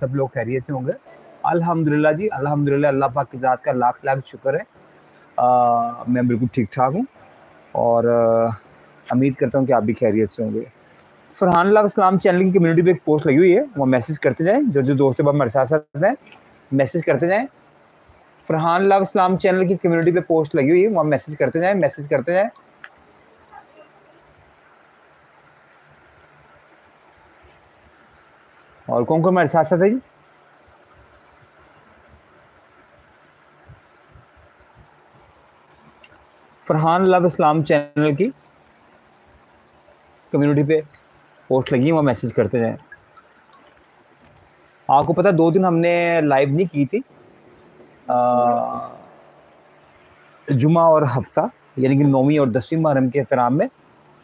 सब लोग खैरियत से होंगे। अल्हम्दुलिल्लाह जी, अल्हम्दुलिल्लाह, अल्लाह पाक की ज़ात का लाख लाख शुक्र है। मैं बिल्कुल ठीक-ठाक हूँ और उम्मीद करता हूँ कि आप भी खैरियत से होंगे। फरहान लव इस्लाम चैनल की कम्युनिटी पे एक पोस्ट लगी हुई है, वो मैसेज करते जाएँ, जो दोस्त अब हमारे साथ-साथ हैं, मैसेज करते जाएँ। फरहान लव इस्लाम चैनल की कम्युनिटी पे पोस्ट लगी हुई है, वहाँ मैसेज करते जाएँ, मैसेज करते जाएँ। और कौन-कौन हमारे साथ-साथ है जी? फरहान लव इस्लाम चैनल की कम्युनिटी पे पोस्ट लगी है, वहाँ मैसेज करते जाएँ। आपको पता है 2 दिन हमने लाइव नहीं की थी, जुमा और हफ्ता, यानी कि 9वीं और 10वीं मुहर्रम के एहतराम में।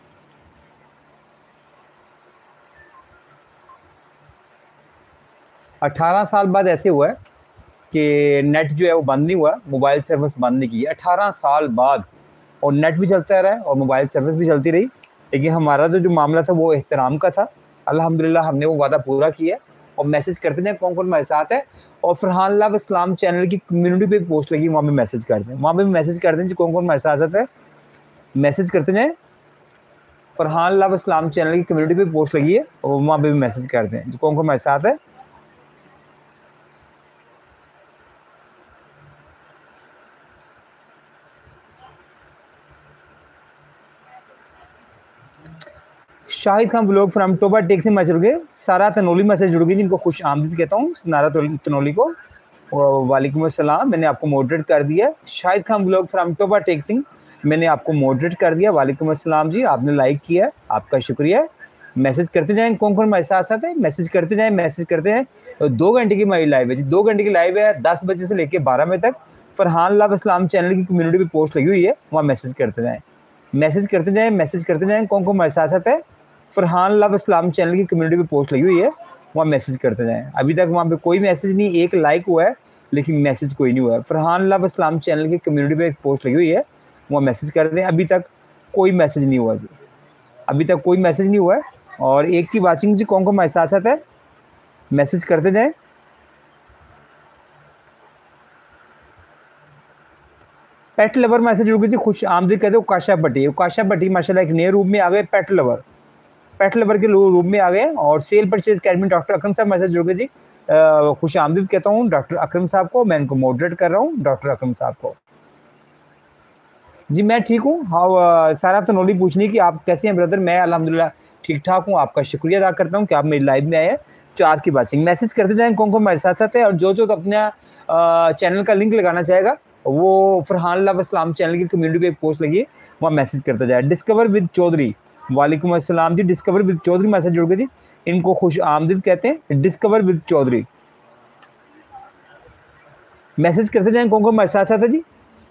अठारह साल बाद ऐसे हुआ है कि नेट जो है वो बंद नहीं हुआ, मोबाइल सर्विस बंद नहीं की है 18 साल बाद, और नेट भी चलता रहा है और मोबाइल सर्विस भी चलती रही। लेकिन हमारा तो जो मामला था वो एहतराम का था। अल्हम्दुलिल्लाह हमने वो वादा पूरा किया है और मैसेज करते हैं कौन-कौन हमारे साथ है। और फरहान लव इस्लाम चैनल की कम्युनिटी पे पोस्ट लगी, वहाँ पे मैसेज कर दें, वहाँ पे मैसेज कर दें जी कौन-कौन हमारे साथ है। मैसेज करते जाएँ, फरहान लव इस्लाम चैनल की कम्युनिटी पे पोस्ट लगी है और वहाँ पे भी मैसेज कर दें जी कौन-कौन हमारे साथ है। शाहिद खान ब्लॉग फ्रॉम टोबा टेक से मैसेज जुड़ गए, सारा तनोली मैसेज जुड़ गई, जिनको खुश आमदीद कहता हूँ नारा तनोली को। वालेकुम अस्सलाम, मैंने आपको मॉडरेट कर दिया। शाहिद खान ब्लॉग फ्रॉम टोबा टेक सिंह, मैंने आपको मॉडरेट कर दिया। वालेकुम अस्सलाम जी, आपने लाइक किया है, आपका शुक्रिया। मैसेज करते जाएँ कौन-कौन हमारे साथ है, मैसेज करते जाएँ, मैसेज करते हैं। 2 घंटे की हमारी लाइव है जी, 2 घंटे की लाइव है, 10 बजे से लेके 12 बजे तक। फरहान लव इस्लाम चैनल की कम्युनिटी पे पोस्ट लगी हुई है, वहाँ मैसेज करते जाएँ, मैसेज करते जाएँ, मैसेज करते जाएँ, कौन-कौन हमारे साथ है। फरहान लव इस्लाम चैनल की कम्युनिटी पे पोस्ट लगी हुई है, वहाँ मैसेज करते जाएँ। अभी तक वहाँ पे कोई मैसेज नहीं, एक लाइक हुआ है लेकिन मैसेज कोई नहीं हुआ है। फरहान लव इस्लाम चैनल की कम्युनिटी पे एक पोस्ट लगी हुई है, वहाँ मैसेज कर दें। अभी तक कोई मैसेज नहीं हुआ जी, अभी तक कोई मैसेज नहीं हुआ है। और एक की वाचिंग जी कौन-कौन हमारे साथ है, मैसेज करते जाएँ। पेट लवर मैसेज जुड़ गई जी, खुश आमदीद कहते हो काशा भट्टी। काशा भट्टी माशाल्लाह एक नए रूप में आ गए, पेट लवर, पेट लवर के रूप में आ गए। और sale purchase academy doctor Akram साहब मैसेज जुड़ गए जी, खुश आमदीद कहता हूँ डॉक्टर अकरम साहब को, मैं इनको मॉडरेट कर रहा हूँ डॉक्टर अकरम साहब को। जी मैं ठीक हूँ। हाँ, सारा तनोली पूछनी कि आप कैसे हैं ब्रदर। मैं अल्हम्दुलिल्लाह ठीक-ठाक हूँ, आपका शुक्रिया अदा करता हूँ कि आप मेरी लाइव में आए हैं। 4 की बातचीत मैसेज करते जाएँ कौन-कौन हमारे साथ है। और जो तो अपना चैनल का लिंक लगाना चाहेगा, वो फरहान लव इस्लाम चैनल की कम्युनिटी पे एक पोस्ट लगी है, वहाँ मैसेज करता जाए। डिस्कवर विद चौधरी, वालेकुम अस्सलाम जी, डिस्कवर विद चौधरी मैसेज जुड़ गए जी, इनको खुश आमदीद कहते हैं, डिस्कवर विद चौधरी। मैसेज करते जाएँ कौन-कौन हमारे साथ है जी।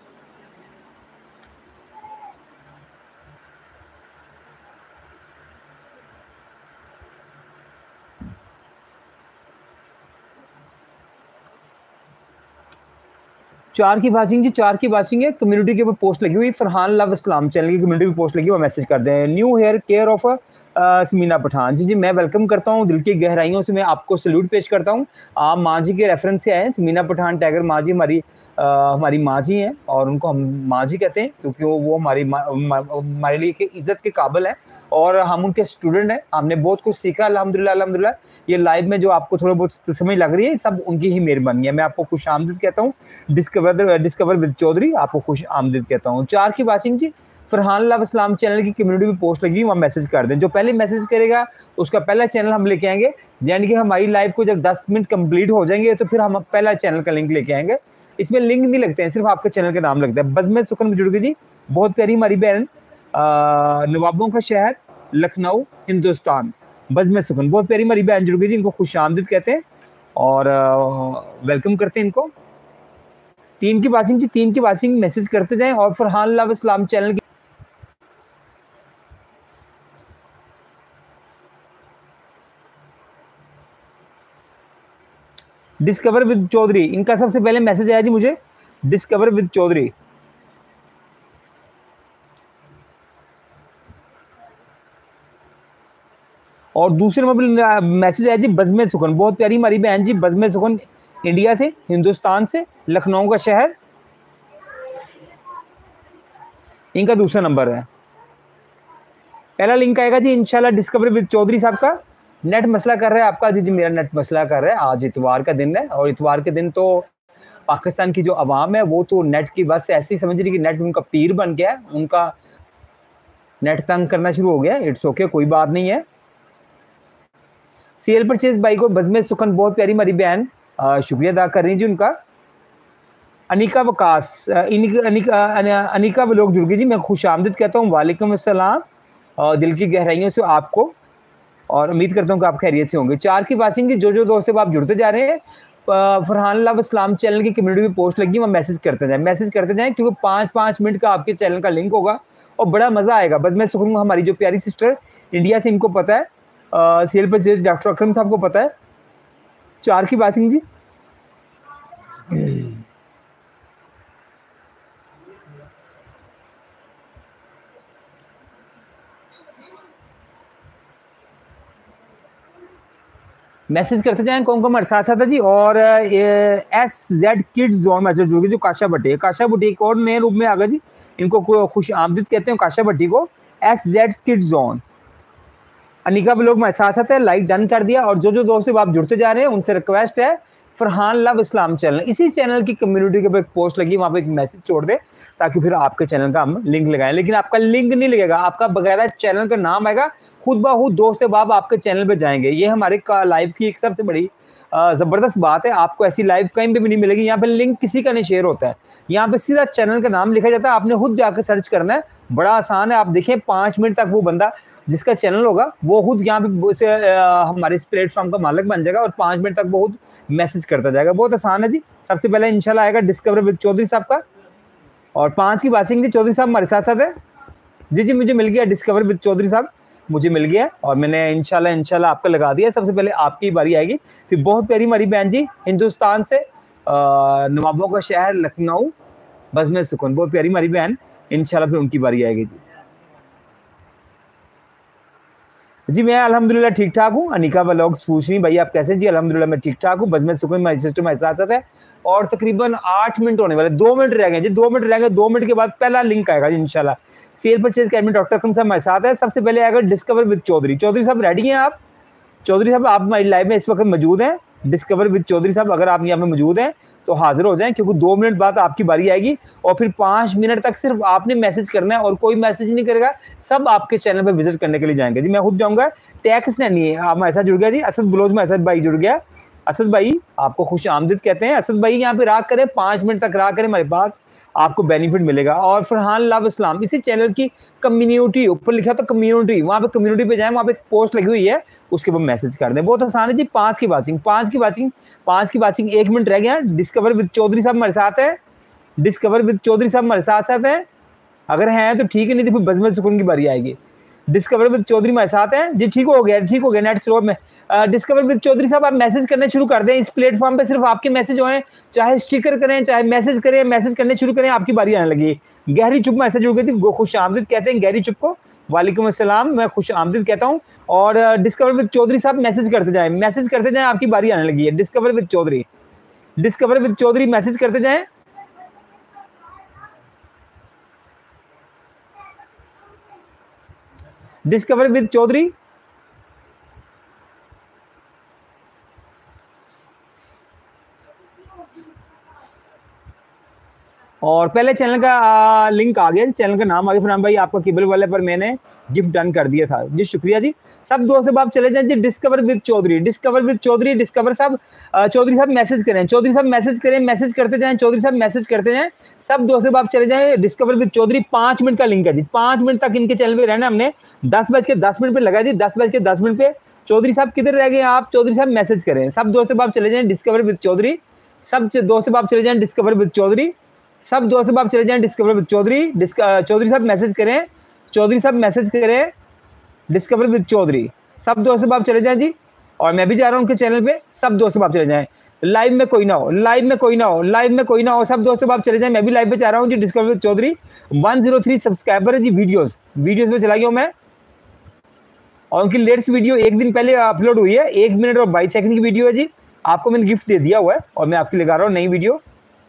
चार की वाचिंग जी, 4 की वाचिंग है, कम्युनिटी के ऊपर पोस्ट लगी हुई, फरहान लव इस्लाम चैनल की कम्युनिटी पे पोस्ट लगी, वो मैसेज कर दें। New hair care of Samina Pathan ji, मैं वेलकम करता हूँ, दिल की गहराइयों से मैं आपको सैल्यूट पेश करता हूँ। आप माँ जी के रेफरेंस से आए हैं। समीना पठान टाइगर माँ जी हमारी माँ जी हैं और उनको हम माँ जी कहते हैं क्योंकि वो हमारे लिए इज़्ज़त के काबिल हैं और हम उनके स्टूडेंट हैं। हमने बहुत कुछ सीखा अल्हम्दुलिल्लाह अल्हम्दुलिल्लाह। ये लाइव में जो आपको थोड़ा बहुत समझ लग रही है, सब उनकी ही मेहरबानी है। मैं आपको खुश आमदीद कहता हूँ। डिस्कवर विद चौधरी, आपको खुश आमदीद कहता हूँ। 4 की वाचिंग जी, फरहान लव इस्लाम चैनल की कम्युनिटी में पोस्ट लगी, वहाँ मैसेज कर दें। जो पहले मैसेज करेगा उसका पहला चैनल हम लेके आएंगे, यानी कि हमारी लाइव को जब 10 मिनट कंप्लीट हो जाएंगे तो फिर हम पहला चैनल का लिंक लेके आएंगे। इसमें लिंक नहीं लगते हैं, सिर्फ आपके चैनल का नाम लगता है। बज़्म सुकन जुड़ गई जी, बहुत प्यारी हमारी बहन, नवाबों का शहर लखनऊ हिंदुस्तान, बज़्म सुकन, बहुत प्यारी हमारी बहन जुड़ गई जी, इनको खुश आमदीद कहते हैं और वेलकम करते हैं इनको। 3 की वाचिंग जी, 3 की वाचिंग मैसेज करते जाएं और फरहान लव इस्लाम चैनल की डिस्कवर विद चौधरी, इनका सबसे पहले मैसेज आया जी मुझे, डिस्कवर विद चौधरी। और दूसरे नंबर मैसेज है जी बज़्म सुखन, बहुत प्यारी हमारी बहन जी बज़्म सुखन, इंडिया से, हिंदुस्तान से, लखनऊ का शहर, इनका दूसरा नंबर है। पहला लिंक आएगा जी इंशाल्लाह डिस्कवर विद चौधरी साहब का। नेट मसला कर रहा है आपका जी मेरा नेट मसला कर रहा है। आज इतवार का दिन है और इतवार के दिन तो पाकिस्तान की जो आवाम है वो तो नेट की बस ऐसी समझ रही कि नेट उनका पीर बन गया है, उनका नेट तंग करना शुरू हो गया। इट्स ओके, कोई बात नहीं है। सेल परचेज बाई को बज़्म सुखन, बहुत प्यारी हमारी बहन, शुक्रिया अदा कर रही जी उनका। अनिका वकास, अनिका लोग जुड़ गई जी, मैं खुश आमदीद कहता हूँ, वालेकुम अस्सलाम, दिल की गहराइयों से आपको, और उम्मीद करता हूँ कि आप खैरियत से होंगे। 4 की वाचिंग जी, जो दोस्त आप जुड़ते जा रहे हैं, फरहान लव इस्लाम चैनल की कम्युनिटी में पोस्ट लगी, वहाँ मैसेज करते जाएं क्योंकि 5-5 मिनट का आपके चैनल का लिंक होगा और बड़ा मज़ा आएगा। बस मैं सुखूँ हमारी जो प्यारी सिस्टर इंडिया से, इनको पता है, सेल पर डॉक्टर अकरम साहब को पता है। 4 की वाचिंग जी, मैसेज करते जाएं कौन हमारे साथ है जी। और SZ किड्स जोन मैसेज जुड़ गई जो काशा भट्टी है, काशा भट्टी एक और नए रूप में आ गया जी, इनको खुश आमदीद कहते हैं काशा भट्टी को। SZ किड्स जोन, अनिका लोग हमारे साथ है, लाइक डन कर दिया। और जो दोस्त आप जुड़ते जा रहे हैं उनसे रिक्वेस्ट है, फरहान लव इस्लाम चैनल, इसी चैनल की कम्युनिटी के ऊपर एक पोस्ट लगी, वहाँ पे एक मैसेज छोड़ दे ताकि फिर आपके चैनल का हम लिंक लगाएं। लेकिन आपका लिंक नहीं लगेगा, आपका बकायदा चैनल का नाम आएगा, खुद ब खुद दोस्त बाब आपके चैनल पे जाएंगे। ये हमारे लाइव की एक सबसे बड़ी ज़बरदस्त बात है, आपको ऐसी लाइव कहीं पे भी नहीं मिलेगी। यहाँ पे लिंक किसी का नहीं शेयर होता है, यहाँ पे सीधा चैनल का नाम लिखा जाता है, आपने खुद जाकर सर्च करना है, बड़ा आसान है। आप देखें 5 मिनट तक वो बंदा जिसका चैनल होगा वो खुद यहाँ पे हमारे इस प्लेटफॉर्म का मालिक बन जाएगा और 5 मिनट तक वो खुद मैसेज करता जाएगा। बहुत आसान है जी। सबसे पहले इंशाल्लाह आएगा डिस्कवर विद चौधरी साहब का, और 5 की बात जी, चौधरी साहब हमारे साथ है जी। मुझे मिल गया डिस्कवर विद चौधरी साहब, मुझे मिल गया और मैंने इंशाल्लाह आपका लगा दिया। सबसे पहले आपकी बारी आएगी, फिर बहुत प्यारी हमारी बहन जी हिंदुस्तान से, नवाबों का शहर लखनऊ, बज़्म सुकून, बहुत प्यारी हमारी बहन, इंशाल्लाह फिर उनकी बारी आएगी जी। मैं अल्हम्दुलिल्लाह ठीक ठाक हूँ। अनिका व्लॉग्स पूछ रही भाई आप कैसे जी, अल्हम्दुलिल्लाह मैं ठीक ठाक हूँ। बज़्म सुकून हमारी सिस्टर हमारे साथ है और तकरीबन 8 मिनट होने वाले, 2 मिनट रह गए जी, 2 मिनट रह गए। 2 मिनट के बाद पहला लिंक आएगा जी इंशाल्लाह। Sale purchase academy doctor Akram sahab हमारे साथ है। सबसे पहले आएगा डिस्कवर विद चौधरी। चौधरी साहब रेडी हैं आप? चौधरी साहब आप हमारी लाइव में इस वक्त मौजूद हैं। डिस्कवर विद चौधरी साहब अगर आप यहाँ पे मौजूद हैं तो हाजिर हो जाएं, क्योंकि 2 मिनट बाद आपकी बारी आएगी और फिर 5 मिनट तक सिर्फ आपने मैसेज करना है और कोई मैसेज नहीं करेगा, सब आपके चैनल पर विजिट करने के लिए जाएंगे जी। मैं खुद जाऊँगा, टैक्स नहीं है। आप ऐसा जुड़ गया जी, असद ब्लोज में असद भाई जुड़ गया। असद भाई आपको खुश आमदीद कहते हैं। असद भाई यहाँ पे राग करें, 5 मिनट तक राग करें, हमारे पास आपको बेनिफिट मिलेगा। और फरहान लव इस्लाम इसी चैनल की कम्युनिटी, ऊपर लिखा तो कम्युनिटी, वहाँ पे कम्युनिटी पे जाएं, वहाँ पे एक पोस्ट लगी हुई है, उसके ऊपर मैसेज कर दें। बहुत आसान है जी। 5 की वाचिंग 1 मिनट रह गया। डिस्कवर विद चौधरी साहब हमारे साथ है, डिस्कवर विद चौधरी साहब हमारे साथ है। अगर हैं तो ठीक है, नहीं तो फिर बज़्म सुकून की बारी आएगी। डिस्कवर विद चौधरी हमारे साथ हैं जी। ठीक हो गया नेट स्लो में। डिस्कवर विद चौधरी साहब आप मैसेज करने शुरू कर दें। इस प्लेटफॉर्म पे सिर्फ आपके मैसेज हों, चाहे स्टिकर करें चाहे मैसेज करें, मैसेज करने शुरू करें, आपकी बारी आने लगी। गहरी चुप मैसेज हो गई थी, खुश आमदीद कहते हैं गहरी चुप को। वालेकुम अस्सलाम, मैं खुश आमदीद कहता हूँ। और डिस्कवर विद चौधरी साहब मैसेज करते जाएं, आपकी बारी आने लगी है। डिस्कवर विद चौधरी मैसेज करते जाएं। डिस्कवर विद चौधरी, और पहले चैनल का लिंक आ गया, चैनल का नाम आ गया। फरहान भाई आपका केबल वाले पर मैंने गिफ्ट डन कर दिया था जी, शुक्रिया जी। सब दोस्त आप चले जाएं जी। डिस्कवर विद चौधरी, डिस्कवर साहब, चौधरी साहब मैसेज करें, मैसेज करते जाएं, चौधरी साहब मैसेज करते जाएं। सब दोस्त आप चले जाएं डिस्कवर विद चौधरी। 5 मिनट का लिंक है जी, 5 मिनट तक इनके चैनल पे रहना। हमने 10:10 पे लगा जी, 10:10 पे। चौधरी साहब किधर रह गए आप? चौधरी साहब मैसेज करें। सब दोस्त आप चले जाएं डिस्कवर विद चौधरी, सब दोस्त आप चले जाएं डिस्कवर विद चौधरी, सब दोस्त आप चले जाएं डिस्कवर विद चौधरी। चौधरी साहब मैसेज करें, डिस्कवर विद चौधरी। सब दोस्त आप चले जाएं जी, और मैं भी जा रहा हूं उनके चैनल पे। सब दोस्त आप चले जाएं, लाइव में कोई ना हो, सब दोस्त आप चले जाएं। मैं भी लाइव पे जा रहा हूं जी। डिस्कवर विद चौधरी 103 सब्सक्राइबर है जी। वीडियोस पे चला गया हूं मैं। और उनकी लेटेस्ट वीडियो 1 दिन पहले अपलोड हुई है, 1 मिनट और 22 सेकंड की वीडियो है जी। आपको मैंने गिफ्ट दे दिया हुआ है और मैं आपके लगा रहा हूँ नई वीडियो।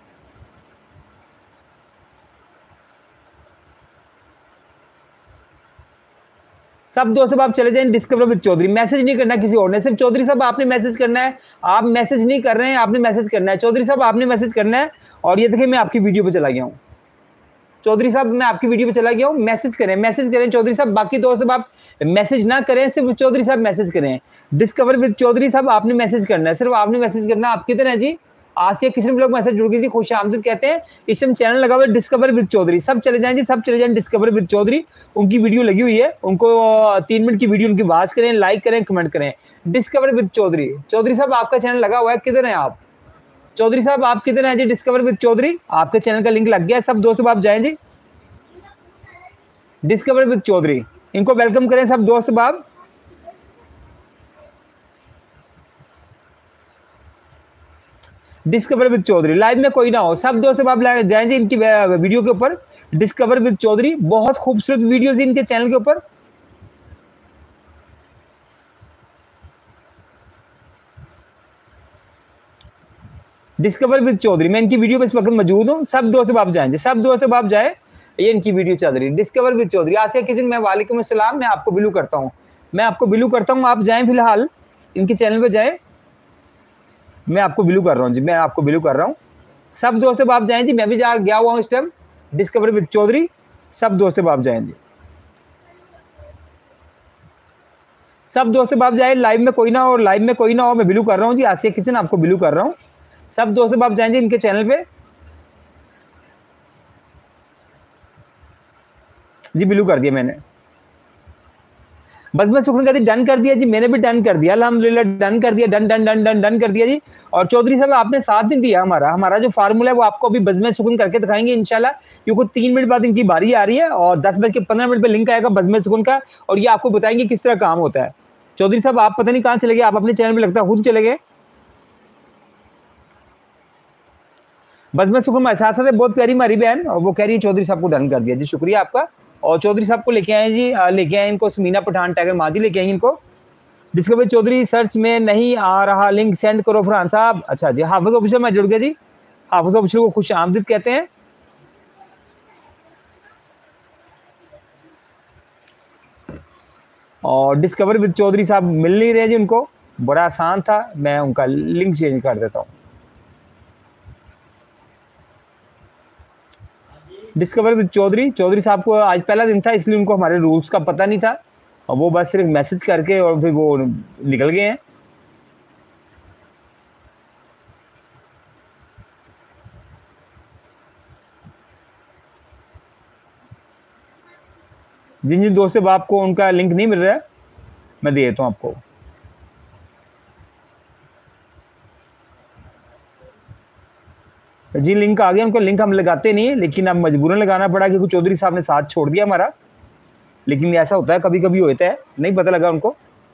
सब दोस्तों आप चले जाएं डिस्कवर विद चौधरी। मैसेज नहीं करना किसी और ने, सिर्फ चौधरी साहब आपने मैसेज करना है। आप मैसेज नहीं कर रहे हैं, आपने मैसेज करना है। चौधरी साहब आपने मैसेज करना है। और ये देखिए मैं आपकी वीडियो पे चला गया हूँ। चौधरी साहब मैं आपकी वीडियो पे चला गया हूँ। मैसेज करें, मैसेज करें चौधरी साहब। बाकी दोस्तों आप मैसेज ना करें, सिर्फ चौधरी साहब मैसेज करें। डिस्कवर विद चौधरी साहब आपने मैसेज करना है, सिर्फ आपने मैसेज करना है। आप कितने हैं जी? आसिया किशन ब्लॉग मैसेज जुड़ गई जी, खुश आमदीद कहते हैं। इस टाइम चैनल लगा हुआ है डिस्कवर विद चौधरी। सब चले जाएं जी, सब चले जाएं डिस्कवर विद चौधरी। उनकी वीडियो लगी हुई है, उनको 3 मिनट की वीडियो उनकी वॉच करें, लाइक करें, कमेंट करें। Discover with Chaudhary. चौधरी साहब आपका चैनल लगा हुआ है, किधर हैं आप? चौधरी साहब आप किधर हैं जी? डिस्कवर विद चौधरी, आपके चैनल का लिंक लग गया है। सब दोस्तों आप जाएं जी डिस्कवर विद चौधरी, इनको वेलकम करें सब दोस्त बाब। डिस्कवर विद चौधरी लाइव में कोई ना हो, सब दोस्त बाब जाएं जी इनकी वीडियो के ऊपर। डिस्कवर विद चौधरी, बहुत खूबसूरत वीडियोस इनके चैनल के ऊपर। डिस्कवर विद चौधरी, मैं इनकी वीडियो पे इस वक्त मौजूद हूँ। सब दोस्त बाब जाएं जी, सब दोस्त बाब जाए, ये इनकी वीडियो चल रही है discover with Chaudhry. Asiya kitchen में वालेकुम अस्सलाम, मैं आपको बिलू करता हूँ, मैं आपको बिलू करता हूँ। आप जाएं फिलहाल इनके चैनल पे जाएं, मैं आपको बिलू कर रहा हूँ जी, मैं आपको बिलू कर रहा हूँ। सब दोस्तों आप जाएं जी, मैं भी जा गया हुआ हूँ इस टाइम डिस्कवर विद चौधरी। सब दोस्तों आप जाएं जी, सब दोस्तों आप जाए। लाइव में कोई ना हो, लाइव में कोई ना हो, मैं बिलू कर रहा हूँ जी। आसिया किचन आपको बिलू कर रहा हूँ। सब दोस्तों आप जाएं जी इनके चैनल पे जी, बिलू कर दिया मैंने। बस मैं सुखन कहती डन कर दिया जी, मैंने भी डन कर दिया अल्हम्दुलिल्लाह, डन कर दिया, done done done done done कर दिया जी। और चौधरी साहब आपने साथ नहीं दिया हमारा, हमारा जो फार्मूला है वो आपको अभी बज़्म सुकून करके दिखाएंगे इंशाल्लाह, क्योंकि 3 मिनट बाद इनकी बारी आ रही है और 10:15 पे लिंक आएगा बज़्म सुकून का और ये आपको बताएंगे किस तरह काम होता है। चौधरी साहब आप पता नहीं कहाँ चले गए, आप अपने चैनल पे लगता है खुद चले गए। बज़्म सुकून हमारे साथ साथ है, बहुत प्यारी हमारी बहन, और वो कह रही है चौधरी साहब को डन कर दिया जी, शुक्रिया आपका। और चौधरी साहब को लेके आए जी, लेके आए इनको समीना पठान टाइगर माजी लेके आए इनको। डिस्कवर चौधरी सर्च में नहीं आ रहा, लिंक सेंड करो फरहान साहब। अच्छा जी, हाफिज ऑफिसर मैं जुड़ गया जी, हाफिज ऑफिसर को खुश आमदीद कहते हैं। और डिस्कवर विद चौधरी साहब मिल नहीं रहे जी, उनको बड़ा आसान था, मैं उनका लिंक चेंज कर देता हूँ। डिस्कवर विद चौधरी, चौधरी साहब को आज पहला दिन था इसलिए उनको हमारे रूल्स का पता नहीं था और वो बस सिर्फ मैसेज करके और फिर वो निकल गए हैं। जिन जिन दोस्तों बाप को उनका लिंक नहीं मिल रहा है मैं दे देता हूँ आपको। जी लिंक आ गया, उनको लिंक हम लगाते नहीं है लेकिन अब मजबूरन लगाना पड़ा क्योंकि चौधरी साहब ने साथ छोड़ दिया हमारा, लेकिन ऐसा होता है कभी कभी होता है, नहीं पता लगा उनको।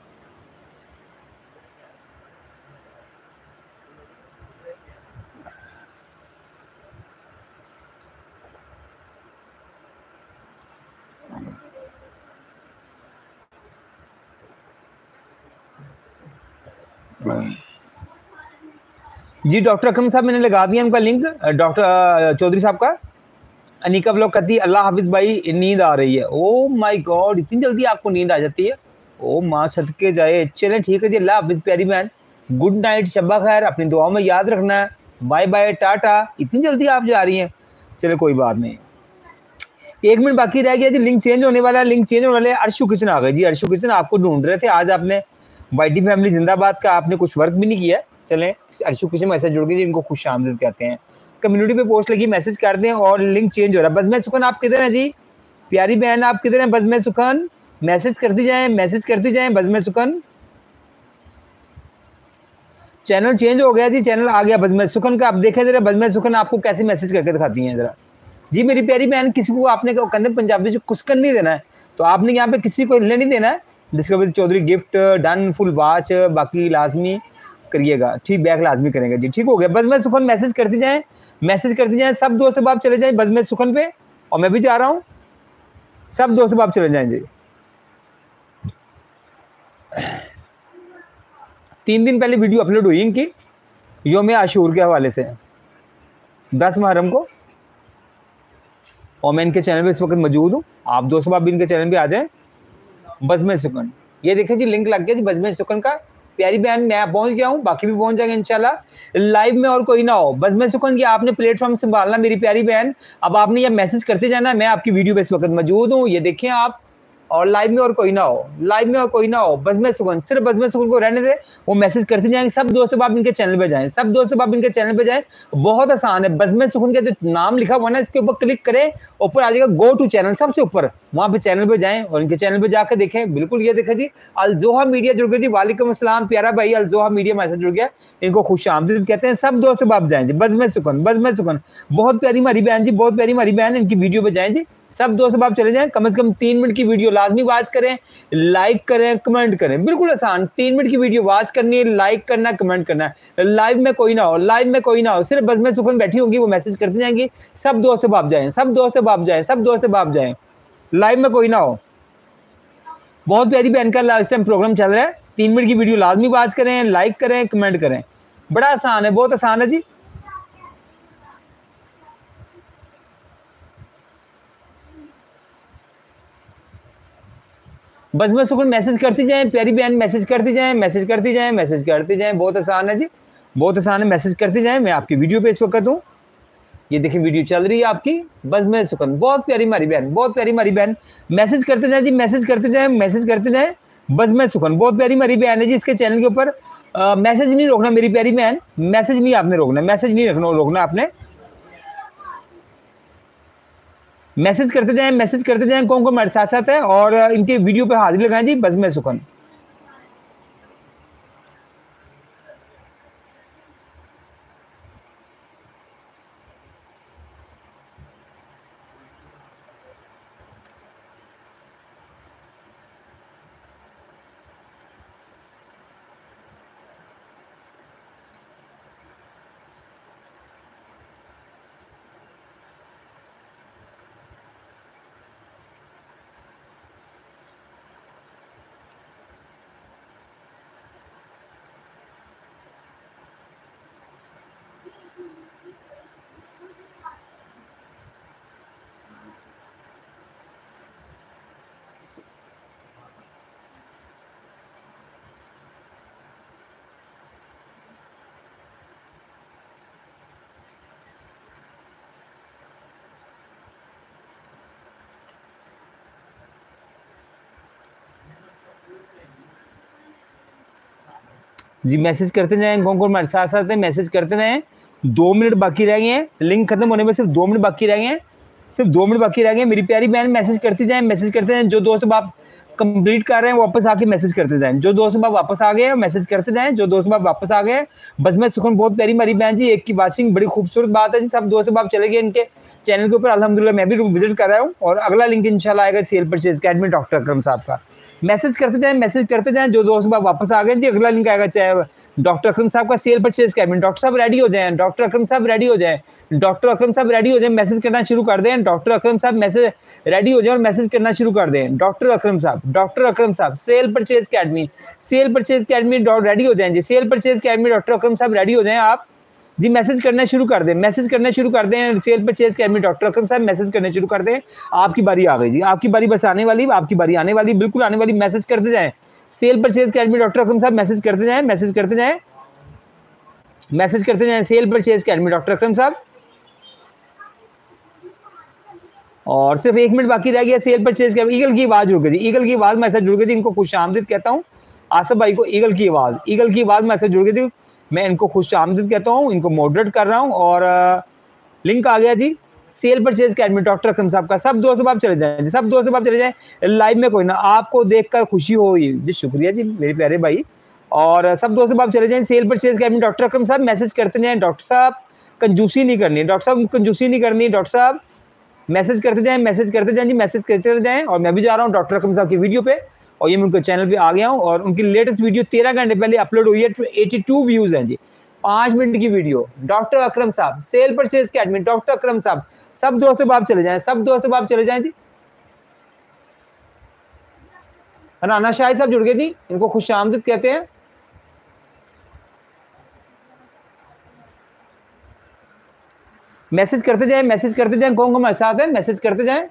जी डॉक्टर अकरम साहब मैंने लगा दिया उनका लिंक, डॉक्टर चौधरी साहब का। अनिका ब्लॉग कहती अल्लाह हाफिज भाई नींद आ रही है। ओ माय गॉड, इतनी जल्दी आपको नींद आ जाती है? ओ माँ सदके जाए, चलें ठीक है जी, अल्लाह हाफिज प्यारी बहन, गुड नाइट, शब्बा खैर, अपनी दुआओं में याद रखना है, बाय बाय टाटा। इतनी जल्दी आप जा रही हैं, चले कोई बात नहीं। 1 मिनट बाकी रह गया जी, लिंक चेंज होने वाला है, लिंक चेंज होने वाले। अर्शु किचन आ गए जी, अर्शु किचन आपको ढूंढ रहे थे आज, आपने वाईटी फैमिली जिंदाबाद का आपने कुछ वर्क भी नहीं किया। चलें अर्शु किचन ऐसा जुड़ गई जी, इनको खुश आमदीद कहते हैं। कम्युनिटी पे पोस्ट लगी, मैसेज कर दें और लिंक चेंज हो रहा है। बज़्म सुखन आप किधर हैं जी, प्यारी बहन आप किधर हैं? बज़्म सुखन मैसेज करती जाएं, मैसेज करती जाएं बज़्म सुखन। चैनल चेंज हो गया जी, चैनल आ गया बज़्म सुखन का। आप देखें जरा बज़्म सुखन आपको कैसे मैसेज करके दिखाती हैं जरा। जी मेरी प्यारी बहन, किसी को आपने कहते पंजाबी से कुस्कन नहीं देना है, तो आपने यहाँ पे किसी को हिलने नहीं देना है। Discover Chaudhry gift done, full watch, बाकी लाजमी करिएगा, ठीक बैक लाजमी करेंगे जी, ठीक हो गया। बज़्म सुखन मैसेज करती जाएं, मैसेज करती जाएं, सब दोस्त बाप चले जाएं बज़्म सुखन पे, और मैं भी जा रहा हूँ, सब दोस्त बाप चले जाएं जी। 3 दिन पहले वीडियो अपलोड हुई इनकी योम आशूर के हवाले से 10 मुहर्रम को, और मैं इनके चैनल पे इस वक्त मौजूद हूँ। आप दोस्तों आप भी इनके चैनल पे आ जाएं। बज़्म सुकन, ये देखें जी लिंक लग गया जी बज़्म सुकन का। प्यारी बहन मैं पहुंच गया हूँ, बाकी भी पहुंच जाएंगे इंशाल्लाह। लाइव में और कोई ना हो, बज़्म सुकन की आपने प्लेटफॉर्म संभालना मेरी प्यारी बहन। अब आपने ये मैसेज करते जाना, मैं आपकी वीडियो पे इस वक्त मौजूद हूँ, ये देखें आप। और लाइव में और कोई ना हो, लाइव में और कोई ना हो, बज़्म सुकन, सिर्फ बज़्म सुकन को रहने दे, वो मैसेज करते जाएंगे। सब दोस्तों आप इनके चैनल पे जाएं, सब दोस्तों आप इनके चैनल पे जाएं। बहुत आसान है, बज़्म सुकन का जो नाम लिखा हुआ ना इसके ऊपर क्लिक करें, ऊपर आ जाएगा गो टू चैनल सबसे ऊपर, वहां पे चैनल पे जाएं और इनके चैनल पे जाकर देखें। बिल्कुल ये देखें जी अलजोहा मीडिया जुड़ गया जी, वालेकुम अस्सलाम प्यारा भाई, अलजोहा मीडिया मैसेज जुड़ गया, इनको खुश आमदीद कहते हैं। सब दोस्तों आप जाएं जी, बज़्म सुकन, बज़्म सुकन बहुत प्यारी हमारी बहन जी, बहुत प्यारी हमारी बहन, इनकी वीडियो पे जाएं जी। सब दोस्त आप चले जाएं, कम से कम 3 मिनट की वीडियो लाजमी वॉच करें, लाइक करें, कमेंट करें। बिल्कुल आसान, 3 मिनट की वीडियो वॉच करनी है, लाइक करना, कमेंट करना है। लाइव में कोई ना हो, लाइव में कोई ना हो, सिर्फ बज़्म सुकन बैठी होंगी, वो मैसेज करती जाएंगी। सब दोस्त आप जाएं, सब दोस्त आप जाएं, सब दोस्त आप जाएं, लाइव में कोई ना हो। बहुत प्यारी बहन का लास्ट टाइम प्रोग्राम चल रहा है। 3 मिनट की वीडियो लाजमी वॉच करें, लाइक करें, कमेंट करें। बड़ा आसान है, बहुत आसान है जी। बज़्म सुकन मैसेज करती जाएं, प्यारी बहन मैसेज करती जाएं, मैसेज करती जाएं, मैसेज करती जाएं। बहुत आसान है जी, बहुत आसान है, मैसेज करती जाएं। मैं आपकी वीडियो पे इस वक्त हूँ, ये देखिए वीडियो चल रही है आपकी बज़्म सुकन। बहुत प्यारी हमारी बहन, बहुत प्यारी हमारी बहन, मैसेज करते जाएं जी, मैसेज करते जाएं, मैसेज करते जाएं। बज़्म सुकन बहुत प्यारी हमारी बहन है जी। इसके चैनल के ऊपर मैसेज नहीं रोकना मेरी प्यारी बहन, मैसेज नहीं आपने रोकना, मैसेज नहीं रोकना आपने, मैसेज करते जाएं, मैसेज करते जाएं। कौन कौन हमारे साथ साथ है और इनके वीडियो पे हाजिर लगाएं जी, बज़्म सुकन। जी मैसेज करते जाएं, कौन कौन हमारे साथ साथ है, मैसेज करते जाएं। 2 मिनट बाकी रह गए हैं, लिंक खत्म होने में सिर्फ 2 मिनट बाकी रह गए हैं, सिर्फ 2 मिनट बाकी रह गए हैं। मेरी प्यारी बहन मैसेज करती जाएं, मैसेज करते जाएं। जो दोस्त आप कंप्लीट कर रहे हैं वापस आके मैसेज करते जाएं। जो दोस्त आप वापस आ गए मैसेज करते जाएं, जो दोस्त आप वापस आ गए। बज़्म सुकन बहुत प्यारी हमारी बहन जी, एक की वाचिंग बड़ी खूबसूरत बात है जी। सब दोस्त आप चले गए इनके चैनल के ऊपर, अल्हम्दुलिल्लाह मैं भी विजिट कर रहा हूँ। और अगला लिंक इंशाल्लाह आएगा sale purchase academy doctor Akram साहब का। मैसेज करते जाएं, मैसेज करते जाएं। जो दोस्त आप वापस आ गए जी, अगला लिंक आएगा चाहे डॉक्टर अकरम साहब का सेल परचेज अकेडमी। डॉक्टर साहब रेडी हो जाएं, डॉक्टर अकरम साहब रेडी हो जाएं, डॉक्टर अकरम साहब रेडी हो जाएं, मैसेज करना शुरू कर दें। डॉक्टर अकरम साहब मैसेज रेडी हो जाए और मैसेज करना शुरू कर दें। डॉक्टर अकरम साहब, doctor Akram sahab sale purchase academy, sale purchase academy ready हो जाएं जी। Sale purchase academy doctor Akram sahab ready हो जाएं आप जी, मैसेज करना शुरू कर दें, मैसेज करना शुरू कर दें। Sale purchase academy doctor Akram साहब मैसेज करने शुरू कर दें। आपकी बारी आ गई जी, आपकी बारी बस आने वाली, आपकी बारी आने वाली, बिल्कुल आने वाली। मैसेज करते जाएं, sale purchase academy doctor Akram साहब मैसेज करते जाएं, मैसेज करते जाएं, मैसेज करते जाएं। Sale purchase academy doctor Akram साहब। और सिर्फ 1 मिनट बाकी रह गया सेल परचेज अकेडमी। ईगल की आवाज जुड़ गई जी, ईगल की आवाज मैसेज जुड़ गई थी, इनको खुश आमदीद कहता हूँ। आसिफ भाई को ईगल की आवाज, ईगल की आवाज मैसेज जुड़ गई थी, मैं इनको खुश आमदीद कहता हूँ, इनको मॉडरेट कर रहा हूँ। और लिंक आ गया जी sale purchase academy doctor Akram साहब का। सब दोस्त आप चले जाएं, सब दोस्त आप चले जाएं। लाइव में कोई ना, आपको देखकर खुशी हो जी, शुक्रिया जी मेरे प्यारे भाई। और सब दोस्त आप चले जाएं। Sale purchase academy doctor Akram साहब मैसेज करते जाएं। डॉक्टर साहब कंजूसी नहीं करनी, डॉक्टर साहब कंजूसी नहीं करनी, डॉक्टर साहब मैसेज करते जाएं, मैसेज करते जाएं जी, मैसेज करते जाएं। और मैं भी जा रहा हूँ डॉक्टर अकरम साहब की वीडियो पे, और ये मैं उनके चैनल पे आ गया हूँ। और उनकी लेटेस्ट वीडियो 13 घंटे पहले अपलोड हुई है, 82 व्यूज हैं जी, 5 मिनट की video. Doctor Akram sahab sale purchase academy doctor Akram sahab. सब दोस्तों आप चले जाएं, सब दोस्तों आप चले जाएं जी। राना शाहिद साहब जुड़ गए जी, इनको खुशामदीद कहते हैं। मैसेज करते जाएं, मैसेज करते जाएं, कौन कौन हमारे साथ है, मैसेज करते जाएं,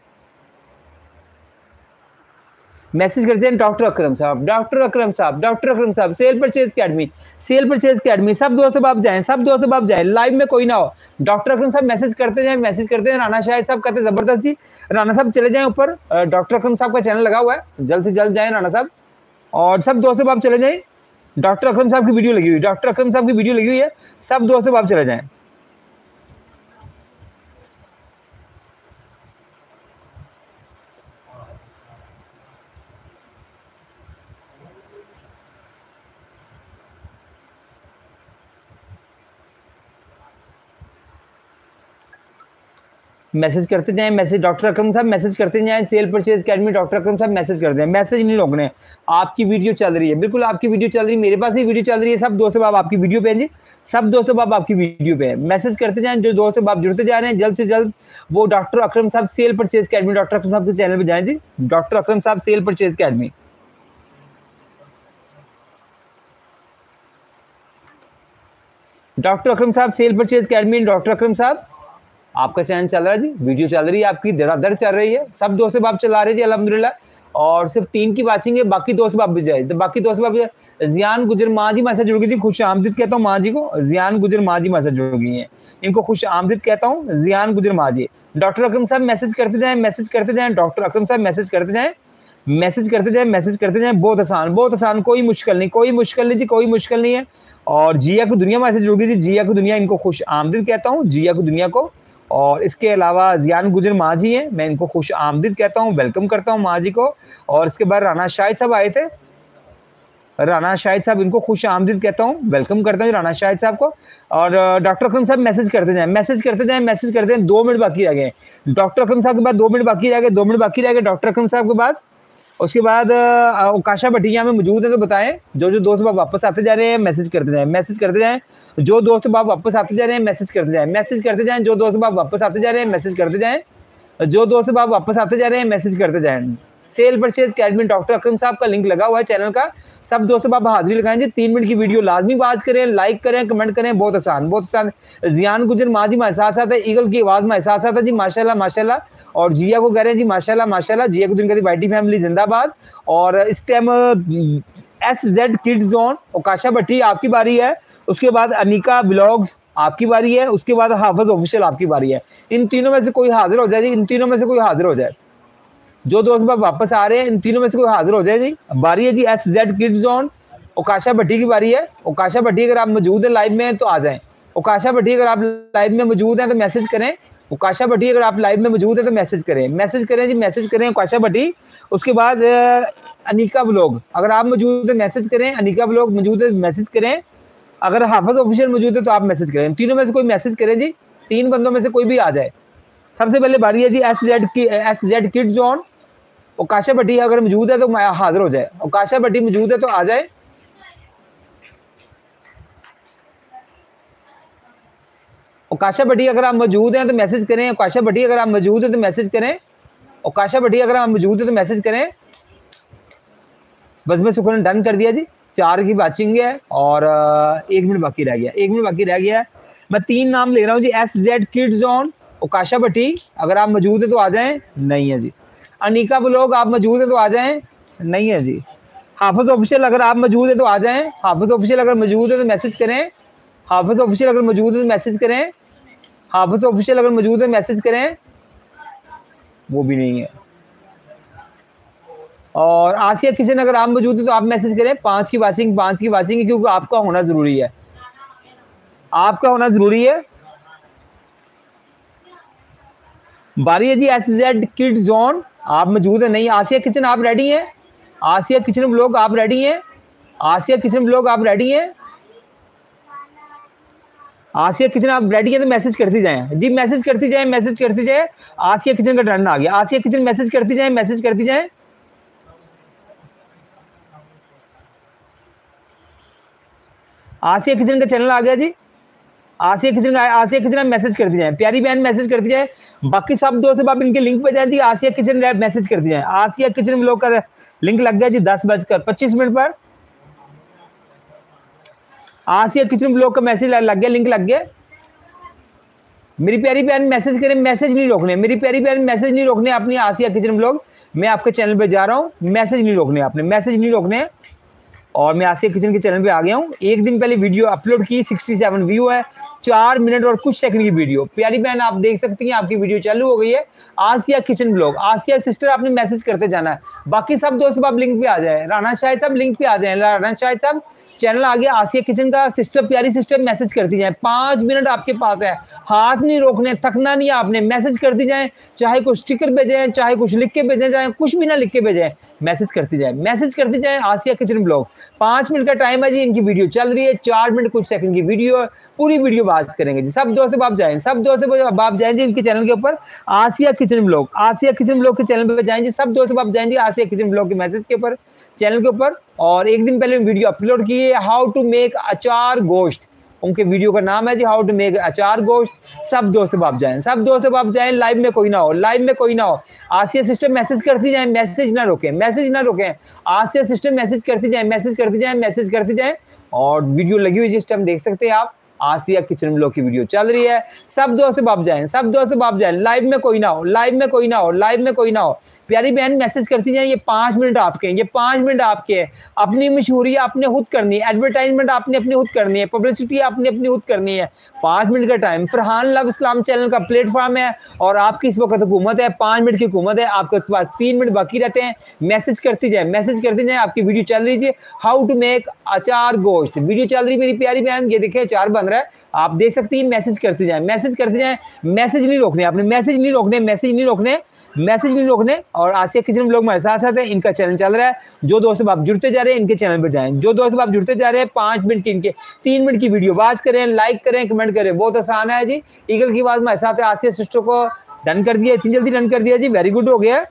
मैसेज करते हैं। डॉक्टर अकरम साहब, डॉक्टर अकरम साहब, doctor Akram sahab, sale purchase academy, sale purchase academy, सब दोस्त अब आप जाएं, सब दोस्त अब आप जाएं, लाइव में कोई ना हो। डॉक्टर अकरम साहब मैसेज करते जाएं, मैसेज करते हैं। राना शाहिद साहब कहते हैं जबरदस्त जी, राना साहब चले जाएं ऊपर, डॉक्टर अकरम साहब का चैनल लगा हुआ है, जल्द से जल्द जाएं राना साहब, और सब दोस्त अब आप चले जाएं। डॉक्टर अकरम साहब की वीडियो लगी हुई, डॉक्टर अकरम साहब की वीडियो लगी हुई है, सब दोस्त अब आप चले जाएं। मैसेज करते जाएं, मैसेज डॉक्टर अकरम साहब मैसेज करते जाएं, sale purchase academy doctor Akram साहब मैसेज करते हैं, मैसेज नहीं रोकने हैं। आपकी वीडियो चल रही है, बिल्कुल आपकी वीडियो चल रही है, मेरे पास ही वीडियो चल रही है, सब दोस्तों आप आपकी वीडियो पे हैं जी, सब दोस्तों आप आपकी वीडियो पे हैं, मैसेज करते जाएं, जो दोस्तों आप जुड़ते जा रहे हैं जल्द से जल्द वो doctor Akram sahab sale purchase academy doctor Akram sahab के चैनल पे जाएं जी, doctor Akram sahab sale purchase academy. Doctor Akram sahab sale purchase academy, doctor Akram साहब आपका चैनल चल रहा है जी, वीडियो चल रही है आपकी, धड़ाधड़ चल रही है, सब दोस्त आप चला रहे जी अल्हम्दुलिल्लाह, और सिर्फ 3 की वाचिंग है, बाकी दोस्त आप भी जाए, तो बाकी दोस्त आप जियान गुजर माँ जी मैसेज जुड़ गई थी, खुश आमदीद कहता हूँ माँ जी को, जियान गुजर माँ जी मैसेज जुड़ गई हैं, इनको खुश आमदीद कहता हूँ, जियान गुजर माँ जी। डॉक्टर अकरम साहब मैसेज करते जाएं, मैसेज करते जाएं, डॉक्टर अकरम साहब मैसेज करते जाएं, मैसेज करते जाएं, मैसेज करते जाएं, बहुत आसान, कोई मुश्किल नहीं, कोई मुश्किल नहीं जी, कोई मुश्किल नहीं है। और जिया की दुनिया मैसेज जुड़ गई थी, जिया की दुनिया, इनको खुश आमदीद कहता हूँ, जिया की दुनिया को। और इसके अलावा जियान गुजर माँ जी हैं, मैं इनको खुश आमदीद कहता हूँ, वेलकम करता हूँ माँ जी को। और इसके बाद राना शाहिद साहब आए थे, राना शाहिद साहब, इनको खुश आमदीद कहता हूँ, वेलकम करता हूँ राना शाहिद साहब को। और डॉक्टर अकरम साहब मैसेज करते जाएं, मैसेज करते जाएं, मैसेज करते हैं, 2 मिनट बाकी रह गए डॉक्टर अकरम साहब के बाद, 2 मिनट बाकी रह गए, 2 मिनट बाकी रह गए डॉक्टर अकरम साहब के पास। उसके बाद काशा भटिया में मौजूद है, तो बताएं जो दोस्त बाप वापस आते जा रहे हैं मैसेज करते जाएं, मैसेज करते जाएं, जो दोस्त बाप वापस आते जा रहे हैं मैसेज करते जाएं, मैसेज करते जाएं, जो दोस्त बाप वापस आते जा रहे हैं मैसेज करते जाएं, जो दोस्त बाप वापस आते जा रहे हैं मैसेज करते जाएं। Sale purchase academy doctor Akram साहब का लिंक लगा हुआ है चैनल का, सब दोस्तों बाप हाजिरी लगाएं जी, 3 मिनट की वीडियो लाजमी वाच करें, लाइक करें, कमेंट करें, बहुत आसान, बहुत आसान। जियान गुजर माँ जी हमारे साथ है, ईगल की आवाज़ में एहसास आता जी, माशाल्लाह माशाल्लाह। और जिया को कह रहे हैं जी माशाल्लाह माशाल्लाह, जिया को दिन कहती वाईटी फैमिली जिंदाबाद। और इस टाइम SZ किड्स जोन और काशा भट्टी आपकी बारी है, उसके बाद अनिका ब्लॉग्स आपकी बारी है, उसके बाद हाफिज ऑफिशियल आपकी बारी है। इन तीनों में से कोई हाजिर हो जाए जी, इन तीनों में से कोई हाजिर हो जाए, जो दोस्त बाप वापस आ रहे हैं इन तीनों में से कोई हाजिर हो जाए जी। बारी है जी SZ kids zone, Okasha Bhatti की बारी है। ओकाशा भट्टी अगर आप मौजूद हैं लाइव में तो आ जाएं, ओकाशा भट्टी अगर आप लाइव में मौजूद हैं तो मैसेज करें, ओकाशा भट्टी अगर आप लाइव में मौजूद है तो मैसेज करें, मैसेज करें जी, मैसेज करें ओकाशा भट्टी। उसके बाद अनिका ब्लॉग अगर आप मौजूद है मैसेज करें, अनिका ब्लॉग मौजूद है मैसेज करें, अगर हाफिज ऑफिशियल मौजूद है तो आप मैसेज करें, तीनों में से कोई मैसेज करें जी, 3 बंदों में से कोई भी आ जाए। सबसे पहले बारी है जी SZ kids zone, Okasha Bhatti अगर मौजूद है तो हाजिर हो जाए, ओकाशा भट्टी मौजूद है तो आ जाए। ओकाशा भट्टी अगर आप मौजूद हैं तो मैसेज करें, ओकाशा भट्टी अगर आप मौजूद हैं तो मैसेज करें, ओकाशा भट्टी अगर आप मौजूद हैं तो मैसेज करें। बस मैं शुक्र डन कर दिया जी, 4 की वाचिंग है और 1 मिनट बाकी रह गया, 1 मिनट बाकी रह गया है। मैं 3 नाम ले रहा हूँ जी, SZ kids zone, Okasha Bhatti अगर आप मौजूद है तो आ जाएं, नहीं है जी। अनिका ब्लॉग आप मौजूद है तो आ जाएं, नहीं है जी। हाफिज ऑफिशियल अगर आप मौजूद है तो आ जाएं, हाफिज ऑफिशियल अगर मौजूद है तो मैसेज करें, हाफिज ऑफिशियल अगर मौजूद है तो मैसेज करें, हाफिज ऑफिशियल अगर मौजूद है मैसेज करें, वो भी नहीं है। और आसिया किचन अगर आप मौजूद है तो आप मैसेज करें, 5 की वाचिंग, 5 की वाचिंग है, क्योंकि आपका होना जरूरी है, आपका होना जरूरी है। बारी है जी SZ किड्स जोन, आप मौजूद है नहीं। आसिया किचन आप रेडी हैं, आसिया किचन ब्लॉग आप रेडी हैं, आसिया किचन ब्लॉग आप रेडी हैं, आसिया किचन आप रेडी है तो मैसेज करती जाएं जी, मैसेज करती जाएं, मैसेज करती जाएं। आसिया किचन का टर्न आ गया, आसिया किचन मैसेज करती जाएं, मैसेज करती जाएं। आसिया किचन का चैनल आ गया जी, आसिया किचन का, आसिया किचन आप मैसेज करती जाएं, प्यारी बहन मैसेज करती जाए, बाकी सब दोस्त आप इनके लिंक पे जाए जी, आसिया किचन मैसेज करती जाए, आसिया किचन ब्लॉग का लिंक लग गया जी 10:25 पर। आसिया किचन ब्लॉग का मैसेज लग गया, लिंक लग गया। मेरी प्यारी बहन मैसेज करें, मैसेज नहीं रोकने, मेरी प्यारी बहन मैसेज नहीं रोकने अपनी आसिया किचन ब्लॉग। मैं आपके चैनल पे जा रहा हूँ, मैसेज नहीं रोकने आपने, मैसेज नहीं रोकने। और मैं आसिया किचन के चैनल पे आ गया हूँ। एक दिन पहले वीडियो अपलोड की, 67 व्यू है, 4 मिनट और कुछ सेकंड की वीडियो। प्यारी बहन आप देख सकती हैं, आपकी वीडियो चालू हो गई है। Asiya kitchen blog, Asiya sister आपने मैसेज करते जाना है। बाकी सब दोस्तों आप लिंक पे आ जाए, राना शाहिद साहब लिंक पे आ जाए, राना शाहिद साहब चैनल आ गया आसिया किचन का। सिस्टर प्यारी सिस्टर मैसेज करती जाए, 5 मिनट आपके पास है, हाथ नहीं रोकने, थकना नहीं है आपने, मैसेज करती जाए। चाहे कुछ स्टिकर भेजें, चाहे कुछ लिख के भेजें, चाहे कुछ भी ना लिख के भेजें, मैसेज करती जाए, मैसेज करती जाए। आसिया किचन ब्लॉग 5 मिनट का टाइम है जी, इनकी वीडियो चल रही है, 4 मिनट कुछ सेकंड की वीडियो है, पूरी वीडियो बात करेंगे जी। सब दोस्त आप जाएं, सब दोस्त आप जाएं जी इनके चैनल के ऊपर, Asiya kitchen blog, Asiya kitchen blog के चैनल पे जाएं जी। सब दोस्त आप जाएं जी आसिया किचन ब्लॉग के मैसेज के ऊपर, चैनल के ऊपर। और एक दिन पहले वीडियो अपलोड की है, हाउ टू मेक अचार गोश्त, उनके वीडियो का नाम है जी हाउ टू मेक अचार गोश्त। सब दोस्त आप जाएं, सब दोस्त आप जाएं, लाइव में कोई ना हो, लाइव में कोई ना हो। आसिया सिस्टर मैसेज करती जाएं, मैसेज ना रोकें, मैसेज ना रोकें। आसिया सिस्टर मैसेज करती जाएं, मैसेज करती जाएं, मैसेज करती जाएं। और वीडियो लगी हुई जिस टाइम देख सकते हैं आप, आसिया किचन ब्लॉग की वीडियो चल रही है। सब दोस्त आप जाएं, सब दोस्त आप जाएं, लाइव में कोई ना हो, लाइव में कोई ना हो, लाइव में कोई ना हो। प्यारी बहन मैसेज करती जाए, ये 5 मिनट आपके हैं, ये 5 मिनट आपके हैं। अपनी मशहूरी आपने खुद करनी है, एडवर्टाइजमेंट आपने अपनी खुद करनी है, पब्लिसिटी आपने अपनी खुद करनी है। 5 मिनट का टाइम, फरहान लव इस्लाम चैनल का प्लेटफॉर्म है और आपकी इस वक्त हुकूमत है, 5 मिनट की हुकूमत है, आपके पास 3 मिनट बाकी रहते हैं। मैसेज करती जाए, मैसेज करती जाए, आपकी वीडियो चल रही है हाउ टू मेक अचार गोश्त, वीडियो चल रही है मेरी प्यारी बहन। ये देखिए अचार बन रहा है, आप देख सकती हैं। मैसेज करती जाए, मैसेज करती जाए, मैसेज नहीं रोकने आपने, मैसेज नहीं रोकने, मैसेज नहीं रोकने, मैसेज नहीं रोकने। और आसिया किचन ब्लॉग हमारे साथ साथ है, इनका चैनल चल रहा है। जो दोस्त आप जुड़ते जा रहे हैं इनके चैनल पर जाएं, जो दोस्त आप जुड़ते जा रहे हैं 5 मिनट की इनके 3 मिनट की वीडियो वाच करें, लाइक करें, कमेंट करें, बहुत आसान है जी। ईगल की आवाज हमारे साथ है, आसिया सिस्टर को डन कर दिया, इतनी जल्दी डन कर दिया जी, वेरी गुड हो गया।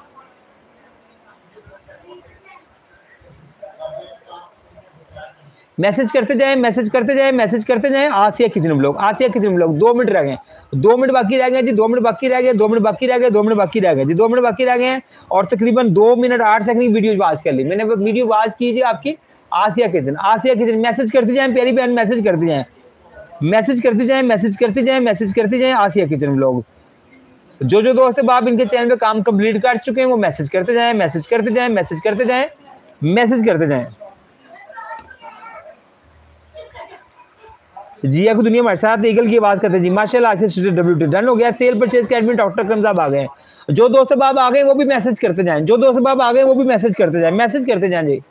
मैसेज करते जाएं, मैसेज करते जाएं, मैसेज करते जाएं। Asiya kitchen blog, Asiya kitchen blog. 2 minute रह गए, 2 मिनट बाकी रह गए जी, 2 मिनट बाकी रह गए, 2 मिनट बाकी रह गए, 2 मिनट बाकी रह गए जी, 2 मिनट बाकी रह गए हैं। और तकरीबन 2 मिनट 8 सेकंड की वीडियो वाच कर ली मैंने, वीडियो वाच कीजिए आपकी Asiya kitchen, Asiya kitchen. Message करते जाएं प्यारी बहन, मैसेज करते जाएं, मैसेज करते जाएं, मैसेज करते जाएं, मैसेज करते जाएं। आसिया किचन ब्लॉग, जो दोस्त आप इनके चैनल पे काम कंप्लीट कर चुके हैं वो मैसेज करते जाएं, मैसेज करते जाएं, मैसेज करते जाएं, मैसेज करते जाएं। जिया की दुनिया हमारे साथ ईगल की आवाज करते जी, माशाल्लाह से डब्ल्यू डन हो गया। सेल परचेज के एडमिन डॉक्टर करम साहब आ गए। जो दोस्त बाब आ गए वो भी मैसेज करते जाएं, जो दोस्त बाब आ गए वो भी मैसेज करते जाएं, मैसेज करते जाएं जी।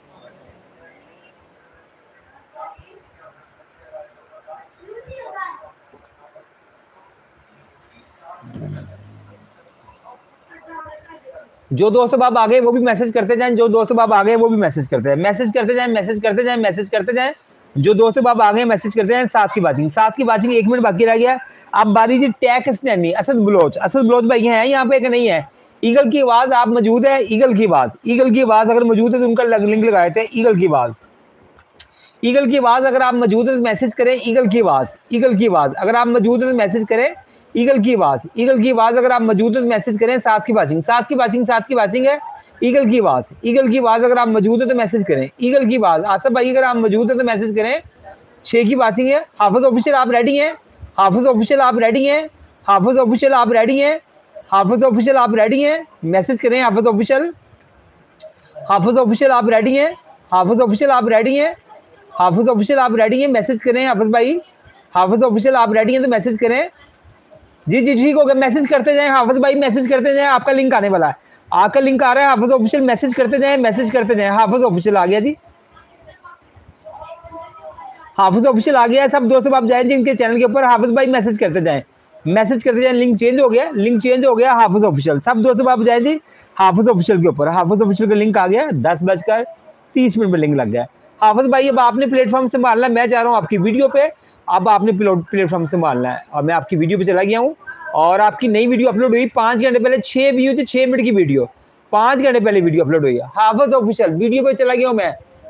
जो दोस्त बाब आ गए वो भी मैसेज करते जाएं, जो दोस्त बाब आ गए वो भी मैसेज करते जाएं, मैसेज करते जाएं, मैसेज करते जाएं, मैसेज करते जाएं। जो दोस्त बाब आ गए मैसेज करते हैं। 7 की बाजिंग, 7 की बाजिंग, 1 मिनट बाकी रह गया। अब बारी जी टैक स्टैंडी, असद बलोच, असद बलोच भाई हैं यहाँ पे कि नहीं है? ईगल की आवाज आप मौजूद है, ईगल की आवाज, ईगल की आवाज अगर मौजूद है तो उनका लिंक लगाए थे। ईगल की आवाज, ईगल की आवाज अगर आप मौजूद है तो मैसेज करें। ईगल की आवाज, ईगल की आवाज अगर आप मौजूद है तो मैसेज करें। ईगल की आवाज, ईगल की आवाज अगर आप मौजूद है तो मैसेज करें। 7 की बाजिंग, 7 की बाजिंग, 7 की बाजिंग है। ईगल की आवाज, ईगल की आवाज अगर आप मौजूद है तो मैसेज करें। ईगल की आवाज, आसफ भाई अगर आप मौजूद है तो मैसेज करें। 6 की बाजिंग है। हाफिज ऑफिशियल आप रेडी हैं? हाफिज ऑफिशियल आप रेडी हैं? हाफिज ऑफिशियल आप रेडी हैं? हाफिज ऑफिशियल आप रेडी हैं? मैसेज करें हाफिज ऑफिशियल, हाफिज ऑफिशियल आप रेडी हैं? हाफिज ऑफिशियल आप रेडी हैं? हाफिज ऑफिशियल आप रेडी हैं? मैसेज करें हाफिज भाई, हाफिज ऑफिशियल आप रेडी हैं तो मैसेज करें। जी जी ठीक हो गया, मैसेज करते जाएं हाफिज भाई, मैसेज करते जाएं, आपका लिंक आने वाला है, आपका लिंक आ रहा है। हाफिज ऑफिशियल मैसेज करते जाएं, मैसेज करते जाएं। हाफिज ऑफिशियल आ गया जी, हाफिज ऑफिशियल आ गया है। सब दोस्तों आप जाएं जिनके चैनल के ऊपर, हाफिज भाई मैसेज करते जाएं, मैसेज करते जाएं। लिंक चेंज हो गया, लिंक चेंज हो गया। हाफिज ऑफिशियल, सब दोस्तों आप जाएं जी हाफिज ऑफिशियल के ऊपर। हाफिज ऑफिशियल का लिंक आ गया, 10:30 पर लिंक लग गया। हाफिज भाई अब आपने प्लेटफॉर्म संभालना है, मैं जा रहा हूँ आपकी वीडियो पे, अब आपने प्लेटफॉर्म संभालना है। और मैं आपकी वीडियो पे चला गया हूँ और आपकी नई वीडियो अपलोड हुई 5 घंटे पहले, 6 व्यू थे, 6 मिनट की वीडियो, 5 घंटे पहले वीडियो अपलोड हुई है। हाफिज ऑफिशियल वीडियो पे चला गया हूँ मैं,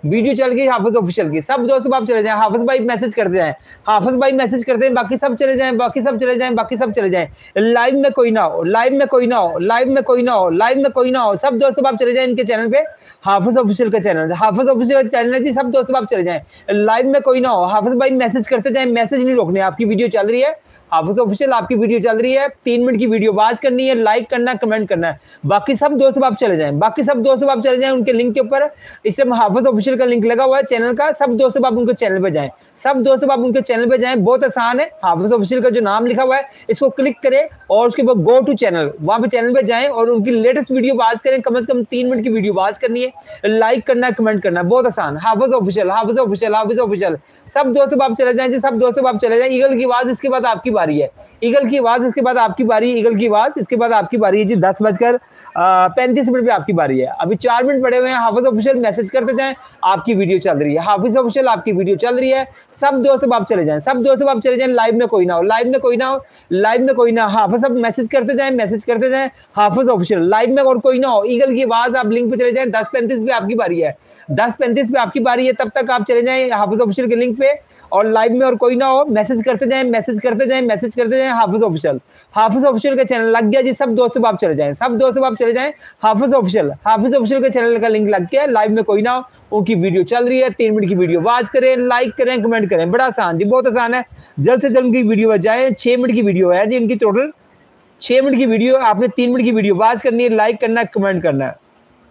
वीडियो चल गई हाफिज ऑफिशियल की, सब दोस्तों आप चले जाएं, हाफिज भाई मैसेज करते जाएं, हाफिज भाई मैसेज करते हैं, बाकी सब चले जाएं, बाकी सब चले जाएं, बाकी सब चले जाएं। लाइव में कोई ना हो, लाइव में कोई ना हो, लाइव में कोई ना हो, लाइव में कोई ना हो, सब दोस्तों आप चले जाएं इनके चैनल पे, हाफिज ऑफिशियल का चैनल, हाफिज ऑफिशियल का चैनल है जी, सब दोस्तों आप चले जाएं, लाइव में कोई ना हो। हाफिज भाई मैसेज करते जाएं, मैसेज नहीं रोकने, आपकी वीडियो चल रही है, हाफिज ऑफिशियल आपकी वीडियो चल रही है, 3 मिनट की वीडियो वॉच करनी है, लाइक करना है, कमेंट करना है, बाकी सब दोस्तों आप चले जाएं, बाकी सब दोस्तों आप चले जाएं उनके लिंक के ऊपर, इसमें हाफिज ऑफिशियल का लिंक लगा हुआ है चैनल का, सब दोस्तों आप उनके चैनल पे जाएं, सब दोस्तों आप उनके चैनल पे जाएं, बहुत आसान है, हाफिज ऑफिशियल का जो नाम लिखा हुआ है इसको क्लिक करें और उसके बाद गो टू चैनल, वहां पे चैनल पे जाएं और उनकी लेटेस्ट वीडियो वॉच करें, कम से कम 3 मिनट की वीडियो वॉच करनी है, लाइक करना है, कमेंट करना है, बहुत आसान, Hafiz official, Hafiz official, Hafiz official, सब दोस्तों आप चले जाएं जी, सब दोस्तों आप चले जाएं। ईगल की आवाज इसके बाद आपकी बारी है, ईगल की आवाज इसके बाद आपकी बारी, ईगल की आवाज इसके बाद आपकी बारी है जी, 10:35 पे आपकी बारी है, अभी 4 मिनट पड़े हुए हैं, हाफिज ऑफिशियल मैसेज करते जाएं, आपकी वीडियो चल रही है, हाफिज ऑफिशियल आपकी वीडियो चल रही है, सब दोस्तों आप चले जाएं, सब दोस्तों आप चले जाएं, लाइव में कोई ना हो, लाइव में कोई ना हो, लाइव में कोई ना, हाफिज आप मैसेज करते जाएं, मैसेज करते जाएं, हाफिज ऑफिशियल, लाइव में और कोई ना हो, ईगल की आवाज आप लिंक पे चले जाएं, 10:35 पे आपकी बारी है, 10:35 पे आपकी बारी है, तब तक आप चले जाएं हाफिज ऑफिशियल के लिंक पे और लाइव में और कोई ना हो, मैसेज करते जाएं, मैसेज करते जाएं, मैसेज करते जाएं, हाफिज ऑफिशियल, हाफिज ऑफिशियल का चैनल लग गया जी, सब दोस्तों आप चले जाएं, सब दोस्तों आप चले जाएं, हाफिज ऑफिशियल, हाफिज ऑफिशियल के चैनल का लिंक लग गया, लाइव में कोई ना हो, उनकी वीडियो चल रही है, 3 मिनट की वीडियो वॉच करें, लाइक करें, कमेंट करें, बड़ा आसान जी, बहुत आसान है, जल्द से जल्द उनकी वीडियो जाए, 6 मिनट की वीडियो है जी इनकी, टोटल 6 मिनट की वीडियो, आपने 3 मिनट की वीडियो वॉच करनी है, लाइक करना है, कमेंट करना है।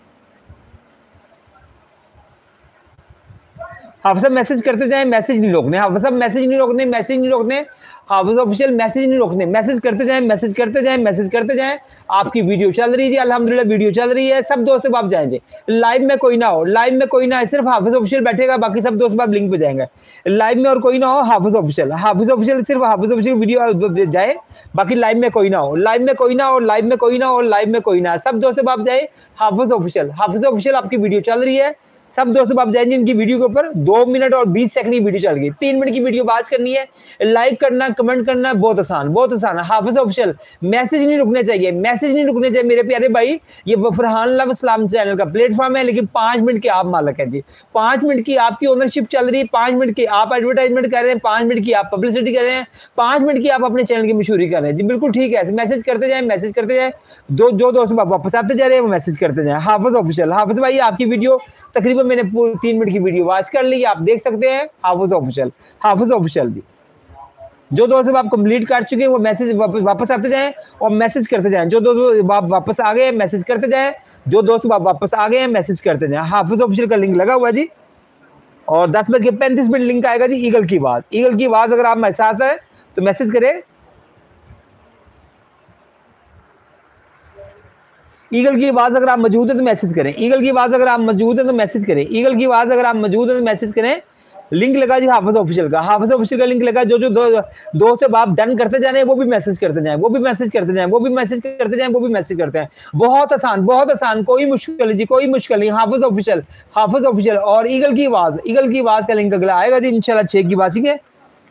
हाफिज साहब मैसेज करते जाएं, मैसेज नहीं रोकने, हाफिज साहब मैसेज नहीं रोकने, मैसेज नहीं रोकने, हाफिज ऑफिशियल मैसेज नहीं रोकने, मैसेज करते जाएं, मैसेज करते जाएं, मैसेज करते जाएं, आपकी वीडियो चल रही है जी, अल्हम्दुलिल्लाह वीडियो चल रही है, सब दोस्तों आप जाएं जी, लाइव में कोई ना हो, लाइव में कोई ना है, सिर्फ हाफिज ऑफिशियल बैठेगा, बाकी सब दोस्त आप लिंक पे जाएंगे, लाइव में और कोई ना हो, हाफिज ऑफिशियल, हाफिज ऑफिशियल, सिर्फ हाफिज ऑफिशियल वीडियो जाए, बाकी लाइव में कोई ना हो, लाइव में कोई ना हो, लाइव में कोई ना हो, लाइव में कोई ना, सब दोस्तों आप जाए, हाफिज ऑफिशियल, हाफिज ऑफिशियल आपकी वीडियो चल रही है, सब दोस्तों आप जाएंगे इनकी वीडियो के ऊपर, 2 मिनट और 20 सेकंड की वीडियो चल गई, 3 मिनट की वीडियो वॉच करनी है, लाइक करना, कमेंट करना, बहुत आसान, बहुत आसान है, हाफिज ऑफिशियल, मैसेज नहीं रुकने चाहिए, मैसेज नहीं रुकने चाहिए मेरे प्यारे भाई, ये फरहान लव इस्लाम चैनल का प्लेटफॉर्म है, लेकिन 5 मिनट के आप मालिक है जी, 5 मिनट की आपकी ओनरशिप चल रही है, 5 मिनट की आप एडवर्टाइजमेंट कर रहे हैं, 5 मिनट की आप पब्लिसिटी कर रहे हैं, 5 मिनट की आप अपने चैनल की मशहूरी कर रहे हैं जी, बिल्कुल ठीक है, मैसेज करते जाए, मैसेज करते जाए, जो दोस्त वापस आते जा रहे हैं वो मैसेज करते जाए, हाफिज ऑफिशियल, हाफिज भाई आपकी वीडियो तकरीबन मैंने पूरी 3 मिनट की वीडियो वॉच कर ली, आप देख सकते हैं, हाफिज ऑफिशियल, हाफिज ऑफिशियल जी, जो दोस्त आप कंप्लीट कर चुके हैं वो मैसेज वापस आते जाएं और मैसेज करते जाएं, जो दोस्त वापस आ गए मैसेज करते जाएं, जो दोस्त वापस आ गए हैं मैसेज करते जाएं, हाफिज ऑफिशियल का लिंक लगा हुआ जी, और 10:35 लिंक आएगा जी, ईगल की आवाज, ईगल की आवाज अगर आप मेरे साथ है तो मैसेज करें, ईगल की आवाज अगर आप मौजूद है तो मैसेज करें, ईगल की आवाज अगर आप मौजूद है तो मैसेज करें, ईगल की आवाज अगर आप मौजूद है तो मैसेज करें, लिंक लगा जी हाफिज ऑफिशियल का, हाफिज ऑफिशियल का लिंक लगा, जो दोस्त आप डन करते जा रहे हैं वो भी मैसेज करते जाएं, वो भी मैसेज करते जाएं, वो भी मैसेज करते जाएं, वो भी मैसेज करते हैं, बहुत आसान, कोई मुश्किल नहीं जी, कोई मुश्किल नहीं, हाफिज ऑफिशियल, हाफिज ऑफिशियल और ईगल की आवाज, ईगल की आवाज का लिंक अगला आएगा जी इंशाल्लाह 6 की बात है,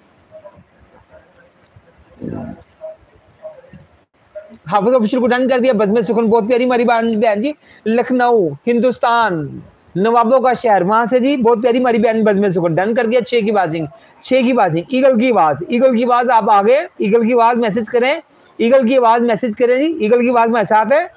हाफिज ऑफिशियल को डन कर दिया, बज़्म सुकून, बहुत प्यारी हमारी बहन जी, लखनऊ हिंदुस्तान नवाबों का शहर, वहां से जी, बहुत प्यारी हमारी बहन बज़्म सुकून, डन कर दिया, 6 की बाजिंग, 6 की बाजिंग, ईगल की आवाज, ईगल की आवाज आप आ गए, ईगल की आवाज मैसेज करें, ईगल की आवाज मैसेज करें जी, ईगल की आवाज मेरे साथ है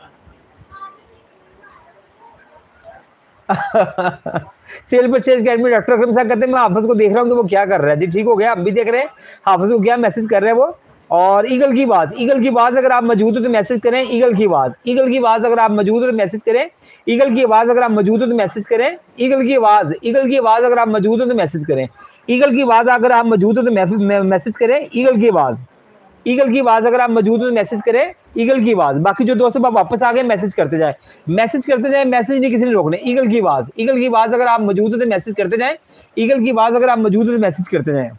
sale purchase academy doctor Akram sahab कहते हैं मैं हाफिज को देख रहा हूँ कि वो क्या कर रहा है जी, ठीक हो गया, हम भी देख रहे हैं हाफिज को क्या मैसेज कर रहे हैं वो, और ईगल की आवाज, ईगल की आवाज अगर आप मौजूद हो तो मैसेज करें, ईगल की आवाज, ईगल की आवाज अगर आप मौजूद हो तो मैसेज करें, ईगल की आवाज अगर आप मौजूद हो तो मैसेज करें, ईगल की आवाज, ईगल की आवाज अगर आप मौजूद हो तो मैसेज करें, ईगल की आवाज अगर आप मौजूद हो तो मैसेज करें, ईगल की आवाज, ईगल की आवाज अगर आप मौजूद हो तो मैसेज करें, ईगल की आवाज, बाकी जो दोस्तों आप वापस आ गए मैसेज करते जाए, मैसेज करते जाए, मैसेज नहीं किसी ने रोकने, ईगल की आवाज, ईगल की आवाज अगर आप मौजूद हो तो मैसेज करते जाए, ईगल की आवाज अगर आप मौजूद हो तो मैसेज करते जाए,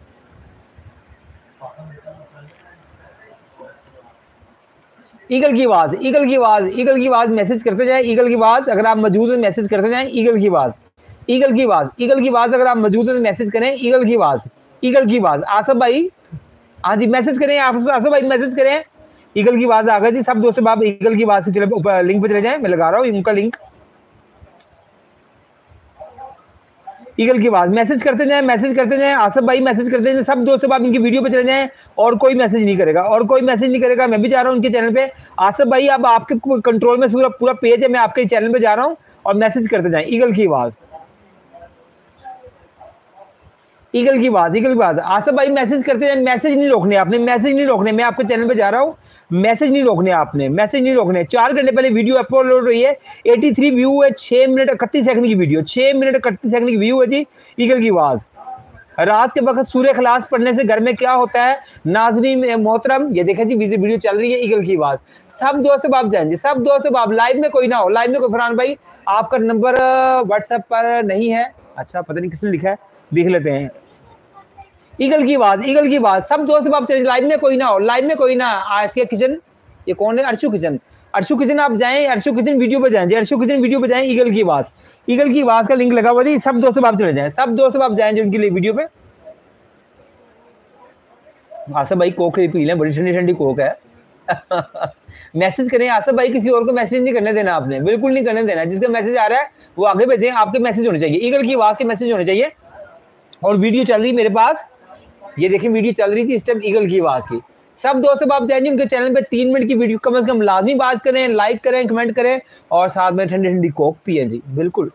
ईगल की आवाज, ईगल की आवाज, ईगल की आवाज मैसेज करते जाए, ईगल की आवाज अगर आप मौजूद हो मैसेज करते जाए, ईगल की आवाज, ईगल की आवाज, ईगल की आवाज अगर आप मौजूद हो तो मैसेज करें, ईगल की आवाज, ईगल की आवाज, आसफ भाई, हाँ जी मैसेज करें, आसफ भाई मैसेज करें, ईगल की आवाज आ गई जी, सब दोस्तों आप ईगल की आवाज से चले ऊपर लिंक पे चले जाएं, मैं लगा रहा हूँ उनका लिंक, ईगल की आवाज, मैसेज करते जाएं, मैसेज करते जाएं, आसफ भाई मैसेज करते जाएं, सब दोस्तों आप इनकी वीडियो पे चले जाएं और कोई मैसेज नहीं करेगा, और कोई मैसेज नहीं करेगा। मैं भी जा रहा हूं उनके चैनल पे। आसफ भाई अब आपके कंट्रोल में पूरा पूरा पेज है, मैं आपके चैनल पे जा रहा हूं और मैसेज करते जाएं। ईगल की आवाज, ईगल की आवाज, ईगल की आवाज। आसफ भाई मैसेज करते जाएं, मैसेज नहीं रोकने आपने, मैसेज नहीं रोकने। मैं आपके चैनल पे जा रहा हूं, मैसेज नहीं रोकने आपने, मैसेज नहीं रोकने। 4 घंटे पहले वीडियो अपलोड हुई है, 83 व्यू है, 6 मिनट 31 सेकंड की वीडियो, 6 मिनट 31 सेकंड की व्यू है जी। ईगल की आवाज। रात के वक्त सूर्य खलास पढ़ने से घर में क्या होता है नाजरीन मोहतरम, ये देखें जी वीडियो चल रही है। ईगल की आवाज। सब दोस्त आप जाएं जी, सब दोस्त आप। लाइव में कोई ना हो, लाइव में कोई। फरहान भाई आपका नंबर व्हाट्सएप पर नहीं है, अच्छा पता नहीं किसने लिखा है, देख लेते हैं। ईगल की आवाज, ईगल की आवाज। सब दोस्त आप चले, लाइव में कोई ना हो, लाइव में कोई ना। आसिया किचन, ये कौन है? अर्शु किचन, अर्शु किचन आप जाएं, अर्शु किचन वीडियो पे जाएं जी, अर्शु किचन वीडियो पे जाएं। ईगल की आवाज, ईगल की आवाज का लिंक लगा हुआ जी। सब दोस्त आप चले जाएं, सब दोस्त आप जाएं जो उनके लिए वीडियो पे। आसफ भाई कोक पी लें, बड़ी ठंडी ठंडी कोक है। मैसेज करें आसफ भाई, किसी और को मैसेज नहीं करने देना आपने, बिल्कुल नहीं करने देना। जिसका मैसेज आ रहा है वो आगे भेजें, आपके मैसेज होने चाहिए, ईगल की आवाज के मैसेज होने चाहिए। और वीडियो चल रही मेरे पास, ये देखिए वीडियो चल रही थी इस टाइम ईगल की आवाज की। सब दोस्तों आप जाएंगे उनके चैनल पे, 3 मिनट की वीडियो कम से कम लाजमी बात करें, लाइक करें, कमेंट करें और साथ में ठंडी ठंडी कोक पिए जी, बिल्कुल।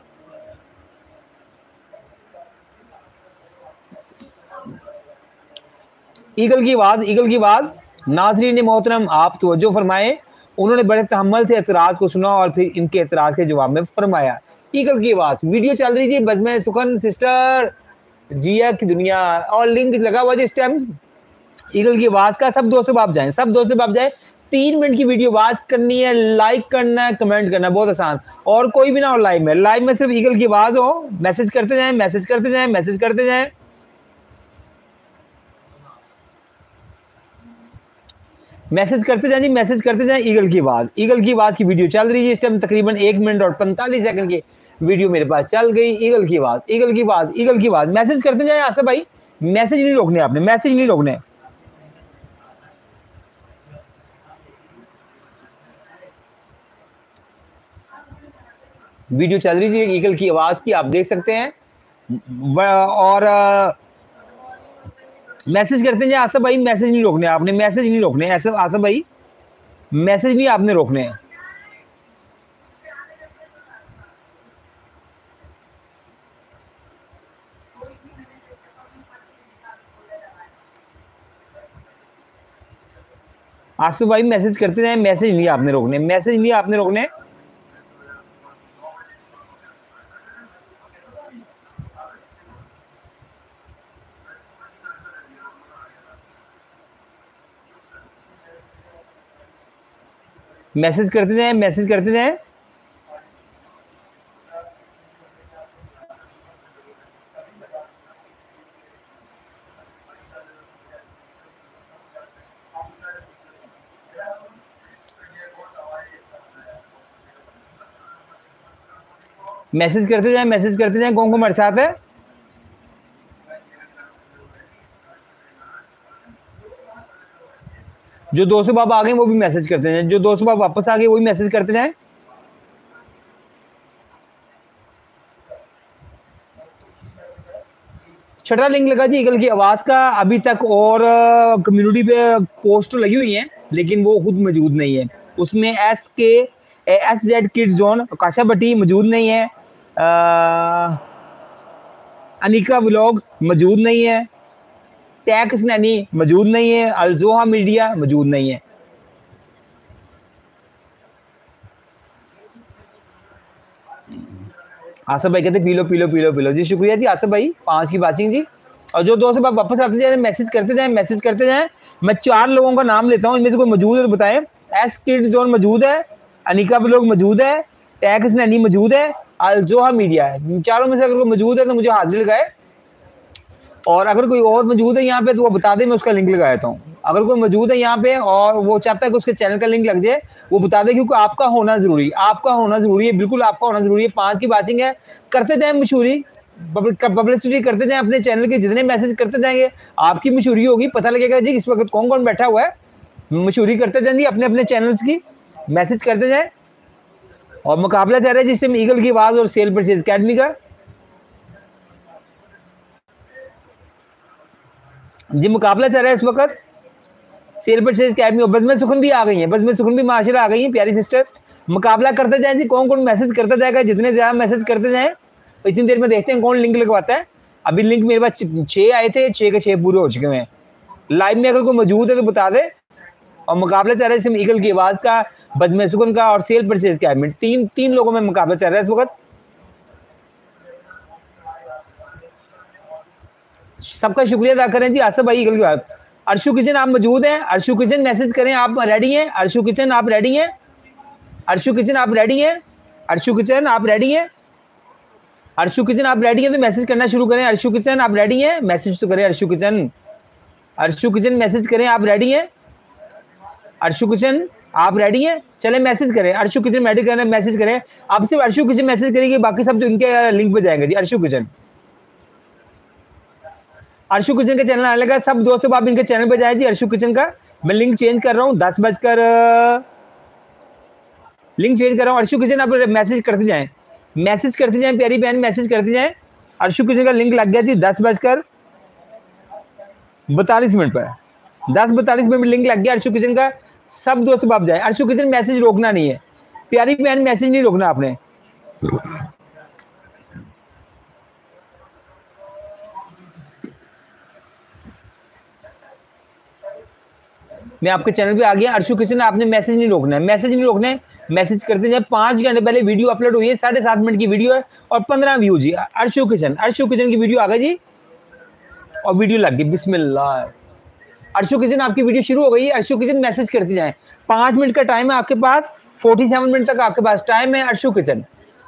ईगल की आवाज, ईगल की आवाज। नाजरीन मोहतरम आप तवज्जो फरमाएं। उन्होंने बड़े तहम्मुल से एतराज को सुना और फिर इनके एतराज के जवाब में फरमाया। ईगल की आवाज वीडियो चल रही थी, बज़्म सुखन सिस्टर जिया की दुनिया, और लिंक लगा हुआ इस टाइम ईगल की आवाज का। सब दोस्तों आप जाएं, सब दोस्तों आप जाएं। 3 मिनट की वीडियो आवाज करनी है, लाइक करना है, कमेंट करना है, बहुत आसान। और कोई भी ना हो लाइव में, लाइव में सिर्फ ईगल की आवाज हो। मैसेज करते जाएं, मैसेज करते जाएं, मैसेज करते जाएं, मैसेज करते जाएं जी, मैसेज करते जाएं। ईगल की आवाज, ईगल की आवाज की वीडियो चल रही है इस टाइम, तकरीबन 1 मिनट और 45 सेकंड की वीडियो मेरे पास चल गई। ईगल की आवाज, ईगल की आवाज, ईगल की आवाज। मैसेज करते जाएं आसफ भाई, मैसेज नहीं रोकने आपने, मैसेज नहीं रोकने। वीडियो चल रही थी ईगल की आवाज की, आप देख सकते हैं। और मैसेज करते हैं आसफ भाई, मैसेज नहीं रोकने आपने, मैसेज नहीं रोकने ऐसे आसफ भाई, मैसेज नहीं आपने रोकने हैं। आसफ भाई मैसेज करते जाएं, मैसेज नहीं आपने रोकने, मैसेज नहीं आपने रोकने। मैसेज करते जाएं, मैसेज करते जाएं। मैसेज करते जाएं, मैसेज करते जाएं। कौन कौन हमारे साथ है? जो दोस्तों बाबा आ गए वो भी मैसेज करते जाएं, जो दोस्तों बाबा वापस आ गए वो भी मैसेज करते जाएं। छठा लिंक लगा जी ईगल की आवाज का अभी तक, और कम्युनिटी पे पोस्ट लगी हुई है लेकिन वो खुद मौजूद नहीं है। उसमें SZ kids zone Kasha Bhatti मौजूद नहीं है, अनिका व्लॉग मौजूद नहीं है, टैक्स नैनी मौजूद नहीं है, अलजोहा मीडिया मौजूद नहीं है। आसफ भाई कहते पी लो पी लो पी लो पी लो जी, शुक्रिया जी आसफ भाई 5 की बाचिंग जी। और जो दोस्त आप वापस आते जाए मैसेज करते जाएं, मैसेज करते जाएं। मैं 4 लोगों का नाम लेता हूं, इनमें से कोई मौजूद है तो बताएं। एस किड जोन मौजूद है, अनिका ब्लॉग मौजूद है, टैक्स नैनी मौजूद है, अलजोहा मीडिया है। चारों में से अगर कोई मौजूद है तो मुझे हाजिर लगाए, और अगर कोई और मौजूद है यहाँ पे तो वो बता दे, मैं उसका लिंक लगा देता हूँ। अगर कोई मौजूद है यहाँ पे और वो चाहता है कि उसके चैनल का लिंक लग जाए, वो बता दे, क्योंकि आपका होना जरूरी, आपका होना जरूरी है, बिल्कुल आपका होना जरूरी है। 5 की बाचिंग है, करते जाए मशहूरी, पब्लिसिटी करते जाएं अपने चैनल के, जितने मैसेज करते जाएंगे आपकी मशहूरी होगी, पता लगेगा जी इस वक्त कौन कौन बैठा हुआ है। मशहूरी करते जाएंगे अपने अपने चैनल्स की, मैसेज करते जाए। और मुकाबला चल रहा है जिस टाइम ईगल की आवाज और सेल परचेज अकेडमी का। जी मुकाबला चल रहा है इस वक्त सेल परचेज अकेडमी। बज़्म सुखन भी आ गई हैं, बज़्म सुखन भी माशाल्लाह आ गई हैं प्यारी सिस्टर। मुकाबला करते जाएं जी, कौन कौन मैसेज करता जाएगा, जितने ज़्यादा मैसेज करते जाएं तो इतनी देर में देखते हैं कौन लिंक लगवाता है। अभी लिंक मेरे पास 6 आए थे, 6 के 6 पूरे हो चुके हैं। लाइव में अगर कोई मौजूद है तो बता दे। और मुकाबला चल रहा है इसमें ईगल की आवाज़ का, बज़्म सुखन का और सेल परचेज अकेडमी, तीन लोगों में मुकाबला चल रहा है इस वक्त। सबका शुक्रिया अदा करें जी। आसफ भाई ईगल की आवाज़। अर्शु किचन आप मौजूद हैं? अर्शु किचन मैसेज करें, आप रेडी हैं? अर्शु किचन आप रेडी हैं? अर्शु किचन आप रेडी हैं? अर्शु किचन आप रेडी हैं? अर्शु किचन आप रेडी हैं तो मैसेज करना शुरू करें। अर्शु किचन आप रेडी हैं? मैसेज तो करें Arshu kitchen. Arshu kitchen message करें, आप रेडी हैं? अर्शु किचन आप रेडी हैं? चले मैसेज करें। अर्शु किचन रेडी करें, मैसेज करें। आप सिर्फ अर्शु किचन मैसेज करेंगे, बाकी सब तो इनके लिंक पे जाएंगे जी। अर्शु किचन, अर्शु किचन का चैनल आने लगा, सब दोस्तों आप इनके चैनल पे जाए जी। अर्शु किचन का मैं लिंक चेंज कर रहा हूँ, 10 बजकर लिंक चेंज कर रहा हूँ। अर्शु किचन आप मैसेज करते जाएं, मैसेज करते जाएं, प्यारी बहन मैसेज करते जाएं। अर्शु किचन का लिंक लग गया जी 10:42 पर, 10:42 लिंक लग गया अर्शु किचन का। सब दोस्तों आप जाए। अर्शु किचन मैसेज रोकना नहीं है, प्यारी बहन मैसेज नहीं रोकना आपने। मैं आपके चैनल पे आ गया। अर्शु किचन आपने मैसेज नहीं रोकना है, मैसेज नहीं रोकना है, मैसेज करते जाए। 5 घंटे पहले वीडियो अपलोड हुई है, 7.5 मिनट की वीडियो है और 15 व्यू जी। अर्शु किचन की वीडियो आ गई जी और वीडियो लग गई। बिस्मिल्लाह, अर्शु किचन आपकी वीडियो शुरू हो गई है। अर्शु किचन मैसेज करते जाएं, 5 मिनट का टाइम है आपके पास, 47 मिनट तक आपके पास टाइम है। अर्शु किचन,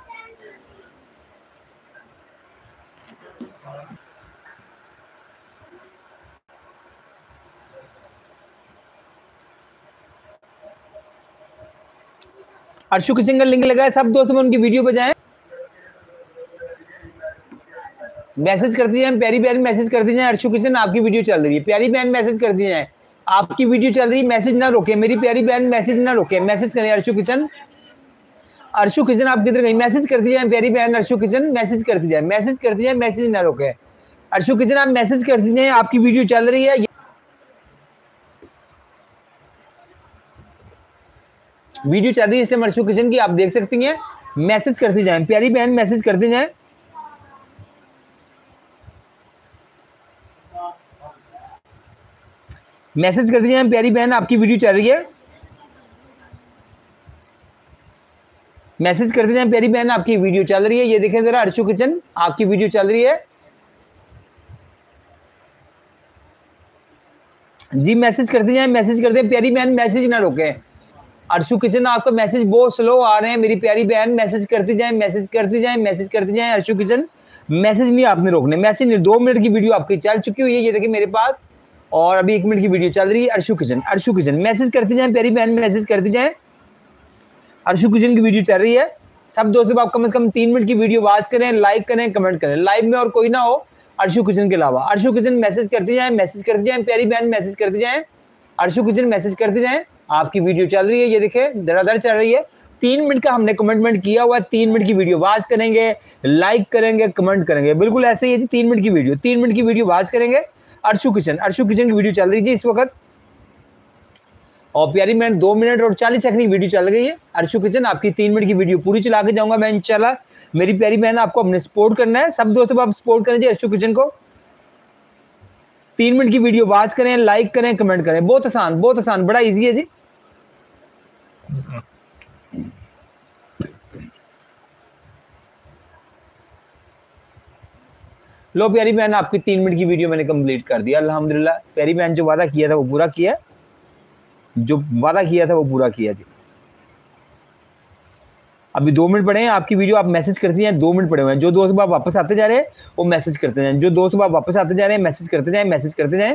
अर्शु किचन का लिंक लगा है, सब दोस्तों में उनकी वीडियो पे जाएं, मैसेज करती जाएं। प्यारी बहन मैसेज करती जाएं, अर्शु किचन आपकी वीडियो चल रही है। प्यारी बहन मैसेज करती जाएं, आपकी वीडियो चल रही है, मैसेज ना रोके। मेरी प्यारी बहन मैसेज ना रोके, मैसेज करें अर्शु किचन। अर्शु किचन आप किधर गई? मैसेज करती जाएं प्यारी बहन। अर्शु किचन मैसेज करती जाए, मैसेज करती जाए, मैसेज ना रोके। अर्शु किचन आप मैसेज करती जाएं, आपकी वीडियो चल रही है, वीडियो चल रही है इस टाइम अर्शु किचन की, आप देख सकती हैं। मैसेज करती जाएं प्यारी बहन, मैसेज करती जाएं। मैसेज करती जाएं प्यारी बहन, आपकी वीडियो चल रही है। मैसेज करते जाएं प्यारी बहन, आपकी वीडियो चल रही है। ये देखें जरा अर्शु किचन आपकी वीडियो चल रही है जी। मैसेज करते जाएं, मैसेज करते हैं प्यारी बहन, मैसेज ना रोकें। अर्शु किचन आपका मैसेज बहुत स्लो आ रहे हैं मेरी प्यारी बहन, मैसेज करती जाएं, मैसेज करती जाएं, मैसेज करती जाएं। अर्शु किचन मैसेज नहीं आपने रोकने, मैसेज नहीं। 2 मिनट की वीडियो आपकी चल चुकी हुई है, ये देखिए मेरे पास, और अभी 1 मिनट की वीडियो चल रही है। अर्शु किचन मैसेज करती जाएं प्यारी बहन, मैसेज करती जाएं। अर्शु किचन की वीडियो चल रही है। सब दोस्तों आप कम से कम 3 मिनट की वीडियो वॉच करें, लाइक करें, कमेंट करें। लाइव में और कोई ना हो अर्शु किचन के अलावा। अर्शु किचन मैसेज करती जाएं, मैसेज करती जाएं प्यारी बहन, मैसेज करती जाएं। अर्शु किचन मैसेज करती जाएं, आपकी वीडियो चल रही है, ये देखिए धड़ाधड़ चल रही है। 3 मिनट का हमने कमिटमेंट किया हुआ है, 3 मिनट की वीडियो वॉच करेंगे, लाइक करेंगे, कमेंट करेंगे, बिल्कुल ऐसे ही है जी। 3 मिनट की वीडियो, 3 मिनट की वीडियो वॉच करेंगे। अर्शु किचन की वीडियो चल रही है जी इस वक्त, और प्यारी मैन 2 मिनट और 40 सेकंड की वीडियो चल गई है। अर्शु किचन आपकी 3 मिनट की वीडियो पूरी चला के जाऊंगा मैं इंशाल्लाह। मेरी प्यारी बहन आपको अपने सपोर्ट करना है, सब दोस्तों आप सपोर्ट करें जी अर्शु किचन को। 3 मिनट की वीडियो वॉच करें, लाइक करें, कमेंट करें। बहुत आसान, बड़ा ईजी है जी। लो प्यारी बहन आपकी 3 मिनट की वीडियो मैंने कंप्लीट कर दिया अल्हम्दुलिल्लाह। प्यारी बहन जो वादा किया था वो पूरा किया, वो पूरा किया जी। अभी 2 मिनट पड़े हैं आपकी वीडियो, आप मैसेज करती हैं, 2 मिनट पड़े हुए हैं। जो दोस्त आप वापस आते जा रहे हैं वो मैसेज करते जाएं, जो दोस्त आप वापस आते जा रहे हैं मैसेज करते जाएं, मैसेज करते जाएं।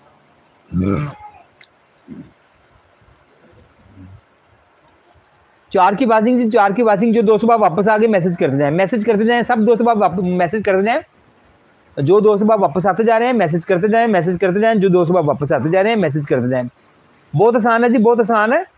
4 की पासिंग जी, 4 की पासिंग। जो दोस्तों आप वापस आगे मैसेज करते जाएं, मैसेज करते जाएं। सब दोस्तों आप मैसेज करते जाएं। जो दोस्तों आप वापस आते जा रहे हैं मैसेज करते जाएं, मैसेज करते जाएं। जो दोस्तों आप वापस आते जा रहे हैं मैसेज करते जाएं। बहुत आसान है जी, बहुत आसान है।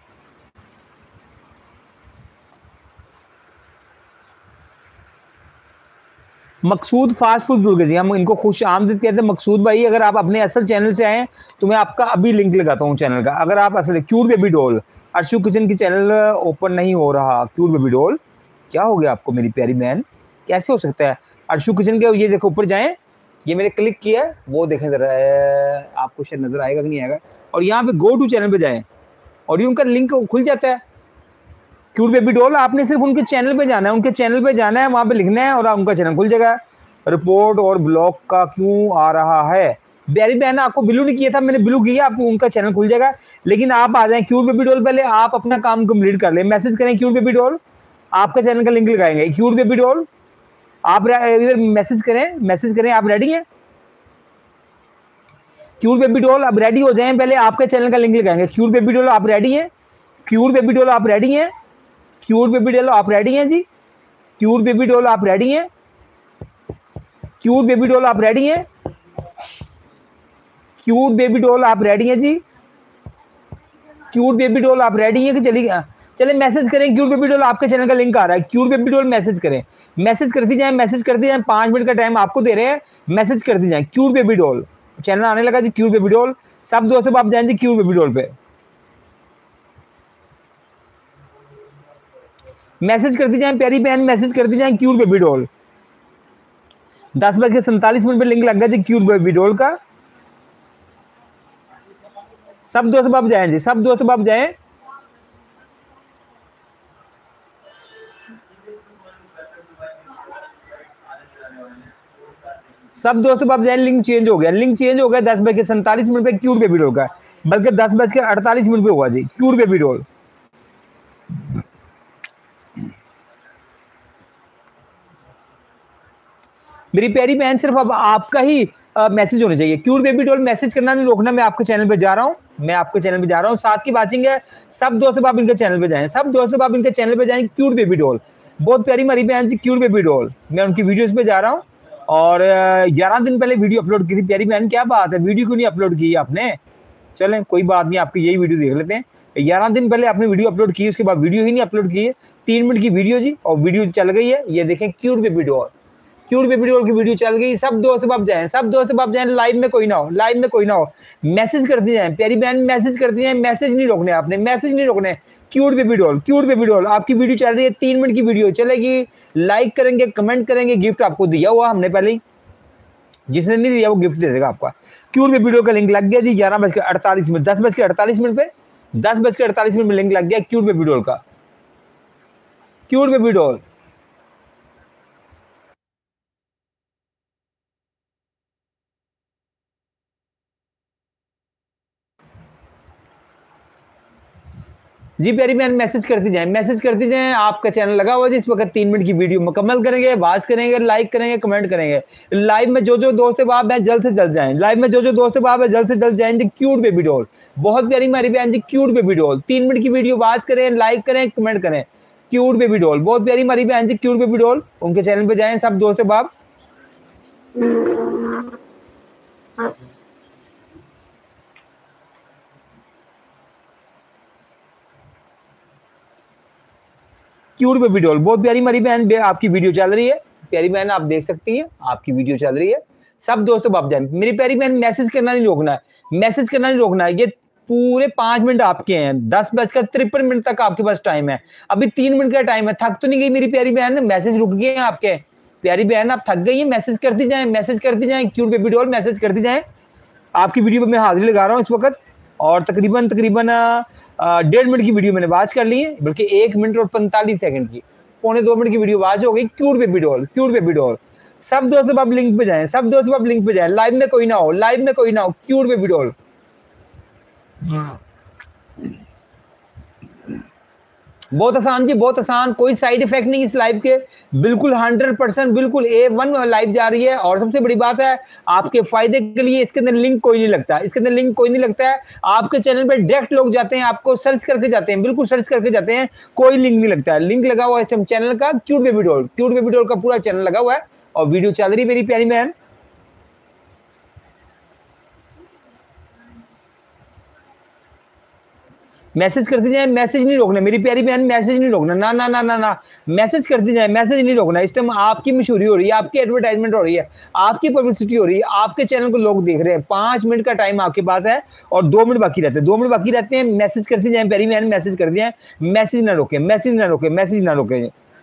मकसूद फास्ट फूड ब्लॉगर जी, हम इनको खुश आमदीद कहते हैं। मकसूद भाई, अगर आप अपने असल चैनल से आए तो मैं आपका अभी लिंक लगाता हूँ चैनल का। अगर आप असल cute baby doll, Arshu kitchen की चैनल ओपन नहीं हो रहा, क्यूट बेबी डॉल क्या हो गया आपको मेरी प्यारी बहन, कैसे हो सकता है? अर्शु किचन के ये देखो ऊपर जाएं, ये मैंने क्लिक किया है, वो देखें जरा, आपको शायद नजर आएगा कि नहीं आएगा, और यहाँ पे गो टू चैनल पे जाएं और ये उनका लिंक खुल जाता है क्यूट बेबी डॉल। आपने सिर्फ उनके चैनल पे जाना है, उनके चैनल पे जाना है, वहां पे लिखना है और उनका चैनल खुल जाएगा। रिपोर्ट और ब्लॉग का क्यों आ रहा है? प्यारी बहन, आपको ब्लू नहीं किया था, मैंने ब्लू किया, आपको उनका चैनल खुल जाएगा। लेकिन आप आ जाएं क्यूट बेबी डॉल, पहले आप अपना काम कंप्लीट कर ले, मैसेज करें क्यूट बेबी डॉल, आपका चैनल का लिंक लगाएंगे। क्यूट बेबी डॉल आप इधर मैसेज करें, आप रेडी हैं? क्यूट बेबी डॉल अब रेडी हो जाएं, पहले आपके चैनल का लिंक लगाएंगे। क्यूट बेबी डॉल आप रेडी हैं? क्यूट बेबी डॉल आप रेडी हैं? क्यूट बेबी डॉल आप रेडी हैं जी? क्यूट बेबी डॉल आप रेडी हैं? क्यूट बेबी डॉल आप रेडी हैं? क्यूट बेबी डॉल आप रेडी हैं जी? क्यूट बेबी डॉल आप रेडी हैं कि चली गया? चले मैसेज करें क्यूट बेबी डॉल, आपके चैनल का लिंक आ रहा है। क्यूट बेबी डॉल मैसेज करें, मैसेज करती जाएं, मैसेज करती जाएं, 5 मिनट का टाइम आपको दे रहे हैं, मैसेज करती जाएं। क्यूट बेबी डॉल चैनल आने लगा जी, क्यूट बेबी डॉल। सब दोस्तों आप जाएं जी क्यूट बेबी डॉल पे, मैसेज करती जाएं प्यारी बहन, मैसेज करती जाएं क्यूट बेबी डॉल। 10:47 पे लिंक लग गया जी क्यूट बेबी डॉल का। सब दोस्त बाप जाएं जी, सब दोस्त बाप जाएं। सब दोस्तों बाप जाएं, लिंक चेंज हो गया, लिंक चेंज हो गया 10:47 पे क्यूट बेबी डॉल का, बल्कि 10:48 पे हुआ जी क्यूट बेबी डॉल। मेरी प्यारी बहन, सिर्फ अब आपका ही मैसेज होना चाहिए। क्यूट बेबी डॉल मैसेज करना नहीं रोकना, मैं आपके चैनल पे जा रहा हूँ, मैं आपके चैनल पे जा रहा हूँ, साथ की बातचीत है। सब दोस्तों आप इनके चैनल पे जाएं, सब दोस्तों आप इनके चैनल पे जाएं, क्यूट बेबी डॉल। बहुत प्यारी हमारी बहन जी क्यूट बेबी डॉल, मैं उनकी वीडियोस पे जा रहा हूँ। और 11 दिन पहले वीडियो अपलोड की थी। प्यारी बहन क्या बात है, वीडियो क्यों नहीं अपलोड की आपने? चलें कोई बात नहीं, आपकी यही वीडियो देख लेते हैं। 11 दिन पहले आपने वीडियो अपलोड की, उसके बाद वीडियो ही नहीं अपलोड की है। 3 मिनट की वीडियो जी, और वीडियो चल गई है, ये देखें cute baby doll, cute baby doll की वीडियो चल गई। सब दोस्त बाप जाएं, सब दोस्त बाप जाएं, लाइव में कोई ना हो, लाइव में कोई ना हो, मैसेज करती जाएं प्यारी बहन, मैसेज करती जाएं, मैसेज नहीं रोकने आपने, मैसेज नहीं रोकने। Cute baby doll, cute baby doll आपकी वीडियो चल रही है, 3 मिनट की वीडियो चलेगी, लाइक करेंगे, कमेंट करेंगे, गिफ्ट आपको दिया हुआ हमने पहले ही, जिसने नहीं दिया वो गिफ्ट दे देगा आपका। क्यूट बेबी डॉल का लिंक लग गया जी 11:48, 10:48 पे 10:48 में लिंक लग गया क्यूट बेबी डॉल का। क्यूट बेबी डॉल जी प्यारी बहन, मैसेज करती जाएं, मैसेज करती जाएं। आपका चैनल लगा हुआ है जिस वक्त 3 मिनट की वीडियो मुकम्मल करेंगे, बात करेंगे, लाइक करेंगे, कमेंट करेंगे। लाइव में जो जो दोस्त बाप है जल्द से जल्द जाएं, लाइव में जो जो दोस्त बाप है जल्द से जल्द जाएं। क्यूट बेबी डॉल बहुत प्यारी हमारी बहन जी, क्यूट बेबी डॉल 3 मिनट की वीडियो बात करें, लाइक करें, कमेंट करें। क्यूट बेबी डॉल बहुत प्यारी हमारी बहन जी, क्यूट बेबी डॉल, उनके चैनल पे जाएं सब दोस्त बाप। क्यूट बेबी डॉल बहुत प्यारी हमारी बहन, आपकी वीडियो चल रही है प्यारी बहन, आप देख सकती हैं आपकी वीडियो चल रही है। सब दोस्तों बाप जाएं, मेरी प्यारी बहन मैसेज करना नहीं रोकना है, मैसेज करना नहीं रोकना है। ये पूरे 5 मिनट आपके हैं, 10:53 तक आपके पास टाइम है, अभी 3 मिनट का टाइम है। थक तो नहीं गई मेरी प्यारी बहन? मैसेज रुक गए हैं आपके? प्यारी बहन आप थक गई है? मैसेज करती जाएं, मैसेज करती जाएं, क्यूट बेबी डॉल मैसेज करती जाएं। आपकी वीडियो पे मैं हाजिरी लगा रहा हूँ इस वक्त, और तकरीबन 1.5 मिनट की वीडियो मैंने वाच कर ली है, बल्कि 1 मिनट और 45 सेकंड की, 1.25 मिनट की वीडियो वाच हो गई। Cute baby doll, cute baby doll. सब दोस्तों आप लिंक पे जाएं, सब दोस्तों आप लिंक पे जाएं, लाइव में कोई ना हो, लाइव में कोई ना हो, क्यूट बेबी डॉल। बहुत आसान जी, बहुत आसान, कोई साइड इफेक्ट नहीं इस लाइव के, बिल्कुल 100% बिल्कुल A1 लाइव जा रही है। और सबसे बड़ी बात है आपके फायदे के लिए, इसके अंदर लिंक कोई नहीं लगता, इसके अंदर लिंक कोई नहीं लगता है। आपके चैनल पे डायरेक्ट लोग जाते हैं, आपको सर्च करके जाते हैं, बिल्कुल सर्च करके जाते हैं, कोई लिंक नहीं लगता है। लिंक लगा हुआ है इस टाइम चैनल का, cute baby doll, cute baby doll का पूरा चैनल लगा हुआ है और वीडियो चल रही है मेरी प्यारी बहन। मैसेज करते जाए, मैसेज नहीं रोकना मेरी प्यारी बहन, मैसेज नहीं रोकना, ना ना ना ना ना, मैसेज करते जाए, मैसेज नहीं रोकना। इस टाइम आपकी मशहूरी हो रही है, आपकी एडवर्टाइजमेंट हो रही है, आपकी पब्लिसिटी हो रही है, आपके चैनल को लोग देख रहे हैं। 5 मिनट का टाइम आपके पास है और 2 मिनट बाकी रहते हैं, 2 मिनट बाकी रहते हैं, मैसेज करते जाए प्यारी बहन, मैसेज करते जाए, मैसेज ना रोके, मैसेज ना रोके, मैसेज ना रोके।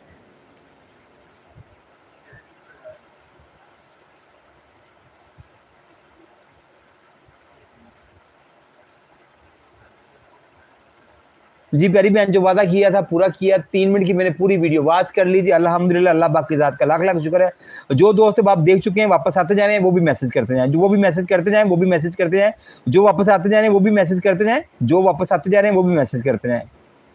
जी प्यारी बहन, जो वादा किया था पूरा किया। 3 मिनट की मैंने पूरी वीडियो वॉच कर ली जी। अल्हम्दुलिल्लाह, अल्लाह पाक की ज़ात का लाख लाख शुक्र है। जो दोस्त अब आप देख चुके हैं वापस आते जा रहे हैं वो भी मैसेज करते जाएं, जो वो भी मैसेज करते जाएं, वो भी मैसेज करते जाएं, जो वापस आते जा रहे हैं वो भी मैसेज करते जाएं, जो वापस आते जा रहे हैं वो भी मैसेज करते जाएं।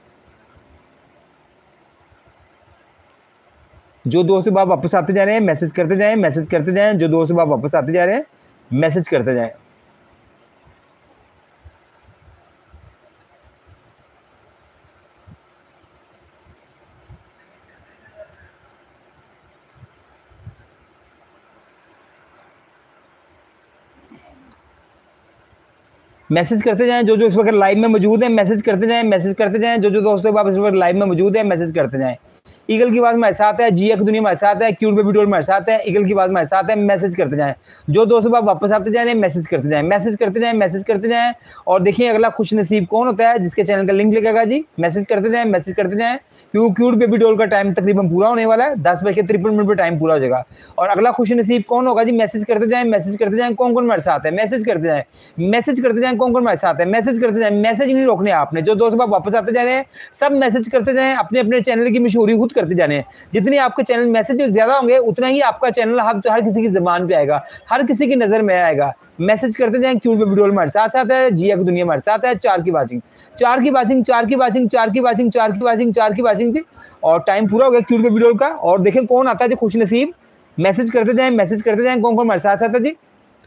जो दोस्त अब आप वापस आते जा रहे हैं मैसेज करते जाएं, मैसेज करते जाएं, जो दोस्त अब आप वापस आते जा रहे हैं मैसेज करते जाएं। मैसेज करते जाएं, जो जो इस वक्त लाइव में मौजूद है मैसेज करते जाएं, मैसेज करते जाएं, जो जो दोस्तों आप इस वक्त लाइव में मौजूद है मैसेज करते जाएं। ईगल की आवाज हमारे साथ है, जिया की दुनिया हमारे साथ है, क्यूट बेबी डॉल हमारे साथ है, ईगल की आवाज हमारे साथ है, मैसेज करते जाएं। जो दोस्तों आप वापस आते जाएं मैसेज करते जाएं, मैसेज करते जाएं, मैसेज करते जाएं। और देखिए अगला खुश नसीब कौन होता है जिसके चैनल का लिंक लगेगा जी। मैसेज करते जाएं, मैसेज करते जाएं। क्यूट बेबी डॉल का टाइम तकरीबन पूरा होने वाला है, 10:53 पर टाइम पूरा हो जाएगा। और अगला खुश नसीब कौन होगा जी। मैसेज करते जाएं, मैसेज करते जाएं, कौन कौन हमारे साथ है मैसेज करते जाएं, मैसेज करते जाएं, कौन कौन हमारे साथ है मैसेज करते जाएं। मैसेज नहीं रोकने आपने। जो दोस्तों आप वापस आते जा रहे हैं सब मैसेज करते जाएं, अपने अपने चैनल की मशहूरी खुद करते जाने हैं। जितने आपके चैनल मैसेज ज्यादा होंगे उतना ही आपका चैनल हर किसी की जबान पे आएगा, हर किसी की नजर में आएगा। मैसेज करते जाएं। क्यूट बेबी डॉल हमारे साथ साथ है, जिया की दुनिया हमारे साथ है, 4 की वाचिंग, 4 की वाचिंग, 4 की वाचिंग, 4 की वाचिंग, 4 की वाचिंग, 4 की वाचिंग जी। और टाइम पूरा हो गया क्यूट बेबी डॉल का। और देखें कौन आता है जी खुश नसीब। मैसेज करते जाएं, मैसेज करते जाएं, कौन कौन हमारे साथ साथ है जी।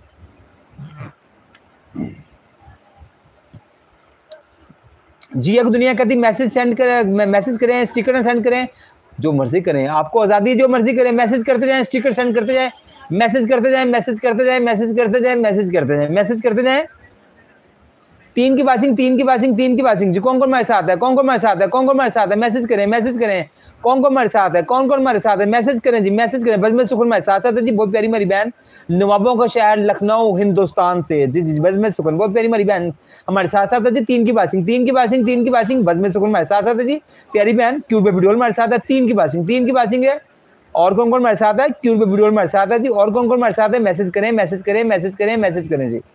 जिया की दुनिया कहती मैसेज सेंड करें, मैसेज करें, स्टिकर सेंड करें, जो मर्जी करें, आपको आज़ादी है, जो मर्जी करें। मैसेज करते जाएं, स्टिकर सेंड करते जाएं, मैसेज करते जाएं, मैसेज करते जाएं, मैसेज करते जाएं, मैसेज करते जाएं, मैसेज करते जाएं। 3 की वाचिंग, 3 की वाचिंग, 3 की वाचिंग जी। कौन कौन हमारे साथ है, कौन कौन हमारे साथ है, कौन कौन हमारे साथ है, मैसेज करें, मैसेज करें, कौन कौन हमारे साथ है, कौन कौन हमारे साथ है, मैसेज करें जी, मैसेज करें। बजमें सुकून हमारे साथ साथ है जी। बहुत प्यारी मेरी बहन, नवाबों का शहर लखनऊ हिंदुस्तान से जी जी। बजमें सुकून, बहुत प्यारी मेरी बहन हमारे साथ साथ है जी। 3 की वाचिंग, 3 की वाचिंग, 3 की वाचिंग, बजमें सुकून हमारे साथ साथ है जी। प्यारी बहन क्यूट बेबी डॉल हमारे साथ है, 3 की वाचिंग, 3 की वाचिंग है। और कौन कौन हमारे साथ है, क्यूट बेबी डॉल हमारे साथ है जी। और कौन कौन हमारे साथ है, मैसेज करें, मैसेज करें, मैसेज करें, मैसेज करें जी,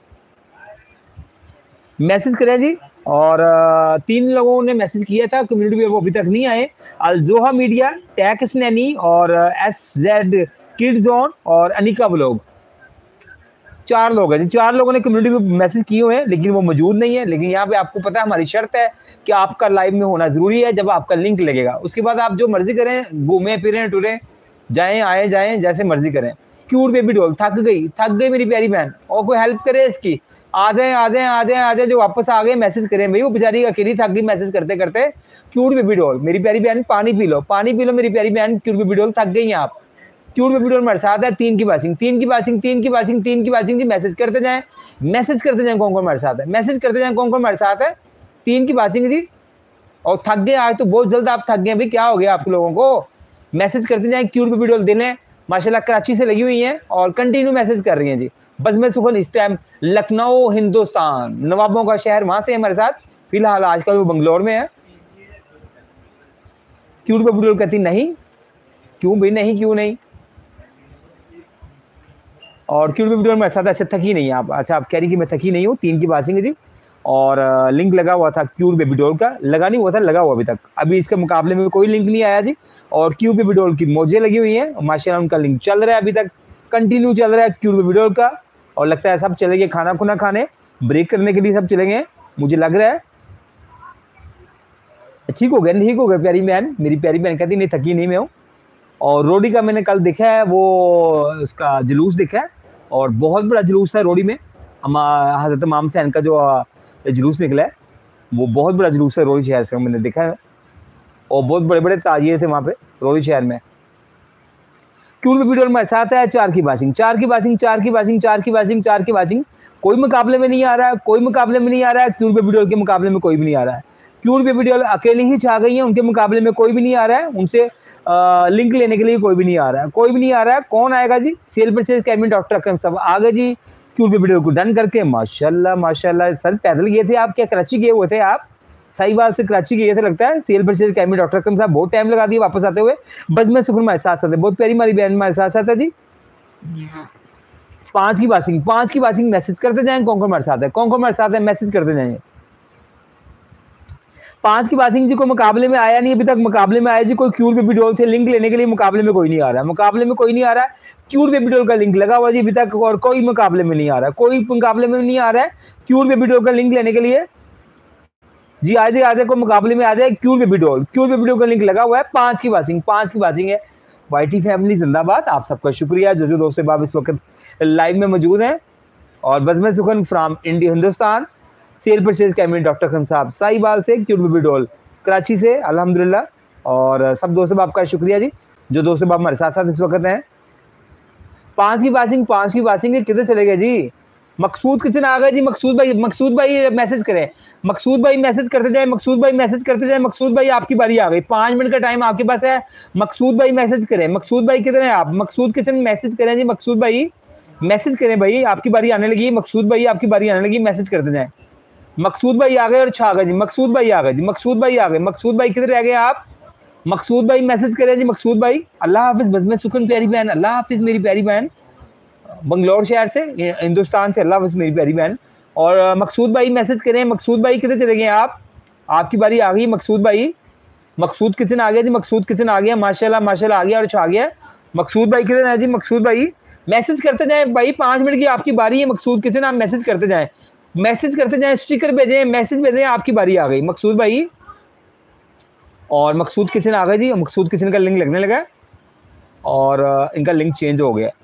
मैसेज करें जी। और 3 लोगों ने मैसेज किया था कम्युनिटी में, वो अभी तक नहीं आए। अलजोहा मीडिया, टैक स्नैनी और SZ किड जोन और अनिका व्लॉग, 4 लोग हैं जी। 4 लोगों ने कम्युनिटी में मैसेज किए हुए हैं लेकिन वो मौजूद नहीं है। लेकिन यहाँ पे आपको पता है हमारी शर्त है कि आपका लाइव में होना जरूरी है जब आपका लिंक लगेगा। उसके बाद आप जो मर्जी करें, घूमें फिरें टुरें, जाएं आए जाएं, जैसे मर्जी करें। क्यूट बेबी डॉल थक गई मेरी प्यारी बहन, और कोई हेल्प करे इसकी। आ जाए आ जाए आ जाए आ जाए, जो वापस आ गए मैसेज करें भाई, वो बेचारी अकेली थक गई मैसेज करते करते। क्यूट बेबी डॉल मेरी प्यारी बहन, पानी पी लो, पानी पी लो मेरी प्यारी बहन। क्यूट बेबी डॉल थक गई हैं आप। क्यूट बेबी डॉल हमारे साथ है, 3 की वाचिंग, 3 की वाचिंग, 3 की वाचिंग, 3 की वाचिंग जी। मैसेज करते जाएं, मैसेज करते जाएं, कौन कौन हमारे साथ है, मैसेज करते जाएं, कौन कौन हमारे साथ है। 3 की वाचिंग जी। और थक गए आज तो बहुत जल्द आप थक गए भाई, क्या हो गया आप लोगों को। मैसेज करते जाएं। क्यूट बेबी डॉल दिल है माशाल्लाह कराची से लगी हुई हैं और कंटिन्यू मैसेज कर रही हैं जी। बजमें सुकून इस टाइम लखनऊ हिंदुस्तान, नवाबों का शहर, वहां से हमारे साथ फिलहाल आजकल वो बंगलोर में है। क्यूट बेबी डॉल कहती नहीं, क्यों भाई नहीं, क्यों नहीं। और क्यूट बेबी डॉल मेरे साथ अच्छा थकी नहीं है आप, अच्छा आप कह रही कि मैं थकी नहीं हूँ। 3 की वाचिंग है जी। और लिंक लगा हुआ था क्यूट बेबी डॉल का, लगा नहीं हुआ था, लगा हुआ अभी तक। अभी इसके मुकाबले में कोई लिंक नहीं आया जी। और क्यूट बेबी डॉल की मौजें लगी हुई हैं माशाल्लाह, उनका लिंक चल रहा है अभी तक, कंटिन्यू चल रहा है क्यूट बेबी डॉल का। और लगता है सब चलेंगे खाना खुना खाने, ब्रेक करने के लिए सब चलेंगे मुझे लग रहा है। ठीक हो गया, ठीक हो गया प्यारी बहन, मेरी प्यारी बहन कहती नहीं थकी नहीं मैं हूँ। और रोडी का मैंने कल देखा है, वो उसका जुलूस देखा है और बहुत बड़ा जुलूस था रोडी में। हज़रत इमाम हुसैन का जो जुलूस निकला है वो बहुत बड़ा जुलूस है रोडी शहर से, मैंने देखा है। और बहुत बड़े बड़े ताजिए थे वहाँ पे रोडी शहर में। क्यूट बेबी डॉल हमारे साथ है, 4 की वाचिंग, 4 की वाचिंग, 4 की वाचिंग, 4 की वाचिंग, 4 की वाचिंग। कोई मुकाबले में नहीं आ रहा है, कोई मुकाबले में नहीं आ रहा है। क्यूट बेबी डॉल के मुकाबले में कोई भी नहीं आ रहा है। क्यूट बेबी डॉल अकेले ही छा गई है, उनके मुकाबले में कोई भी नहीं आ रहा है। उनसे लिंक लेने के लिए कोई भी नहीं आ रहा है, कोई भी नहीं आ रहा है। कौन आएगा जी? Sale purchase academy doctor Akram साहब आ गए जी। क्यूट बेबी डॉल को डन करके माशाल्लाह माशाल्लाह। सर पैदल गए थे आप क्या? कराची गए हुए थे आप? साहिवाल से कराची गए थे लगता है। Sale purchase academy doctor Akram साहब बहुत टाइम लगा दिया वापस आते हुए। बस मैं सुकून हमारे साथ साथ है, बहुत प्यारी हमारी बहन हमारे साथ साथ है जी। 5 की पासिंग मैसेज करते जाएं। कौन हमारे साथ है? कौन हमारे साथ है? मैसेज करते जाएं। 5 की पासिंग जी को मुकाबले में आया नहीं अभी तक। मुकाबले में आया जी कोई क्यूट बेबी डॉल से लिंक लेने के लिए मुकाबले में कोई नहीं आ रहा है। मुकाबले में कोई नहीं आ रहा है। क्यूट बेबी डॉल का लिंक लगा हुआ जी अभी तक, और कोई मुकाबले में नहीं आ रहा है। कोई मुकाबले में नहीं आ रहा है क्यूट बेबी डॉल का लिंक लेने के लिए जी। आ जाए कोई मुकाबले में आ जाए। क्यूट बेबी डॉल का लिंक लगा हुआ है। 5 की पासिंग है। वाईटी फैमिली जिंदाबाद। आप सबका शुक्रिया जो दोस्तों बाब इस वक्त लाइव में मौजूद हैं। और Bazm Sukhan from India Hindustan, sale purchase academy doctor Akram साहब साहिवाल से, क्यूट बेबी डॉल कराची से अल्हम्दुलिल्लाह। और सब दोस्तों बाब का शुक्रिया जी जो दोस्तों बाब हमारे साथ साथ इस वक्त हैं। 5 की पासिंग किधर चले गए जी? मकसूद किचन आ गए जी। मकसूद भाई मैसेज करें। मकसूद भाई मैसेज करते जाए। मकसूद भाई आपकी बारी आ गई। 5 मिनट का टाइम आपके पास है। मकसूद भाई मैसेज करें। मकसूद भाई किधर हैं आप? मकसूद किचन मैसेज करें जी। मकसूद भाई मैसेज करें भाई, आपकी बारी आने लगी। मकसूद भाई आपकी बारी आने लगी, मैसेज करते जाएं। मकसूद भाई आ गए और छा गए जी। मकसूद भाई आ गए। मकसूद भाई किधर रह गए आप? मकसूद भाई मैसेज करें जी। मकसूद भाई अल्लाह हाफिज। बज़्म सुखन प्यारी बहन, अल्लाह हाफिज मेरी प्यारी बहन, बंगलौर शहर से हिंदुस्तान से, अल्लाह हाफिज मेरी प्यारी बहन। और मकसूद भाई मैसेज करें। मकसूद भाई किधर चले गए आप? आपकी बारी आ गई मकसूद भाई। मकसूद किचन आ गया जी। मकसूद किचन आ गया माशाल्लाह आ गया और छा गया। मकसूद भाई किधर है जी? मकसूद भाई मैसेज करते जाएं भाई। 5 मिनट की आपकी बारी है। मकसूद किचन आप मैसेज करते जाएं, स्टिकर भेजें, मैसेज भेजें। आपकी बारी आ गई मकसूद भाई। और मकसूद किचन आ गए जी। मकसूद किचन का लिंक लगने लगा और इनका लिंक चेंज हो गया।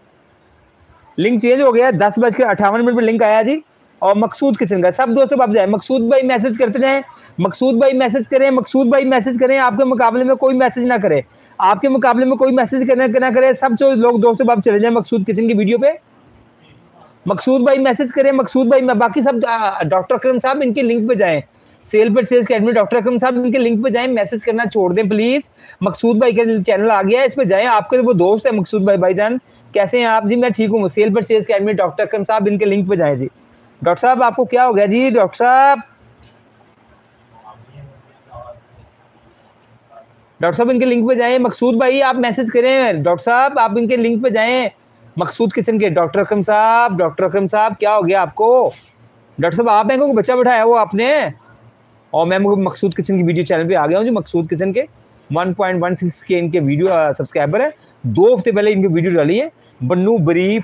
10:58 पर लिंक आया जी। और मकसूद किचन का सब दोस्तों आप जाए। मकसूद भाई मैसेज करते जाएं। मकसूद भाई मैसेज करें। आपके मुकाबले में कोई मैसेज ना करे। ना करे। सब जो लोग दोस्तों आप चले जाए मकसूद किचन की वीडियो पे। मकसूद भाई मैसेज करें। मकसूद भाई बाकी सब डॉक्टर अकरम साहब इनके लिंक पे जाएं। Sale purchase academy doctor Akram साहब इनके लिंक पे जाएं। मैसेज करना छोड़ दें प्लीज। मकसूद भाई का चैनल आ गया है, इस पे जाएं। आपके वो दोस्त है मकसूद भाईजान, कैसे हैं आप जी? मैं ठीक हूँ। Sale purchase academy doctor Akram साहब इनके लिंक पे जाएं जी। डॉक्टर साहब आपको क्या हो गया जी? डॉक्टर साहब इनके लिंक पे जाएं। मकसूद भाई आप मैसेज करें। डॉक्टर साहब आप इनके लिंक पे जाएं मकसूद किचन के। डॉक्टर अकरम साहब क्या हो गया आपको? डॉक्टर साहब आप हैं को बच्चा बैठाया वो आपने? और मैं मकसूद किचन की वीडियो चैनल पे आ गया हूँ जी। मकसूद किचन के 1.16 के इनके वीडियो सब्सक्राइबर है। 2 हफ्ते पहले इनकी वीडियो डाली है, बन्नू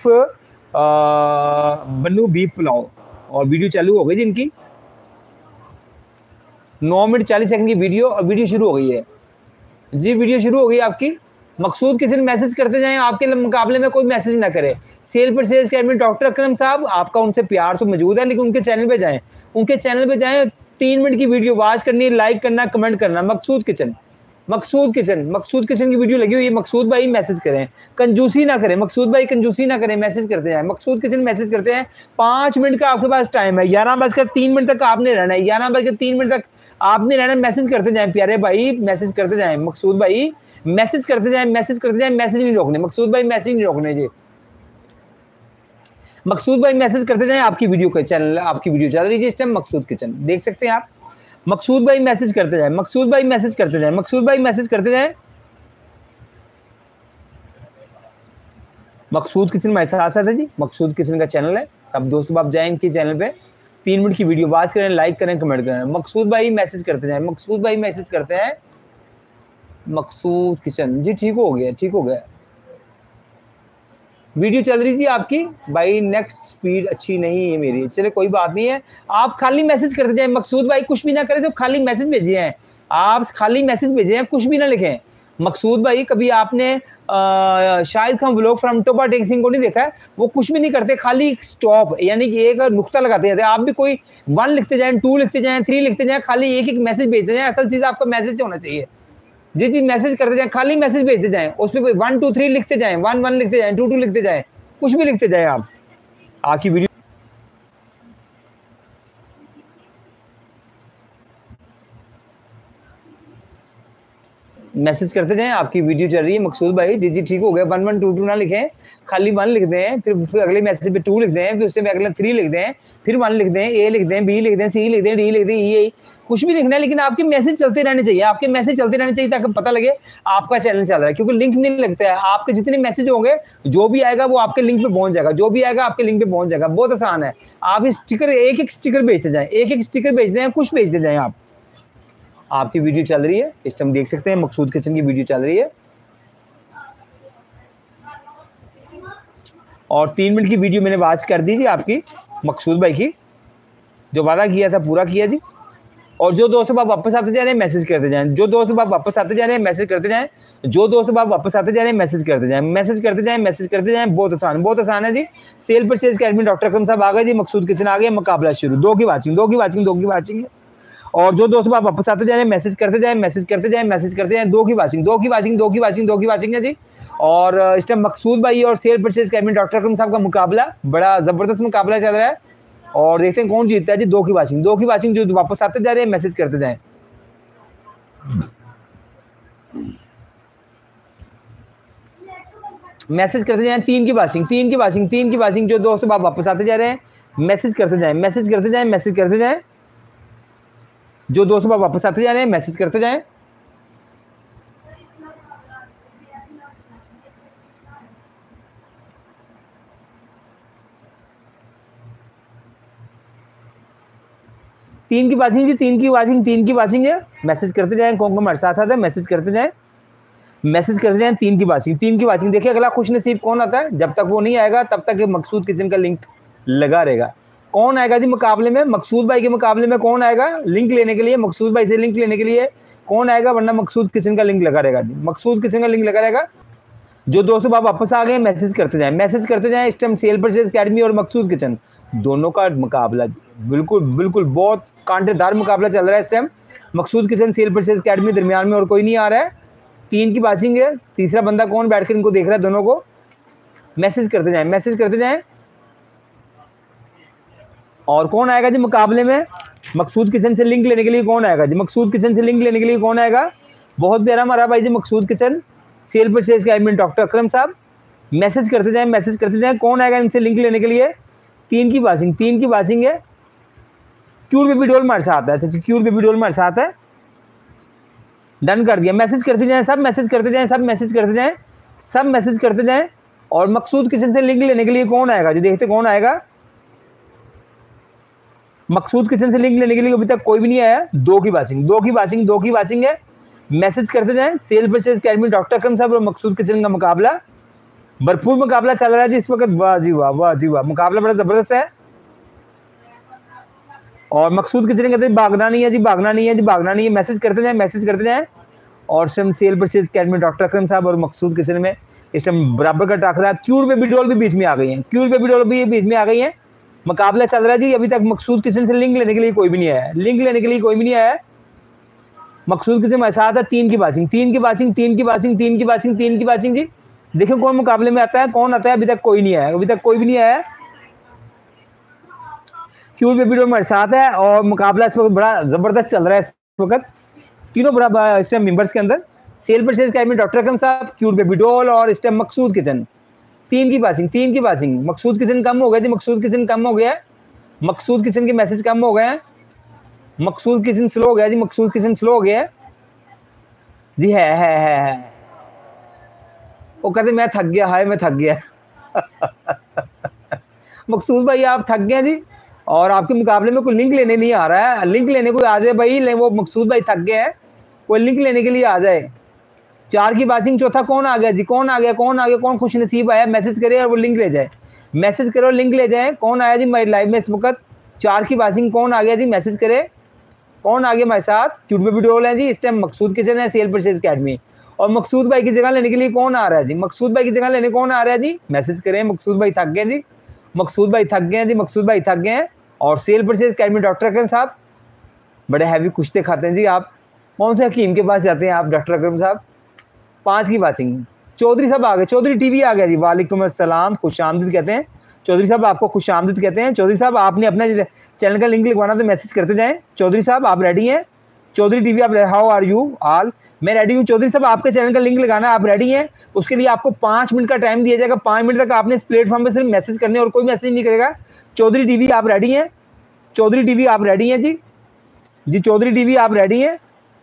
बीफ पुलाव, और वीडियो चालू हो गई जी इनकी। 9 मिनट 40 सेकंड की वीडियो शुरू हो गई है जी। वीडियो शुरू हो गई आपकी। मकसूद किचन मैसेज करते जाएं। आपके मुकाबले में कोई मैसेज ना करे। Sale purchase academy doctor Akram साहब आपका उनसे प्यार तो मौजूद है, लेकिन उनके चैनल पे जाएं। 3 मिनट की वीडियो वॉच करनी है, लाइक करना, कमेंट करना। मकसूद किचन की वीडियो लगी हुई है। मकसूद भाई मैसेज करें, कंजूसी ना करें। मकसूद भाई कंजूसी ना करें, मैसेज करते जाएं। मकसूद किचन मैसेज करते हैं। 5 मिनट का आपके पास टाइम है। 11:03 तक आपने रहना है। 11:03 तक आपने रहना। मैसेज करते जाएं प्यारे भाई, मैसेज करते जाएं। मकसूद भाई मैसेज करते जाएं। मैसेज नहीं रोकने। मकसूद भाई मैसेज नहीं रोकने जी। मकसूद भाई मैसेज करते जाएं। आपकी वीडियो का चैनल, आपकी वीडियो चल रही है इस टाइम। मकसूद किचन देख सकते हैं आप। मकसूद भाई मैसेज करते जाएं। मकसूद किचन में ऐसा है जी। मकसूद किचन का चैनल है, सब दोस्तों आप जाएं इनके चैनल पे। 3 मिनट की वीडियो वॉच करें, लाइक करें, कमेंट करें। मकसूद भाई मैसेज करते जाएं। मकसूद किचन जी ठीक हो गया। वीडियो चल रही थी आपकी भाई। नेक्स्ट स्पीड अच्छी नहीं है मेरी, चले कोई बात नहीं है। आप खाली मैसेज करते जाएं। मकसूद भाई कुछ भी ना करें, सिर्फ खाली मैसेज भेजिए हैं। आप खाली मैसेज भेजे हैं, कुछ भी ना लिखें। मकसूद भाई कभी आपने शाहिद खान व्लॉग फ्रॉम टोपा टेक सिंह को नहीं देखा है? वो कुछ भी नहीं करते, खाली स्टॉप यानी कि एक नुक्ता लगाते जाते हैं। आप भी कोई 1 लिखते जाएं, 2 लिखते जाएं, 3 लिखते जाएं, खाली एक मैसेज भेजते जाएं। असल चीज़ आपका मैसेज होना चाहिए जी। मैसेज करते जाएं, खाली मैसेज भेजते जाएं। उस पर कोई 1 2 3 लिखते जाएं, 1 1 लिखते जाएं, 2 2 लिखते जाएं, कुछ भी लिखते जाएं। आप आपकी वीडियो मैसेज करते जाएं, आपकी वीडियो चल रही है मकसूद भाई। जी जी ठीक हो गया। 1122 ना लिखें, खाली 1 लिख दें, फिर अगले मैसेज पे 2 लिख दें, फिर उससे अगले 3 लिख दें, फिर 1 लिख दें, ए लिख दें, बी लिख दें, सी लिख दें, डी लिख दें, ई, कुछ भी लिखना है, लेकिन आपके मैसेज चलते रहने चाहिए। आपके मैसेज चलते रहने चाहिए ताकि पता लगे आपका चैनल चल रहा है, क्योंकि लिंक नहीं लगता है। आपके जितने मैसेज होंगे, जो भी आएगा वो आपके लिंक पे पहुंच जाएगा, जो भी आएगा आपके लिंक पे पहुंच जाएगा। बहुत आसान है। आप इस स्टिकर एक स्टिकर भेजते जाएं, एक स्टिकर भेजते हैं, कुछ भेजते जाएं। आपकी वीडियो चल रही है, इस टाइम देख सकते हैं मकसूद किचन की वीडियो चल रही है, और 3 मिनट की वीडियो मैंने वाच कर दी जी आपकी मकसूद भाई की। जो वादा किया था पूरा किया जी। और जो दोस्त आप वापस आते जा रहे हैं मैसेज करते जाएं, जो दोस्त आप वापस आते जा रहे हैं मैसेज करते जाएं, जो दोस्त आप वापस आते जा रहे हैं मैसेज करते जाएं, मैसेज करते जाएं, मैसेज करते जाएं। बहुत आसान है जी। Sale purchase academy doctor Akram साहब आ गए जी, मकसूद किचन आ गए, मुकाबला शुरू। 2 की वाचिंग है। और जो दोस्त आप वापस आते जा रहे हैं मैसेज करते जाएं, मैसेज करते जाएं, मैसेज करते जाएं। 2 की वाचिंग है जी। और इस टाइम मकसूद भाई और sale purchase academy doctor Akram साहब का मुकाबला, बड़ा जबरदस्त मुकाबला चल रहा है, और देखते हैं कौन जीतता है जी। 2 की वाचिंग। जो वापस आते जा रहे हैं मैसेज करते जाएं, मैसेज करते जाएं। 3 की वाचिंग। जो दोस्त आप वापस आते जा रहे हैं मैसेज करते जाएं, मैसेज करते जाएं। जो दोस्त आप वापस आते जा रहे हैं मैसेज करते जाएं। तीन की वाचिंग है। मैसेज करते जाएं, कौन हमारे साथ है, मैसेज करते जाएं। 3 की वाचिंग। देखिए अगला खुश नसीब कौन आता है। जब तक वो नहीं आएगा तब तक मकसूद किचन का लिंक लगा रहेगा। कौन आएगा जी मुकाबले में, मकसूद भाई के मुकाबले में कौन आएगा लिंक लेने के लिए, मकसूद भाई से लिंक लेने के लिए कौन आएगा, वरना मकसूद किचन का लिंक लगा रहेगा जी, मकसूद किचन का लिंक लगा रहेगा। जो दोस्तों आप वापस आ गए मैसेज करते जाएं। इस टाइम सेल परचेज अकेडमी और मकसूद किचन दोनों का मुकाबला बिल्कुल बहुत कांटेदार मुकाबला चल रहा है इस time. Maqsood kitchen sale purchase academy दरमियान में और कोई नहीं आ रहा है। 3 की वाचिंग है। तीसरा बंदा कौन बैठ कर इनको देख रहा है, दोनों को। मैसेज करते जाएं। और कौन आएगा जी मुकाबले में, मकसूद किचन से लिंक लेने के लिए कौन आएगा जी, बहुत प्यारा हमारा भाई जी Maqsood kitchen sale purchase academy doctor Akram साहब। मैसेज करते जाएं। कौन आएगा इनसे लिंक लेने के लिए। 3 की वाचिंग है। क्यूर बेबी डॉल हमारे साथ है। अच्छा, क्यूर बेबी डॉल हमारे साथ है। डन कर दिया। मैसेज करते जाएं, सब मैसेज करते जाएं। और मकसूद किचन से लिंक लेने के लिए कौन आएगा जी, देखते कौन आएगा। मकसूद किचन से लिंक लेने के लिए अभी तक कोई भी नहीं आया। 2 की वाचिंग है। मैसेज करते जाएं। Sale purchase academy doctor Akram साहब और मकसूद किचन का मुकाबला, भरपूर मुकाबला चल रहा है जी इस वक्त। वाह जी वाह, मुकाबला बड़ा जबरदस्त है। और मकसूद किचन कहते हैं भागना नहीं है। मैसेज करते जाएं। और sale purchase academy doctor Akram साहब और मकसूद किचन में इस टाइम बराबर का टाकरा। क्यूर बेबी डॉल भी बीच में आ गई है। मुकाबला चल रहा है जी। अभी तक मकसूद किचन से लिंक लेने के लिए कोई भी नहीं आया। मकसूद किचन हमारे साथ है। 3 की वाचिंग जी। देखो कौन मुकाबले में आता है, अभी तक कोई नहीं आया। क्यूर बेबी डॉल हमारे साथ है और मुकाबला इस वक्त बड़ा जबरदस्त चल रहा है इस वक्त। तीनों बराबर इस टाइम मेंबर्स के अंदर sale purchase academy doctor Akram साहब, क्यूर बेबी डॉल और इस टाइम मकसूद किचन। 3 की वाचिंग। मकसूद किचन कम हो गया जी, मकसूद किचन के मैसेज कम हो गए हैं। मकसूद किचन स्लो हो गया जी। है। वो कहते मैं थक गया। मकसूद भाई आप थक गए जी, और आपके मुकाबले में कोई लिंक लेने नहीं आ रहा है। लिंक लेने को आ जाए भाई, वो मकसूद भाई थक गए हैं, कोई लिंक लेने के लिए आ जाए। 4 की वाचिंग। चौथा कौन आ गया जी, कौन खुश नसीब आया, मैसेज करे और वो लिंक ले जाए। कौन आया जी हमारी लाइव में इस वक्त। 4 की वाचिंग। कौन आ गया जी, मैसेज करे। कौन आ गया हमारे साथ। क्यूट बेबी डॉल है जी, इस टाइम मकसूद किचन है सेल परचेज अकेडमी। और मकसूद भाई की जगह लेने के लिए कौन आ रहा है जी, मैसेज करें। मकसूद भाई थक गए हैं। और sale purchase academy doctor Akram साहब बड़े हैवी कुश्ते खाते हैं जी। आप कौन से हकीम के पास जाते हैं आप डॉक्टर अकरम साहब। 5 की वाचिंग। चौधरी साहब आ गए, चौधरी टीवी आ गया जी। वालेकुम अस्सलाम, खुश आमदीद कहते हैं चौधरी साहब, आपको खुश आमदीद कहते हैं। चौधरी साहब आपने अपना चैनल का लिंक लिखवाना तो मैसेज करते जाएं। चौधरी साहब आप रेडी हैं। चौधरी टीवी आप, हाउ आर यू ऑल। मैं रेडी हूँ। चौधरी साहब आपके चैनल का लिंक लगाना, आप रेडी हैं? उसके लिए आपको 5 मिनट का टाइम दिया जाएगा। 5 मिनट तक आपने इस प्लेटफॉर्म पे सिर्फ मैसेज करने और कोई मैसेज नहीं करेगा। चौधरी टीवी आप रेडी हैं? चौधरी टीवी आप रेडी हैं जी? जी चौधरी टीवी आप रेडी हैं?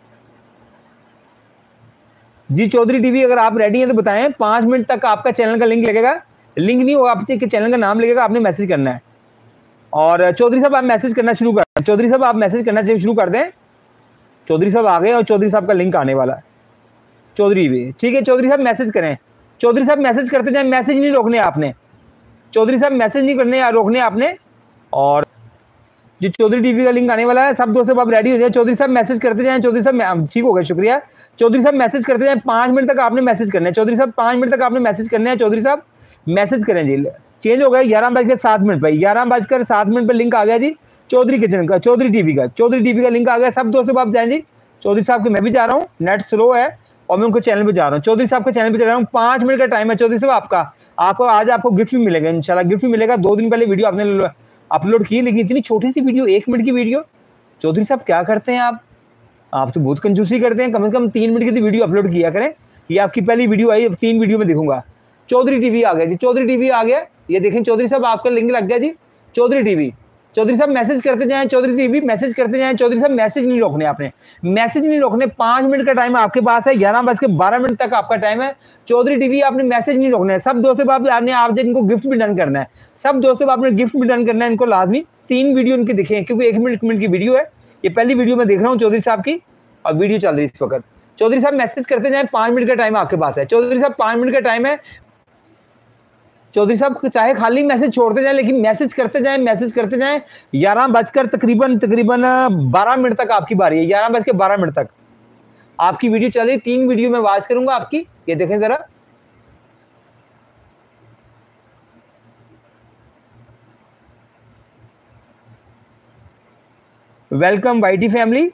जी चौधरी टीवी अगर आप रेडी हैं तो बताएं। 5 मिनट तक आपका चैनल का लिंक लगेगा, लिंक नहीं होगा, आपके चैनल का नाम लगेगा, आपने मैसेज करना है। और चौधरी साहब आप मैसेज करना शुरू कर दें। चौधरी साहब आप मैसेज करना शुरू कर दें। चौधरी साहब आ गए और चौधरी साहब का लिंक आने वाला है। चौधरी भी ठीक है, चौधरी साहब मैसेज करें। चौधरी साहब मैसेज करते जाएं, मैसेज नहीं रोकने आपने। चौधरी साहब मैसेज नहीं करने या रोकने आपने। और जी चौधरी टीवी का लिंक आने वाला है, सब दोस्तों आप रेडी हो जाए। चौधरी साहब मैसेज करते जाएं। चौधरी साहब ठीक हो गया, शुक्रिया। चौधरी साहब मैसेज करते जाएं। 5 मिनट तक आपने मैसेज करना है। चौधरी साहब 5 मिनट तक आपने मैसेज करना है। चौधरी साहब मैसेज करें जी। चेंज हो गया 11:07 पर, 11:07 पर लिंक आ गया जी चौधरी किचन का, चौधरी टीवी का। चौधरी टीवी का लिंक आ गया, सब दोस्तों आप जाएं जी। चौधरी साहब के मैं भी जा रहा हूँ, नेट स्लो है और मैं उनको चैनल पे जा रहा हूँ। चौधरी साहब के चैनल पे जा रहा हूँ। 5 मिनट का टाइम है चौधरी साहब आपको आज आपको गिफ्ट भी मिलेगा इंशाल्लाह, गिफ्ट भी मिलेगा। 2 दिन पहले वीडियो आपने अपलोड की, लेकिन इतनी छोटी सी वीडियो, 1 मिनट की वीडियो। चौधरी साहब क्या करते हैं आप तो बहुत कंजूसी करते हैं। कम से कम 3 मिनट की वीडियो अपलोड किया करें। ये आपकी पहली वीडियो आई, अब 3 वीडियो में देखूंगा। चौधरी टीवी आ गया जी, चौधरी टीवी आ गया। ये देखें चौधरी साहब आपका लिंक लग गया जी, चौधरी टीवी। चौधरी साहब मैसेज करते जाएं, चौधरी टीवी मैसेज करते जाएं। चौधरी साहब मैसेज नहीं रोकने आपने, मैसेज नहीं रोकने। 5 मिनट का टाइम आपके पास है, 11:12 तक आपका टाइम है। चौधरी टीवी आपने मैसेज नहीं रोकना है। सब दोस्तों आप इनको गिफ्ट भी डन करना है। सब दोस्तों आपने गिफ्ट भी डन करना है इनको लाजमी। 3 वीडियो इनके दिखे क्योंकि 1 मिनट की वीडियो है। ये पहली वीडियो मैं देख रहा हूँ चौधरी साहब की और वीडियो चल रही है इस वक्त। चौधरी साहब मैसेज करते जाएं, 5 मिनट का टाइम आपके पास है। चौधरी साहब 5 मिनट का टाइम है। चौधरी साहब चाहे खाली मैसेज छोड़ते जाएं, लेकिन मैसेज करते जाएं, मैसेज करते जाएं। 11 तकरीबन 12 मिनट तक आपकी बारी है। 11:12 तक आपकी वीडियो चल रही। 3 वीडियो में आवाज करूंगा आपकी, ये देखें जरा। Welcome YT family.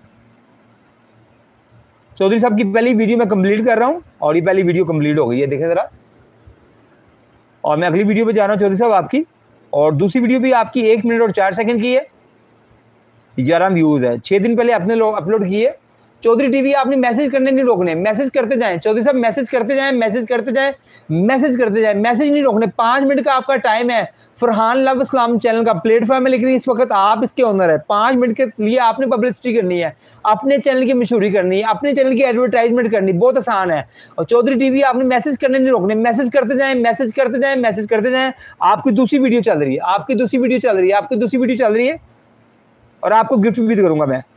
चौधरी साहब की पहली वीडियो मैं कंप्लीट कर रहा हूं और ये पहली वीडियो कंप्लीट हो गई है, देखें जरा। और मैं अगली वीडियो पे जा रहा हूं चौधरी साहब आपकी, और दूसरी वीडियो भी आपकी 1 मिनट और 4 सेकंड की है। 11 व्यूज है, 6 दिन पहले आपने अपलोड किए। चौधरी टीवी आपने मैसेज करने नहीं रोकने, मैसेज करते जाएं। चौधरी साहब मैसेज करते जाएं, मैसेज करते जाएं, मैसेज करते जाएं, मैसेज नहीं रोकने। 5 मिनट का आपका टाइम है। फरहान लव इस्लाम चैनल का प्लेटफॉर्म है, लेकिन इस वक्त आप इसके ओनर है। 5 मिनट के लिए आपने पब्लिसिटी करनी है, अपने चैनल की मशहूरी करनी है, अपने चैनल की एडवर्टाइजमेंट करनी, बहुत आसान है। और चौधरी टीवी आपने मैसेज करने नहीं रोकने, मैसेज करते जाएं, मैसेज करते जाएं, मैसेज करते जाएं। आपकी दूसरी वीडियो चल रही है, आपकी दूसरी वीडियो चल रही है, आपकी दूसरी वीडियो चल रही है, और आपको गिफ्ट भी करूंगा मैं।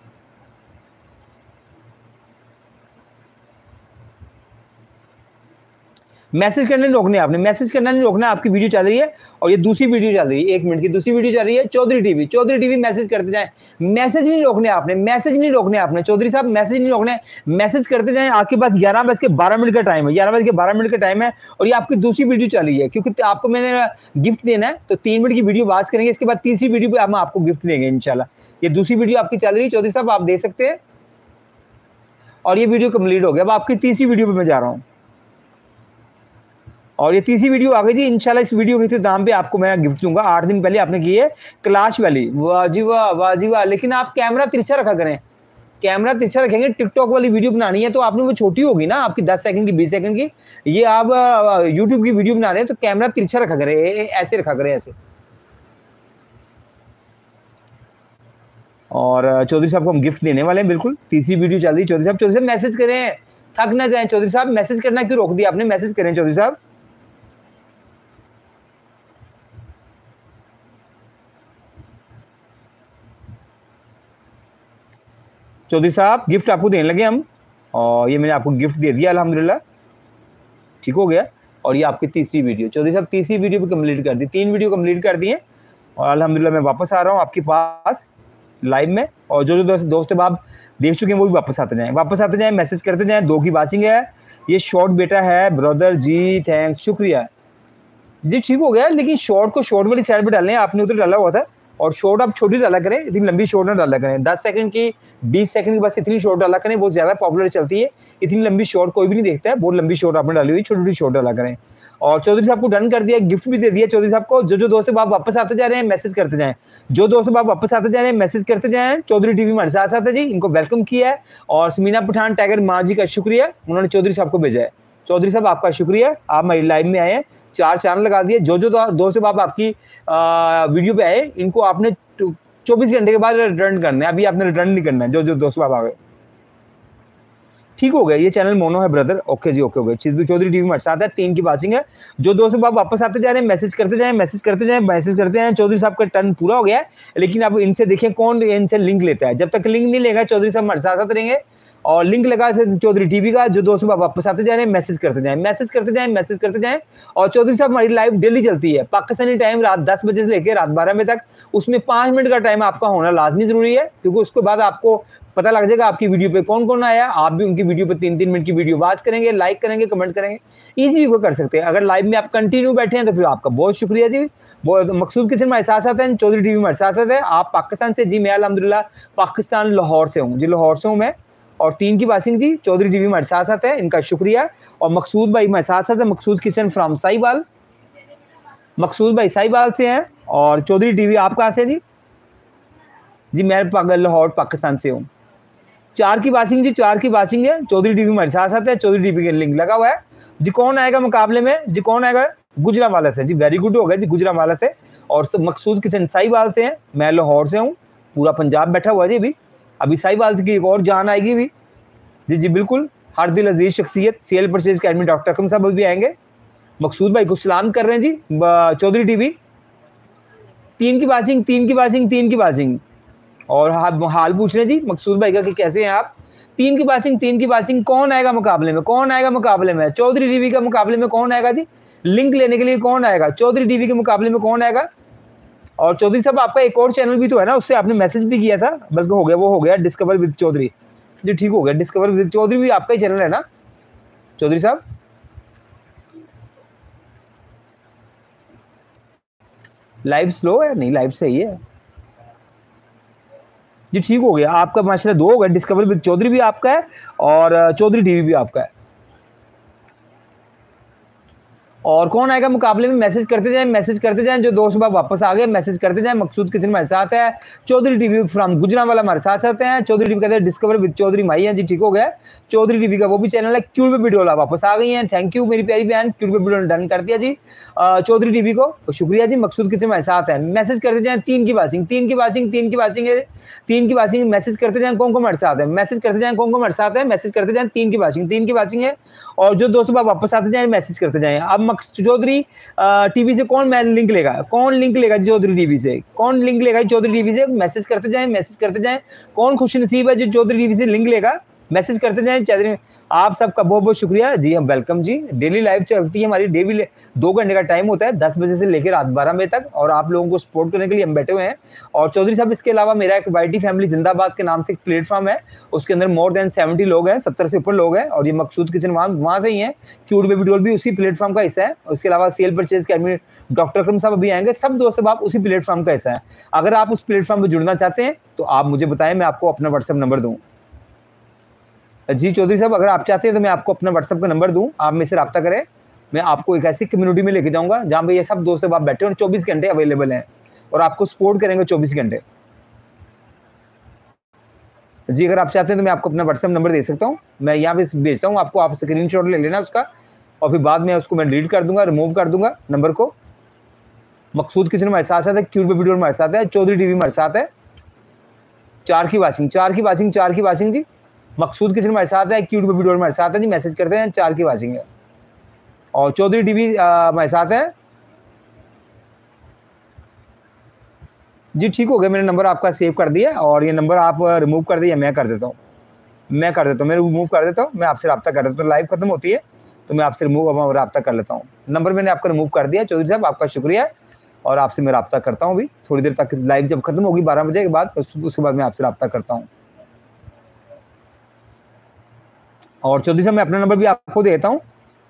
मैसेज करने नहीं रोकने आपने, मैसेज करना नहीं रोकना। आपकी वीडियो चल रही है और ये दूसरी वीडियो चल रही है, 1 मिनट की दूसरी वीडियो चल रही है। Chaudhary TV, Chaudhary TV message करते जाएं, मैसेज नहीं रोकने आपने, मैसेज नहीं रोकने आपने। चौधरी साहब मैसेज नहीं रोकने, मैसेज करते जाएं। आपके पास 11:12 का टाइम है, 11:12 का टाइम है, और ये आपकी दूसरी वीडियो चल रही है। क्योंकि आपको मैंने गिफ्ट देना है तो 3 मिनट की वीडियो बात करेंगे, इसके बाद तीसरी वीडियो पे हम आपको गिफ्ट देंगे इंशाल्लाह। ये दूसरी वीडियो आपकी चल रही है, चौधरी साहब आप दे सकते हैं। और ये वीडियो कंप्लीट हो गया। अब आपकी तीसरी वीडियो पे मैं जा रहा हूँ, और ये तीसरी वीडियो आ गई जी इंशाल्लाह। इस वीडियो के दाम पे आपको मैं गिफ्ट दूंगा। 8 दिन पहले आपने की है क्लाश वाली, वाह जी वाह, वाह जी वाह। लेकिन आप कैमरा तिरछा रखा करें, कैमरा तिरछा रखेंगे। टिकटॉक वाली वीडियो बनानी है तो आपने वो छोटी होगी ना आपकी, 10 सेकंड की, 20 सेकंड की। ये आप यूट्यूब की वीडियो बना रहे हैं तो कैमरा तिरछा रखा करें, ऐसे रखा करें, ऐसे। और चौधरी साहब को हम गिफ्ट देने वाले हैं, बिल्कुल। तीसरी वीडियो चल रही है। चौधरी साहब मैसेज करें, थक ना जाए। चौधरी साहब मैसेज करना क्यों रोक दिया आपने, मैसेज करें चौधरी साहब। चौधरी साहब गिफ्ट आपको देने लगे हम, और ये मैंने आपको गिफ्ट दे दिया अल्हम्दुलिल्लाह, ठीक हो गया। और ये आपकी तीसरी वीडियो, चौधरी साहब तीसरी वीडियो भी कंप्लीट कर दी, 3 वीडियो कंप्लीट कर दी है। और अल्हम्दुलिल्लाह मैं वापस आ रहा हूँ आपके पास लाइव में। और जो दोस्त आप देख चुके हैं वो भी वापस आते जाएं, वापस आते जाएं, मैसेज करते जाएं। 2 की वाचिंग है। ये शॉर्ट बेटा है ब्रदर जी, थैंक्स, शुक्रिया जी, ठीक हो गया। लेकिन शॉर्ट को शॉर्ट वाली साइड पे डालने, आपने उधर डाला हुआ था। और शॉर्ट आप छोटी डाला करें, इतनी लंबी शॉर्ट ना डाला करें। 10 सेकंड की, 20 सेकंड की बस इतनी शॉर्ट डाला करें, बहुत ज़्यादा पॉपुलर चलती है। इतनी लंबी शॉर्ट कोई भी नहीं देखता है, बहुत लंबी शॉर्ट आपने डाली हुई, छोटी छोटी शॉर्ट डाला करें। और चौधरी साहब को डन कर दिया, गिफ्ट भी दे दिया चौधरी साहब को। जो दोस्त आप वापस आते जा रहे हैं मैसेज करते जाएं, जो दोस्त आप वापस आते जा रहे हैं मैसेज करते जाएं। चौधरी टीवी हमारे साथ साथ है जी, इनको वेलकम किया है। और समीना पठान टाइगर माँ जी का शुक्रिया, उन्होंने चौधरी साहब को भेजा है। चौधरी साहब आपका शुक्रिया, आप हमारी लाइव में आए हैं, 4 चैनल लगा दिए। जो दोस्त आप आपकी वीडियो पे आए इनको आपने 24 घंटे के बाद रिटर्न करना है, अभी आपने रिटर्न नहीं करना है। जो दोस्त आप आ गए ठीक हो गया, ये चैनल मोनो है ब्रदर, ओके जी, ओके हो गया। चौधरी टीवी हमारे साथ है, 3 की वाचिंग है। जो दोस्तों आप वापस आते जा रहे हैं मैसेज करते जाएं, मैसेज करते जाएं, मैसेज करते जाएं। चौधरी साहब का टर्न पूरा हो गया है, लेकिन अब इनसे देखें कौन इनसे लिंक लेता है। जब तक लिंक नहीं लेगा चौधरी साहब हमारे साथ साथ रहेंगे। और लिंक लगा चौधरी टीवी का। जो दोस्तों आप वापस आते जा रहे हैं मैसेज करते जाएं, मैसेज करते जाएं, मैसेज करते जाएं। और चौधरी साहब हमारी लाइव डेली चलती है, पाकिस्तानी टाइम रात 10 बजे से लेकर रात 12 बजे तक। उसमें 5 मिनट का टाइम आपका होना लाजमी जरूरी है, क्योंकि उसके बाद आपको पता लग जाएगा आपकी वीडियो पे कौन कौन आया। आप भी उनकी वीडियो पे 3-3 मिनट की वीडियो वॉच करेंगे, लाइक करेंगे, कमेंट करेंगे, इजी को कर सकते हैं। अगर लाइव में आप कंटिन्यू बैठे हैं तो फिर आपका बहुत शुक्रिया जी। बहुत मकसूद किचन हमारे साथ साथ है, चौधरी टीवी हमारे साथ साथ है। आप पाकिस्तान से जी? मैं अल्हम्दुलिल्लाह पाकिस्तान लाहौर से हूँ जी, लाहौर से हूँ मैं। और 3 की वासिंग जी, चौधरी टीवी हमारे साथ साथ है, इनका शुक्रिया। और मकसूद भाई हमारे साथ साथ है, मकसूद किचन फ्रॉम साहिवाल, मकसूद भाई साहिवाल से हैं। और चौधरी टीवी आप कहाँ से जी? जी मैं लाहौर पाकिस्तान से हूँ। 4 की वाचिंग जी, 4 की वाचिंग है। चौधरी टीवी हमारे साथ साथ है, चौधरी टीवी का लिंक लगा हुआ है जी। कौन आएगा मुकाबले में जी? कौन आएगा? गुजरांवाला से जी, वेरी गुड हो गया जी, गुजरांवाला से। और मकसूद किचन साहिवाल से हैं, मैं लाहौर से हूँ। पूरा पंजाब बैठा हुआ जी। अभी साहिवाल की एक और जान आएगी भी जी। जी बिल्कुल, हर दिल अजीज शख्सियत sale purchase academy doctor Akram साहब भी आएंगे। मकसूद भाई को सलाम कर रहे हैं जी। चौधरी टीवी 3 की वाचिंग, 3 की वाचिंग, 3 की वाचिंग। और हाल पूछ रहे हैं जी मकसूद भाई का कि कैसे हैं आप। 3 की वाचिंग, 3 की वाचिंग। कौन आएगा मुकाबले में? कौन आएगा मुकाबले में? चौधरी टीवी का मुकाबले में कौन आएगा जी? लिंक लेने के लिए कौन आएगा? चौधरी टीवी के मुकाबले में कौन आएगा? और चौधरी साहब आपका एक और चैनल भी तो है ना, उससे आपने मैसेज भी किया था, बल्कि हो गया, वो हो गया डिस्कवर विद चौधरी जी। ठीक हो गया, डिस्कवर विद चौधरी भी आपका ही चैनल है ना चौधरी साहब? लाइव स्लो है? नहीं, लाइव सही है जी। ठीक हो गया, आपका माशाल्लाह 2 हो गया, डिस्कवर विद चौधरी भी आपका है और चौधरी टीवी भी आपका है। और कौन आएगा मुकाबले में? मैसेज करते जाएं, मैसेज करते जाएं। जो दोस्त बाब वापस आ गए मैसेज करते जाएं। मकसूद किचन हमारे साथ है, चौधरी टीवी फ्रॉम गुजरांवाला हमारे साथ साथ हैं। चौधरी टीवी कहते हैं डिस्कवर विद चौधरी माई है जी। ठीक हो गया, चौधरी टीवी का वो भी चैनल है। क्यूट बेबी डोला वापस आ गई हैं, थैंक यू मेरी प्यारी बहन, क्यूट बेबी डोला डन कर दिया जी। चौधरी टीवी को शुक्रिया जी। मकसूद किचन हमारे साथ है, मैसेज करते जाएं। 3 की वाचिंग, 3 की वाचिंग, 3 की वाचिंग है, 3 की वाचिंग। मैसेज करते जाएं कौन हमारे साथ है, मैसेज करते जाएं कौन हमारे साथ है, मैसेज करते जाएं। 3 की वाचिंग, 3 की वाचिंग है। और जो दोस्तों बाब वापस आते जाएं मैसेज करते जाएं। अब चौधरी टीवी से कौन लिंक लेगा? कौन लिंक लेगा चौधरी टीवी से? कौन लिंक लेगा चौधरी टीवी से? मैसेज करते जाएं, मैसेज करते जाएं। कौन खुश नसीब है जो चौधरी टीवी से लिंक लेगा? मैसेज करते जाएं। चौधरी आप सबका बहुत बहुत शुक्रिया जी। हम वेलकम जी। डेली लाइव चलती है हमारी, डेली 2 घंटे का टाइम होता है, 10 बजे से लेकर रात 12 बजे तक। और आप लोगों को सपोर्ट करने के लिए हम बैठे हुए हैं। और चौधरी साहब इसके अलावा मेरा एक वाईटी फैमिली जिंदाबाद के नाम से एक प्लेटफॉर्म है, उसके अंदर मोर देन 70 लोग हैं, 70 से ऊपर लोग हैं। और ये मकसूद किचन वहाँ से ही है, क्यूट बेबी डॉल भी उसी प्लेटफॉर्म का हिस्सा है। उसके अलावा sale purchase academy doctor Akram साहब अभी आएंगे। सब दोस्तों आप उसी प्लेटफॉर्म का हिस्सा है। अगर आप उस प्लेटफॉर्म पर जुड़ना चाहते हैं तो आप मुझे बताएं, मैं आपको अपना व्हाट्सएप नंबर दूँ जी। चौधरी साहब अगर आप चाहते हैं तो मैं आपको अपना व्हाट्सएप का नंबर दूं, आप मेरे से रब्ता करें। मैं आपको एक ऐसी कम्युनिटी में लेके जाऊंगा जहां पे ये सब दोस्त आप बैठे और 24 घंटे अवेलेबल हैं और आपको सपोर्ट करेंगे 24 घंटे जी। अगर आप चाहते हैं तो मैं आपको अपना व्हाट्सएप नंबर दे सकता हूँ, मैं यहाँ पे भेजता हूँ आपको, आप स्क्रीनशॉट ले लेना उसका और फिर बाद में उसको मैं डिलीट कर दूंगा, रिमूव कर दूंगा नंबर को। मकसूद किचन हमारे साथ साथ है, क्यूट बेबी डॉल हमारे साथ है, चौधरी टीवी हमारे साथ है। 4 की वाचिंग, 4 की वाचिंग, 4 की वाचिंग जी। मकसूद किचन हमारे साथ है, क्यूट बेबी डॉल हमारे साथ है जी। मैसेज करते हैं, 4 की वाचिंग है। और चौधरी टीवी हमारे साथ है जी। ठीक हो गया, मैंने नंबर आपका सेव कर दिया और ये नंबर आप रिमूव कर दिया, मैं कर देता हूँ, मैं रिमूव कर देता हूँ, मैं आपसे रब्ता कर देता हूँ। लाइव खत्म होती है तो मैं आपसे रिमूव रब्ता कर लेता हूँ। नंबर मैंने आपका रिमूव कर दिया। चौधरी साहब आपका शुक्रिया और आपसे मैं रब्ता करता हूँ अभी थोड़ी देर तक। लाइव जब खत्म होगी 12 बजे के बाद, उसके बाद मैं आपसे रब्ता करता हूँ। और चौधरी साहब मैं अपना नंबर भी आपको देता हूँ।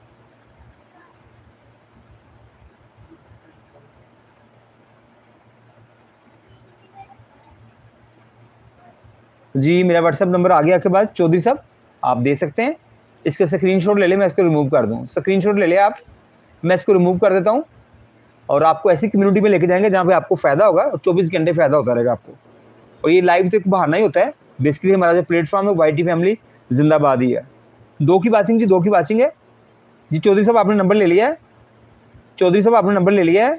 जी मेरा व्हाट्सएप नंबर आ गया आपके पास चौधरी साहब, आप दे सकते हैं। इसका स्क्रीनशॉट ले ले, मैं इसको रिमूव कर दूं। स्क्रीनशॉट ले ले आप, मैं इसको रिमूव कर देता हूँ और आपको ऐसी कम्युनिटी में लेके जाएंगे जहाँ पे आपको फ़ायदा होगा और 24 घंटे फ़ायदा होता रहेगा आपको। और ये लाइव तो एक बहाना ही होता है, बेसिकली हमारा जो प्लेटफॉर्म है YT फैमिली जिंदाबाद ही है। 2 की वाचिंग जी, 2 की वाचिंग है जी। चौधरी साहब आपने नंबर ले लिया है, चौधरी साहब आपने नंबर ले लिया है,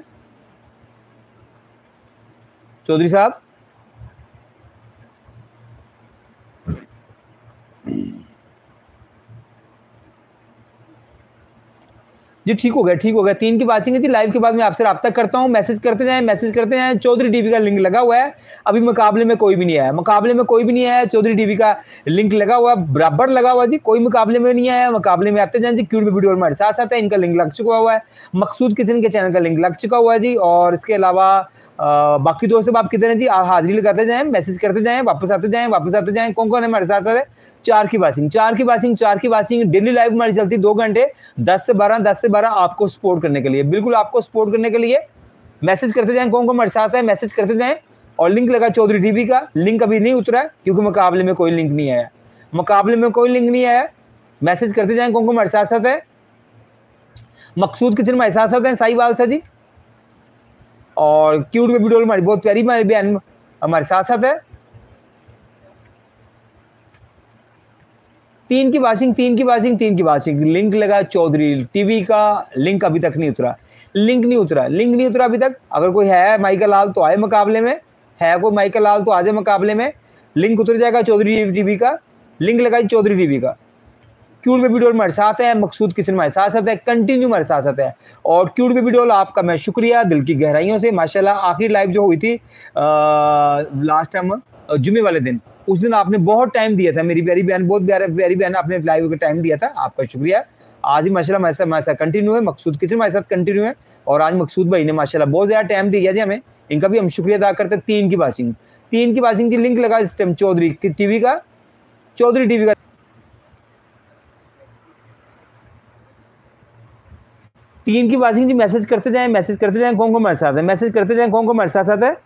चौधरी साहब। जी ठीक हो गया, ठीक हो गया। 3 की वाचिंग है जी। लाइव के बाद मैं आपसे रब्ता करता हूँ, मैसेज करते जाएं, मैसेज करते जाएं। चौधरी टीवी का लिंक लगा हुआ है, अभी मुकाबले में कोई भी नहीं आया, मुकाबले में कोई भी नहीं आया। चौधरी टीवी का लिंक लगा हुआ, बराबर लगा हुआ जी, कोई मुकाबले में नहीं आया। मुकाबले में आते जाएं जी। क्यूट वीडियो हमारे साथ साथ है, इनका लिंक लग चुका हुआ है। मकसूद किचन के चैनल का लिंक लग चुका हुआ है जी। और इसके अलावा बाकी दोस्तों आप किधर हैं जी, हाजिरी लगाते जाएं, मैसेज करते जाएं, वापस आते जाएं, वापस आते जाएं। कौन कौन है हमारे साथ साथ है? 4 की वाचिंग, 4 की वाचिंग, 4 की वाचिंग। डेली लाइव हमारी चलती 2 घंटे 10 से 12, 10 से 12 आपको सपोर्ट करने के लिए, बिल्कुल आपको सपोर्ट करने के लिए। मैसेज करते जाएं, कौन कौन हमारे साथ है, मैसेज करते जाएं। और लिंक लगा चौधरी टीवी का, लिंक अभी नहीं उतरा है क्योंकि मुकाबले में कोई लिंक नहीं आया, मुकाबले में कोई लिंक नहीं आया। मैसेज करते जाएं, कौन कौन हमारे साथ साथ है। मकसूद किचन हमारे साथ साथ है, साहिवाल था जी। और क्यूट में वीडियो हमारी बहुत प्यारी हमारी बहन हमारे साथ साथ है। 3 की वाचिंग, 3 की वाचिंग, 3 की वाचिंग। लिंक लगा चौधरी टीवी का, लिंक अभी तक नहीं उतरा, लिंक नहीं उतरा, लिंक नहीं उतरा अभी तक। अगर कोई है माइकल लाल तो आए मुकाबले में, है कोई माइकल लाल तो आ जाए मुकाबले में। लिंक उतर जाएगा चौधरी टीवी का, लिंक लगाई चौधरी टीवी का। क्यूट में वीडियो हमारे साथ है, मकसूद किचन हमारे साथ साथ है, कंटिन्यू हमारे साथ साथ है। और क्यूट में वीडियो आपका मैं शुक्रिया दिल की गहराइयों से। माशाल्लाह आखिरी लाइव जो हुई थी लास्ट टाइम जुमे वाले दिन, उस दिन आपने बहुत टाइम दिया था, मेरी प्यारी बहन, बहुत प्यारी बहन, आपने लाइव का टाइम दिया था, आपका शुक्रिया। आज ही माशाल्लाह हमारे साथ कंटिन्यू है, मकसूद किचन हमारे साथ कंटिन्यू है। और आज मकसूद भाई ने माशाल्लाह बहुत ज़्यादा टाइम दिया जी हमें, इनका भी हम शुक्रिया अदा करते हैं। 3 की वाचिंग, 3 की वाचिंग की लिंक लगा इस टाइम चौधरी टीवी का, चौधरी टीवी का। 3 की वाचिंग जी। मैसेज करते जाएं, मैसेज करते जाएं, कौन कौन हमारे साथ है, मैसेज करते जाएं, कौन कौन हमारे साथ साथ है।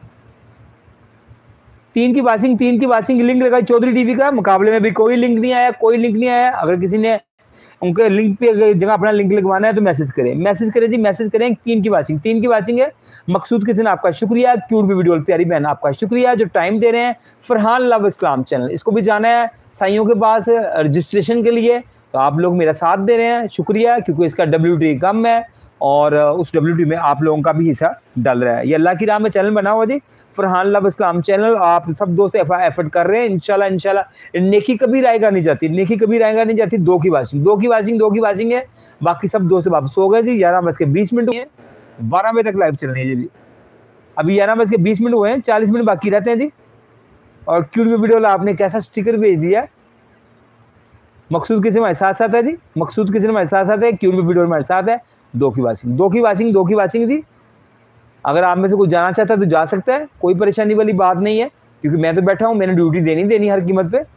3 की वाचिंग, 3 की वाचिंग, लिंक लगाई चौधरी टीवी का। मुकाबले में भी कोई लिंक नहीं आया, कोई लिंक नहीं आया। अगर किसी ने उनके लिंक पे जगह अपना लिंक लगवाना है तो मैसेज करें, मैसेज करें जी, मैसेज करें। 3 की वाचिंग, 3 की वाचिंग है। मकसूद किचन आपका शुक्रिया, क्यूट भी वीडियो प्यारी बहन आपका शुक्रिया जो टाइम दे रहे हैं। फरहान लव इस्लाम चैनल, इसको भी जाना है साइयों के पास रजिस्ट्रेशन के लिए, तो आप लोग मेरा साथ दे रहे हैं, शुक्रिया। क्योंकि इसका WT कम है और उस WT में आप लोगों का भी हिस्सा डल रहा है। ये अल्लाह की राह में चैनल बना हुआ जी, फरहान लव इस्लाम चैनल। आप सब दोस्त एफर्ट कर रहे हैं, इंशाल्लाह इंशाल्लाह नेकी कभी रायगा नहीं जाती, नेकी कभी रायगा नहीं जाती। 2 की वाचिंग, 2 की वाचिंग, 2 की वाचिंग है। बाकी सब दोस्त वापस हो गए जी। 11:20 हुए हैं, 12 बजे तक लाइव चल रही है जी। अभी 11:20 हुए हैं, 40 मिनट बाकी रहते हैं जी। और क्यूट में वीडियो आपने कैसा स्टिकर भेज दिया। मकसूद किचन हमारे साथ साथ है जी, मकसूद किचन हमारे साथ साथ है, क्यूट में वीडियो हमारे साथ है। 2 की वाचिंग, 2 की वाचिंग, 2 की वाचिंग जी। अगर आप में से कोई जाना चाहता है तो जा सकता है, कोई परेशानी वाली बात नहीं है, क्योंकि मैं तो बैठा हूं, मैंने ड्यूटी देनी हर कीमत पे।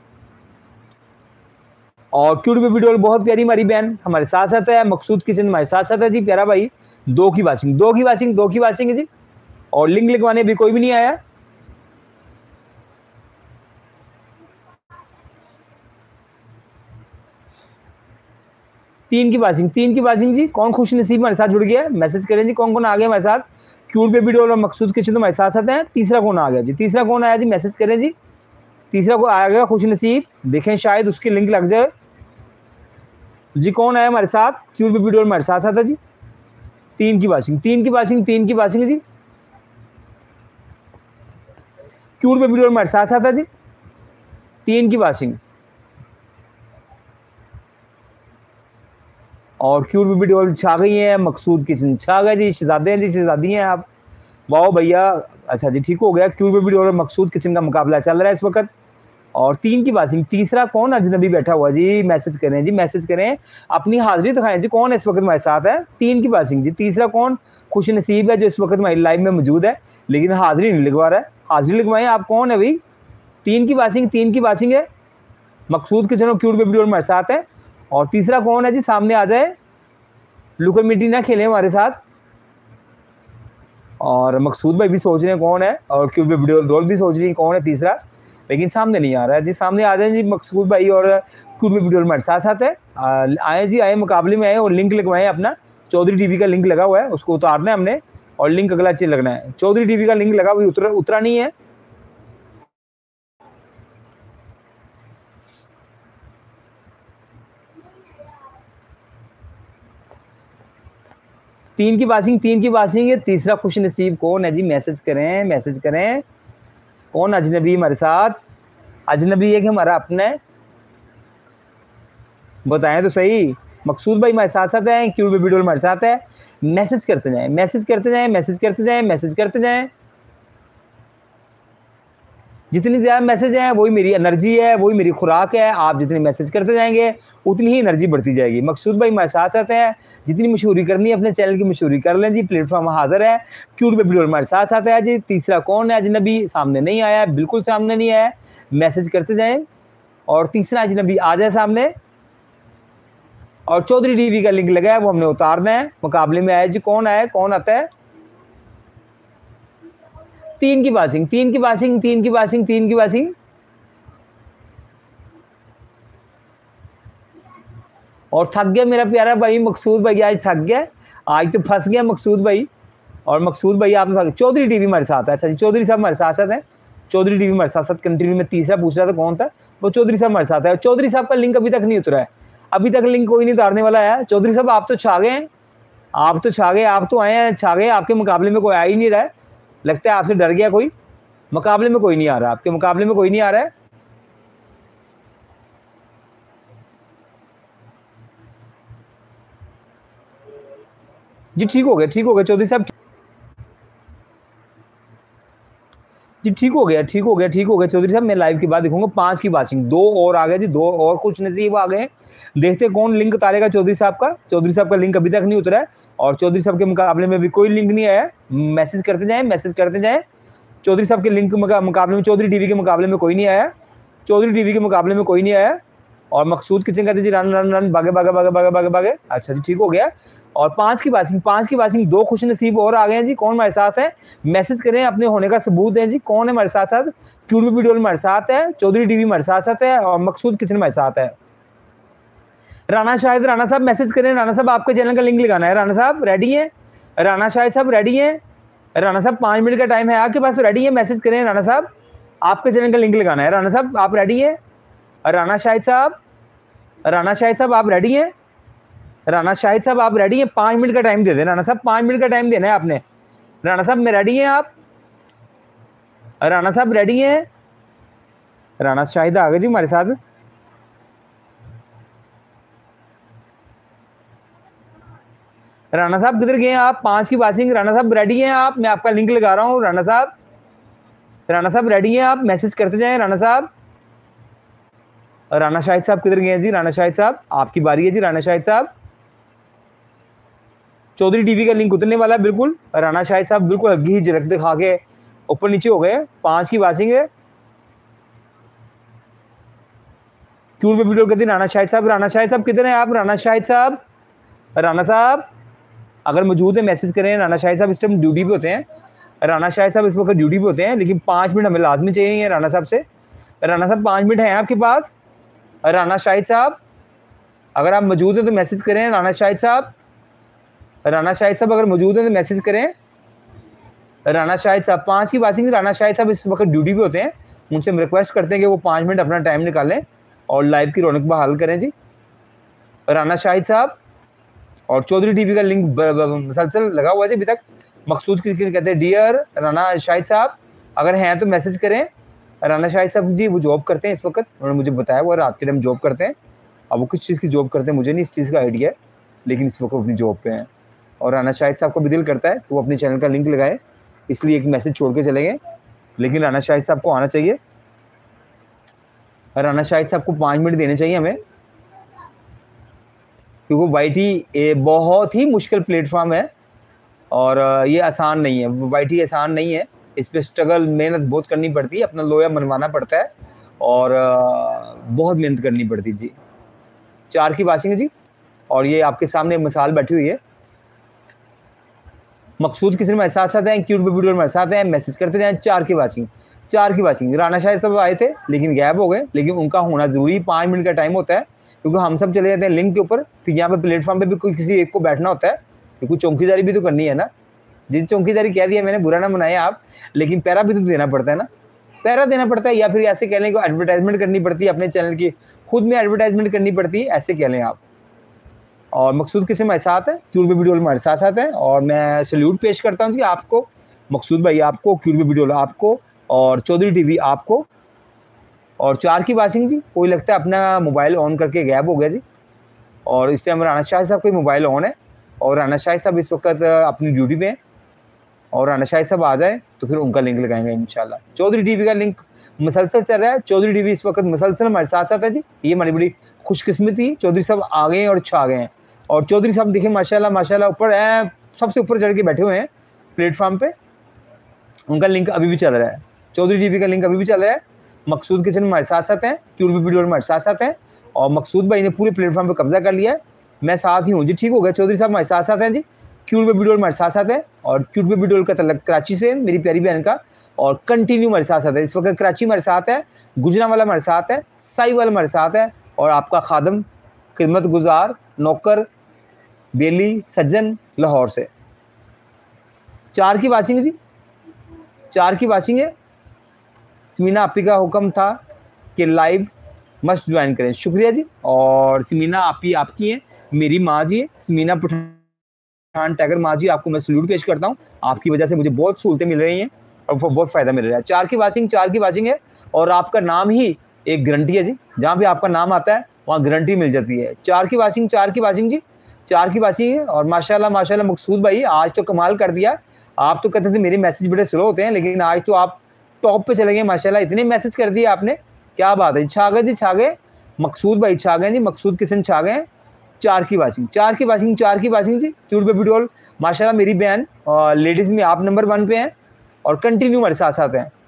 और क्यूट में वीडियो बहुत प्यारी हमारी बहन हमारे साथ साथ है, मकसूद किचन हमारे साथ साथ है जी, प्यारा भाई। 2 की वाचिंग, 2 की वाचिंग, 2 की वाचिंग है जी। और लिंक लिखवाने भी कोई भी नहीं आया। तीन की वाचिंग, 3 की वाचिंग जी। कौन खुश नसीब हमारे साथ जुड़ गया है, मैसेज करें जी, कौन कौन आ गया हमारे साथ। क्यूट पे वीडियो और मकसूद किचन तो हमारे साथ साथ हैं। तीसरा कौन आ गया जी, तीसरा कौन आया जी, मैसेज करें जी। तीसरा को आ गया खुश नसीब, देखें शायद उसकी लिंक लग जाए जी। कौन आया हमारे साथ, क्यूट पे वीडियो हमारे साथ साथ है जी। 3 की वाचिंग, 3 की वाचिंग, 3 की वाचिंग जी। क्यूट पे वीडियो हमारे साथ साथ है जी। 3 की वाचिंग। और क्यूट बेबी डॉल छा गई हैं, मकसूद किचन छा गए जी, शहजादे हैं जी, शहजादी हैं आप, वाओ भैया। अच्छा जी ठीक हो गया। क्यूट बेबी डॉल और मकसूद किचन का मुकाबला चल रहा है इस वक्त। और 3 की वाचिंग। तीसरा कौन अजनबी बैठा हुआ जी, मैसेज करें जी, मैसेज करें, अपनी हाजिरी दिखाएं जी, कौन इस वक्त हमारे साथ है। 3 की वाचिंग जी। तीसरा कौन खुश नसीब है जो इस वक्त हमारी लाइव में मौजूद है लेकिन हाजिरी नहीं लगवा रहा है, हाजिरी लगवाएं। आप कौन है भाई। 3 की वाचिंग, 3 की वाचिंग है। मकसूद किचन और क्यूट बेबी डॉल हमारे साथ है। और तीसरा कौन है जी, सामने आ जाए, लुका मिट्टी ना खेलें हमारे साथ। और मकसूद भाई भी सोच रहे हैं कौन है, और क्यूट वीडियो डॉल भी सोच रही है कौन है तीसरा, लेकिन सामने नहीं आ रहा है जी। सामने आ जाए जी मकसूद भाई और क्यूट वीडियो हमारे साथ साथ है। आए जी, आए मुकाबले में आए और लिंक लगवाएं अपना चौधरी टीवी का लिंक लगा हुआ है, उसको उतारना है हमने और लिंक अगला चेंज लगना है। चौधरी टीवी का लिंक लगा हुआ उतरा नहीं है। तीन की पासिंग। ये तीसरा खुश नसीब कौन है जी? मैसेज करें। कौन अजनबी हमारे साथ? अजनबी है कि हमारा अपना है? बताएं तो सही। मकसूद भाई हमारे साथ साथ है, क्यूट बेबी डॉल हमारे साथ है। मैसेज करते जाएं। जितनी ज़्यादा मैसेज है वही मेरी एनर्जी है, वही मेरी खुराक है। आप जितने मैसेज करते जाएंगे उतनी ही एनर्जी बढ़ती जाएगी। मकसूद भाई हमारे साथ साथ है। जितनी मशहूरी करनी है अपने चैनल की मशहूरी कर लें जी, प्लेटफॉर्म हाजिर है। क्यूट बेबी डॉल हमारे साथ साथ है जी। तीसरा कौन है अजनबी? सामने नहीं आया, बिल्कुल सामने नहीं आया। मैसेज करते जाएं और तीसरा अजनबी आ जाए सामने। और चौधरी टीवी का लिंक लगा है, वो हमने उतारना है। मुकाबले में आया जी, कौन आया, कौन आता है? तीन की पासिंग। और थक गया मेरा प्यारा भाई मकसूद भाई, आज थक गया, आज तो फंस गया मकसूद भाई। और मकसूद भाई आप तो चौधरी टीवी हमारे साथ है। अच्छा जी, चौधरी साहब हमारे साथ साथ है। चौधरी टीवी हमारे साथ साथ कंटिन्यू में तीसरा पूछ रहा था कौन था, वो चौधरी साहब हमारे साथ है। चौधरी साहब का लिंक अभी तक नहीं उतरा है, अभी तक लिंक कोई नहीं उतारने वाला है। चौधरी साहब आप तो छा गए, आप तो आए हैं, छा गए। आपके मुकाबले में कोई आ ही नहीं रहा है, लगता है आपसे डर गया कोई। मुकाबले में कोई नहीं आ रहा, आपके मुकाबले में कोई नहीं आ रहा है। जी ठीक हो गया चौधरी साहब जी, ठीक हो गया चौधरी साहब। मैं लाइव के बाद दिखाऊंगा। 5 की पासिंग, 2 और आ गए जी, 2 और कुछ नसीब आ गए। देखते कौन लिंक उतारेगा चौधरी साहब का। चौधरी साहब का लिंक अभी तक नहीं उतरा है और चौधरी साहब के मुकाबले में भी कोई लिंक नहीं आया। मैसेज करते जाएं। चौधरी साहब के लिंक मुकाबले में, चौधरी टीवी के मुकाबले में कोई नहीं आया। और मकसूद किचन कहते जी रन भागे। अच्छा जी, ठीक हो गया। और 5 की पासिंग 2 खुश नसीब और आ गए हैं जी। कौन हमारे साथ है? मैसेज करें, अपने होने का सबूत दें जी। कौन है हमारे साथ साथ? क्यूट बेबी डॉल हमारे साथ है, चौधरी टीवी हमारे साथ साथ है और मकसूद किचन हमारे साथ है। राणा साहब मैसेज करें। राणा साहब आपके चैनल का लिंक लगाना है। राणा साहब रेडी है? राणा साहब रेडी है? राणा साहब 5 मिनट का टाइम है आपके पास, रेडी है? मैसेज करें राणा साहब, आपके चैनल का लिंक लगाना है। राणा साहब आप रेडी है? राणा शाहिद साहब आप रेडी हैं? राणा शाहिद साहब आप रेडी हैं? 5 मिनट का टाइम दे दें राणा साहब, 5 मिनट का टाइम देना है आपने। राणा साहब में रेडी हैं आप? राणा साहब रेडी हैं? राणा शाहिद आ गए जी हमारे साथ। राणा साहब किधर गए आप? 5 की पासिंग। राणा साहब रेडी हैं आप? मैं आपका लिंक लगा रहा हूँ। राणा साहब रेडी हैं आप? मैसेज करते जाएं राणा साहब। राणा शाहिद साहब किधर गए हैं जी? राणा शाहिद साहब आपकी बारी है जी। राणा शाहिद साहब, चौधरी टीवी का लिंक उतरने वाला है बिल्कुल। राणा शाहिद साहब बिल्कुल हल्की ही झलक दिखा के ऊपर नीचे हो गए। 5 की पासिंग है। क्यूट बेबी डॉल कहती है राणा शाहिद साहब किधर हैं आप? राणा साहब अगर मौजूद है मैसेज करें। राणा शाहिद साहब इस टाइम ड्यूटी पे होते हैं। राणा शाहिद साहब इस वक्त ड्यूटी पे होते हैं, लेकिन 5 मिनट हमें लाजमी चाहिए राणा साहब से। राणा साहब 5 मिनट हैं आपके पास? राणा शाहिद साहब अगर आप मौजूद हैं तो मैसेज करें। राणा शाहिद साहब अगर मौजूद हैं तो मैसेज करें। राणा शाहिद साहब 5 की पासिंग। राणा शाहिद साहब इस वक्त ड्यूटी पे होते हैं, उनसे हम रिक्वेस्ट करते हैं कि वो 5 मिनट अपना टाइम निकालें और लाइव की रौनक बहाल करें जी। राणा शाहिद साहब और चौधरी टीवी का लिंक मुसलसल लगा हुआ है अभी तक। मकसूद कहते हैं डियर राणा शाहिद साहब अगर हैं तो मैसेज करें। राणा शाहिद साहब जी वो जॉब करते हैं इस वक्त, उन्होंने मुझे बताया वो रात के टाइम जॉब करते हैं। अब वो किस चीज़ की जॉब करते हैं मुझे नहीं इस चीज़ का आइडिया है, लेकिन इस वक्त अपनी जॉब पे हैं। और राणा शाहिद साहब को भी दिल करता है तो वो अपने चैनल का लिंक लगाए, इसलिए एक मैसेज छोड़ के चले गए। लेकिन राणा शाहिद साहब को आना चाहिए। राणा शाहिद साहब को 5 मिनट देने चाहिए हमें, क्योंकि वाईटी बहुत ही मुश्किल प्लेटफॉर्म है और ये आसान नहीं है। वाईटी आसान नहीं है, इस पर स्ट्रगल मेहनत बहुत करनी पड़ती है, अपना लोया मनवाना पड़ता है और बहुत मेहनत करनी पड़ती है जी। 4 की पासिंग है जी और ये आपके सामने एक मिसाल बैठी हुई है। मकसूद किसी में साथ साथ हैं, क्यूट बेबी डॉल में साथ हैं, मैसेज करते जाएं। 4 की पासिंग। राणा शाहिद सब आए थे लेकिन गैप हो गए, लेकिन उनका होना जरूरी 5 मिनट का टाइम होता है, क्योंकि हम सब चले जाते हैं लिंक के ऊपर, फिर यहाँ पे प्लेटफॉर्म पे भी कोई किसी एक को बैठना होता है क्योंकि चौकीदारी भी तो करनी है ना। जिन चौकीदारी कह दिया मैंने, बुरा ना मनाया आप, लेकिन पैरा भी तो देना पड़ता है ना, पैरा देना पड़ता है, या फिर ऐसे कह लें कि एडवर्टाइजमेंट करनी पड़ती है अपने चैनल की, खुद में एडवर्टाइजमेंट करनी पड़ती है, ऐसे कह लें आप। और मकसूद किस्म हमारे साथ है, क्यूर बेबी डॉल हमारे साथ साथ है, और मैं सैल्यूट पेश करता हूँ जी आपको, मकसूद भाई आपको, क्यूर बेबी डॉल आपको, और चौधरी टीवी आपको, और 4 की वाशिंग जी। कोई लगता है अपना मोबाइल ऑन करके गैप हो गया जी, और इस टाइम राना शाहिद साहब का मोबाइल ऑन है, और राना शाहिद साहब इस वक्त अपनी ड्यूटी पे हैं, और राना शाहिद साहब आ जाए तो फिर उनका लिंक लगाएंगे इंशाल्लाह। चौधरी टीवी का लिंक मुसलसल चल रहा है, चौधरी टीवी इस वक्त मुसलसल हमारे साथ साथ है जी। ये हमारी बड़ी खुशकिस्मती, चौधरी साहब आ गए हैं और छा गए हैं। और चौधरी साहब देखिए माशाल्लाह माशाल्लाह ऊपर है, सबसे ऊपर चढ़ के बैठे हुए हैं प्लेटफॉर्म पे। उनका लिंक अभी भी चल रहा है, चौधरी टीवी का लिंक अभी भी चल रहा है। मकसूद किचन हमारे साथ साथ हैं, क्यूर बेबी डॉल हमारे साथ साथ हैं, और मकसूद भाई ने पूरे प्लेटफॉर्म पे कब्जा कर लिया है। मैं साथ ही हूँ जी, ठीक हो गया। चौधरी साहब हमारे साथ साथ हैं जी, क्यूर बेबी डॉल हमारे साथ साथ है, और क्यूर बेबी डॉल का तल्लक कराची से मेरी प्यारी बहन का, और कंटिन्यू हमारे साथ साथ है। इस वक्त कराची हमारे साथ है, गुजरांवाला हमारे साथ है, साहिवाल हमारे साथ है, और आपका खादम खिदमत गुजार नौकर बेली सज्जन लाहौर से। 4 की वाचिंग जी, 4 की वाचिंग है। समीना आपी का हुक्म था कि लाइव मस्ट ज्वाइन करें, शुक्रिया जी। और समीना आपी आपकी हैं, मेरी माँ जी है समीना पठान टाइगर माँ जी, आपको मैं सल्यूट पेश करता हूँ। आपकी वजह से मुझे बहुत सहूलतें मिल रही हैं और बहुत फ़ायदा मिल रहा है। 4 की वाचिंग, 4 की वाचिंग है, और आपका नाम ही एक गारंटी है जी। जहाँ भी आपका नाम आता है वहाँ गारंटी मिल जाती है। 4 की वाचिंग, 4 की वाचिंग जी, 4 की वाचिंग है। और माशाल्लाह माशाल्लाह मकसूद भाई आज तो कमाल कर दिया। आप तो कहते थे मेरे मैसेज बड़े स्लो होते हैं, लेकिन आज तो आप टॉप पे चले गए माशाल्लाह, इतने मैसेज कर दिए आपने, क्या बात है। छा गए जी, छा गए, मकसूद भाई छा गए जी, मकसूद किशन छा गए। 4 की वाचिंग, 4 की वाचिंग, 4 की वाचिंग जी। क्यूट बेबी डॉल माशाल्लाह मेरी बहन, लेडीज़ में आप नंबर 1 पे हैं, और कंटिन्यू हमारे साथ साथ हैं।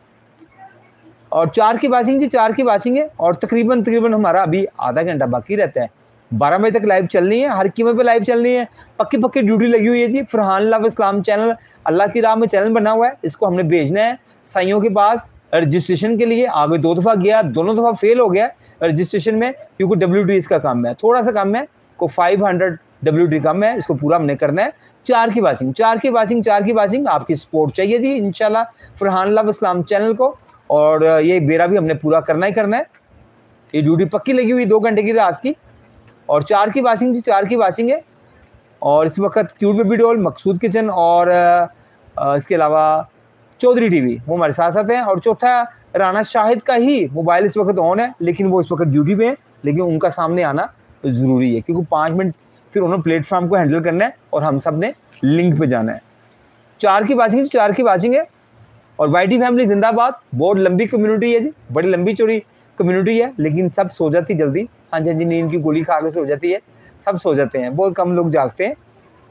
और 4 की वाचिंग जी, 4 की वाचिंग है, और तकरीबन हमारा अभी आधा घंटा बाकी रहता है। 12 बजे तक लाइव चलनी है, हर कीमत पे लाइव चलनी है, पक्की ड्यूटी लगी हुई है जी। फरहान लव इस्लाम चैनल, अल्लाह की राह में चैनल बना हुआ है, इसको हमने भेजना है साइयों के पास रजिस्ट्रेशन के लिए। आगे 2 दफ़ा गया, दोनों दफ़ा फेल हो गया रजिस्ट्रेशन में, क्योंकि WD इसका काम है, थोड़ा सा कम है, को 500 WD कम है, इसको पूरा हमने करना है। 4 की वाचिंग, 4 की वाचिंग, 4 की वाचिंग, आपकी सपोर्ट चाहिए जी इंशाल्लाह फरहान लव इस्लाम चैनल को। और ये बेरा भी हमने पूरा करना ही करना है, ये ड्यूटी पक्की लगी हुई 2 घंटे की रात की। और 4 की वाचिंग जी, 4 की वाचिंग है। और इस वक्त cute baby doll, Maqsood kitchen, और इसके अलावा चौधरी टीवी वो हमारे साथ साथ हैं। और चौथा राना शाहिद का ही मोबाइल इस वक्त ऑन है, लेकिन वो इस वक्त ड्यूटी पे है, लेकिन उनका सामने आना ज़रूरी है, क्योंकि 5 मिनट फिर उन्होंने प्लेटफॉर्म को हैंडल करना है, और हम सब ने लिंक पे जाना है। 4 की वाचिंग, 4 की वाचिंग है। और वाईटी फैमिली जिंदाबाद, बहुत लंबी कम्युनिटी है जी, बड़ी लंबी चौड़ी कम्युनिटी है, लेकिन सब सो जाती जल्दी। हाँ जी, नींद की गोली खा के सो जाती है, सब सो जाते हैं, बहुत कम लोग जागते हैं,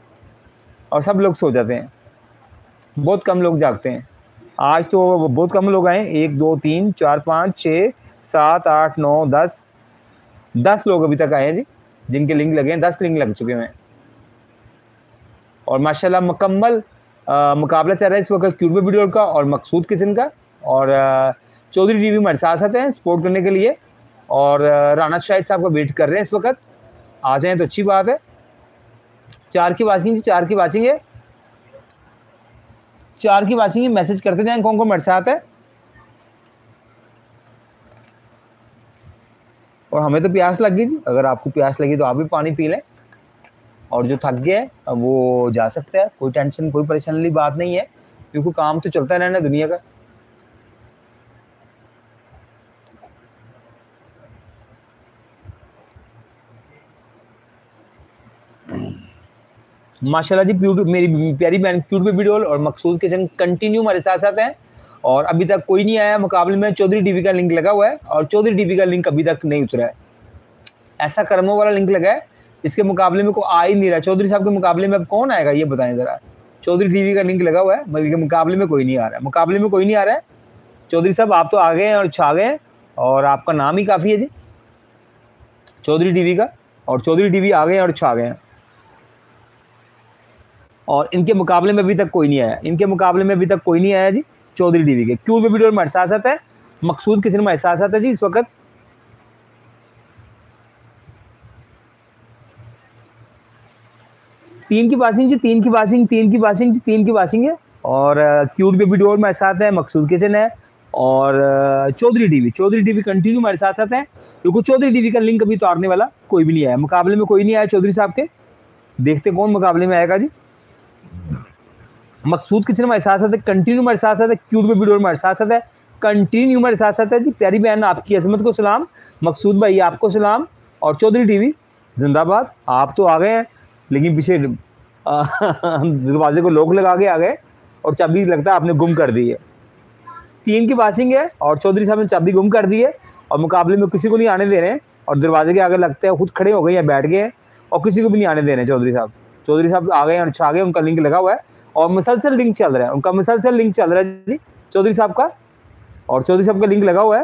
और सब लोग सो जाते हैं, बहुत कम लोग जागते हैं। आज तो बहुत कम लोग आए, 1 2 3 4 5 6 7 8 9 10 लोग अभी तक आए हैं जी, जिनके लिंक लगे हैं, 10 लिंक लग चुके हैं। और माशाल्लाह मुकम्मल मुकाबला चल रहा है इस वक्त क्यूट बेबी डॉल का और मकसूद किचन का, और चौधरी टीवी हमारे साथ साथ हैं सपोर्ट करने के लिए, और राना शाहिद साहब का वेट कर रहे हैं इस वक्त, आ जाएं तो अच्छी बात है। 4 की वाचिंग जी, 4 की वाचिंग है, 4 की वाचिंग है। मैसेज करते जाएं कौन कौन हमारे साथ है। और हमें तो प्यास लग गई जी, अगर आपको प्यास लगी तो आप भी पानी पी लें, और जो थक गया है वो जा सकता है, कोई टेंशन कोई परेशानी वाली बात नहीं है, क्योंकि काम तो चलता रहना दुनिया का। माशाल्लाह जी, मेरी प्यारी बहन क्यूट बेबी डॉल और मकसूद किचन कंटिन्यू हमारे साथ साथ हैं, और अभी तक कोई नहीं आया मुकाबले में। चौधरी टीवी का लिंक लगा हुआ है, और चौधरी टीवी का लिंक अभी तक नहीं उतरा है, ऐसा कर्मों वाला लिंक लगा है, इसके मुकाबले में कोई आ ही नहीं रहा। चौधरी साहब के मुकाबले में अब कौन आएगा ये बताएं ज़रा। चौधरी टीवी का लिंक लगा हुआ है, बल्कि मुकाबले में कोई नहीं आ रहा है, मुकाबले में कोई नहीं आ रहा है। चौधरी साहब आप तो आ गए हैं और छा गए हैं, और आपका नाम ही काफ़ी है जी चौधरी टीवी का, और चौधरी टीवी आ गए हैं और छा गए हैं। और इनके मुकाबले में अभी तक कोई नहीं आया, इनके मुकाबले में अभी तक कोई नहीं आया जी चौधरी टीवी के। क्यूट बेबी डॉल हमारे साथ साथ है, मकसूद किचन हमारे साथ साथ है जी इस वक्त। 3 की पासिंग जी, 3 की पासिंग, 3 की पासिंग जी, 3 की पासिंग है। और क्यूट बेबी डोर हमारे साथ है, मकसूद किचन है और चौधरी टीवी कंटिन्यू हमारे साथ साथ है, क्योंकि चौधरी टीवी का लिंक अभी उतारने वाला कोई भी नहीं आया, मुकाबले में कोई नहीं आया चौधरी साहब के। देखते कौन मुकाबले में आएगा जी। मकसूद किचन हमारे साथ साथ है, कंटिन्यू हमारे साथ साथ है, क्यूट बेबी डोर हमारे साथ साथ है, कंटिन्यू हमारे साथ साथ है जी। प्यारी बहन आपकी अजमत को सलाम, मकसूद भाई आपको सलाम, और चौधरी टीवी जिंदाबाद। आप तो आ गए हैं लेकिन पीछे दरवाजे को लोग लगा के आ गए और चाबी लगता है आपने गुम कर दी है। 3 की पासिंग है और चौधरी साहब ने चाबी गुम कर दी है और मुकाबले में किसी को नहीं आने दे रहे हैं, और दरवाजे के आगे लगते हैं खुद खड़े हो गए या बैठ गए हैं और किसी को भी नहीं आने दे रहे हैं। चौधरी साहब आ गए हैं और छा गए, उनका लिंक लगा हुआ है और मुसलसल लिंक चल रहा है, उनका मुसलसल लिंक चल रहा है जी चौधरी साहब का, और चौधरी साहब का लिंक लगा हुआ है।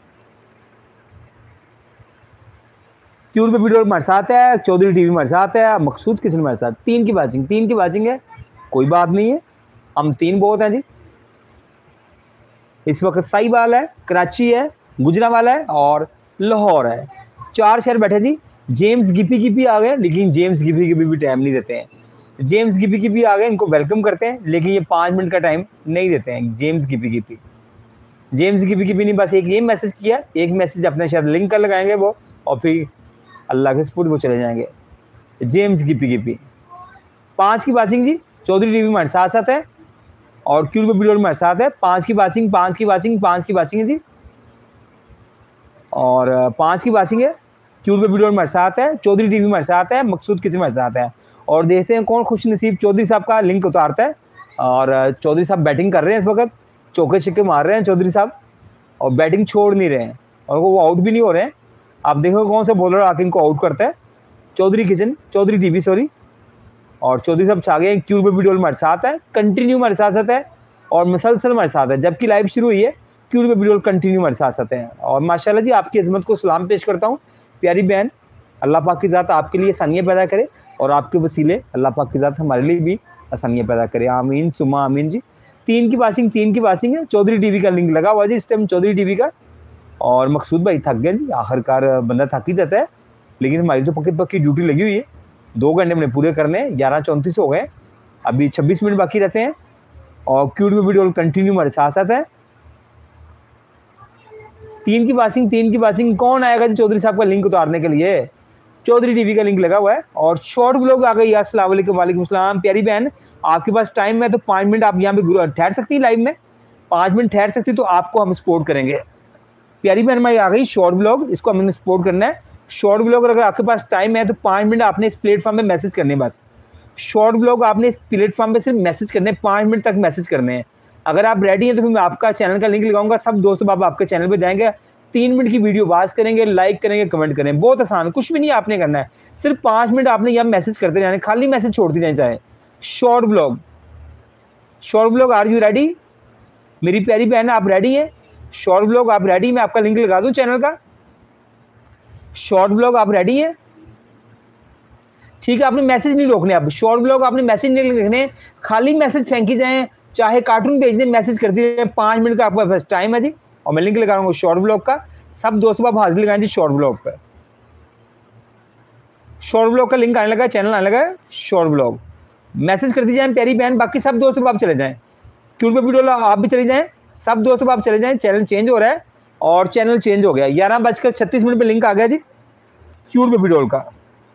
क्यूट बेबी डोर हमारे साथ है, चौधरी टीवी हमारे साथ है, मकसूद किचन हमारे साथ। 3 की बाजिंग है, कोई बात नहीं है, हम 3 बहुत हैं जी। इस वक्त साहिवाल है, कराची है, गुजरांवाला है और लाहौर है, 4 शहर बैठे जी। जेम्स गिपी आ गए, लेकिन जेम्स गिपी भी टाइम नहीं देते हैं। जेम्स गिपी आ गए, इनको वेलकम करते हैं, लेकिन ये 5 मिनट का टाइम नहीं देते हैं। जेम्स गिपी ने बस एक ये मैसेज किया, एक मैसेज अपने शायद लिंक कर लगाएंगे वो, और फिर अल्लाह के सपुर्द वो चले जाएंगे। जेम्स गिपी 5 की पासिंग जी, चौधरी टीवी हमारे साथ साथ है और क्यूट बेबी डोर हमारे साथ है। 5 की पासिंग है जी, और 5 की पासिंग है, क्यूट बेबी डोर हमारे साथ है, चौधरी टीवी हमारे साथ है, मकसूद किचन हमारे साथ है। और देखते हैं कौन खुश नसीब चौधरी साहब का लिंक उतारता है। और चौधरी साहब बैटिंग कर रहे हैं इस वक्त, चौके छिक्के मार रहे हैं चौधरी साहब और बैटिंग छोड़ नहीं रहे हैं और वो आउट भी नहीं हो रहे हैं। आप देखो कौन सा बॉलर आके इनको आउट करता है। चौधरी टीवी सॉरी, और चौधरी साहब छा गए हैं। क्यूट बेबी डोर हमारे साथ है, कंटिन्यू हमारे साथ साथ है और मुसलसल हमारे साथ है। जबकि लाइव शुरू हुई है, क्यूट बेबी डोर कंटिन्यू हमारे साथ साथ है। और माशाल्लाह जी आपकी अजमत को सलाम पेश करता हूँ प्यारी बहन, अल्लाह पाक की ज़ात आपके लिए आसानियाँ पैदा करे और आपके वसीले अल्लाह पाक की ज़ात हमारे लिए भी आसानियाँ पैदा करे, आमीन सुमा आमीन जी। 3 की पासिंग है, चौधरी टीवी का लिंक लगा हुआ जी इस टाइम चौधरी टीवी का। और मकसूद भाई थक गए जी, आखिरकार बंदा थक ही जाता है, लेकिन हमारी तो पक्की ड्यूटी लगी हुई है। 2 घंटे हमने पूरे करने हैं, 11:34 हो गए, अभी 26 मिनट बाकी रहते हैं। और क्यूट बेबी डोर कंटिन्यू हमारे साथ साथ है। 3 की पासिंग कौन आएगा जी चौधरी साहब का लिंक उतारने के लिए? चौधरी टीवी का लिंक लगा हुआ है और शॉर्ट व्लॉग आ गई। अस्सलाम वालेकुम, वालेकुम सलाम। प्यारी बहन आपके पास टाइम है तो 5 मिनट आप यहाँ पे ठहर सकती है, लाइव में 5 मिनट ठहर सकती तो आपको हम सपोर्ट करेंगे। प्यारी बहन हमारी आ गई शॉर्ट व्लॉग, इसको हमने सपोर्ट करना है। शॉर्ट व्लॉग अगर आपके पास टाइम है तो 5 मिनट आपने इस प्लेटफॉर्म पे मैसेज करने, बस शॉर्ट व्लॉग आपने इस प्लेटफॉर्म पे सिर्फ मैसेज करने, 5 मिनट तक मैसेज करने हैं। अगर आप रेडी हैं तो फिर मैं आपका चैनल का लिंक लगाऊंगा, सब दोस्त बाब आपके चैनल पे जाएंगे, 3 मिनट की वीडियो वाच करेंगे, लाइक करेंगे, कमेंट करेंगे। बहुत आसान, कुछ भी नहीं आपने करना है, सिर्फ 5 मिनट आपने यहाँ मैसेज करते जाने, खाली मैसेज छोड़ते जाए। चाहे short vlog are you ready? मेरी प्यारी बहन आप रेडी है? शॉर्ट व्लॉग आप रेडी? मैं आपका लिंक लगा दूं चैनल का। शॉर्ट व्लॉग आप रेडी है? ठीक है, आपने मैसेज नहीं रोकने, आप शॉर्ट व्लॉग आपने मैसेज नहीं लिखने, खाली मैसेज फेंकी जाए, चाहे कार्टून भेज दें, मैसेज करती जाए। 5 मिनट का आपका पास टाइम है जी, और मैं लिंक लगा रहा हूँ शॉर्ट व्लॉग का। सब दोस्तों आप हाजिर लगाएं जी शॉर्ट व्लॉग पर। शॉर्ट व्लॉग का लिंक आने लगा, चैनल आने लगा, शॉर्ट व्लॉग मैसेज करती जाए प्यारी बहन। बाकी सब दोस्तों आप चले जाएं, क्यूट बेबी डोर आप भी चले जाएं, सब दोस्तों आप चले जाएं। चैनल चेंज हो रहा है और चैनल चेंज हो गया, 11:36 पे लिंक आ गया जी क्यूट बेबी डोर का।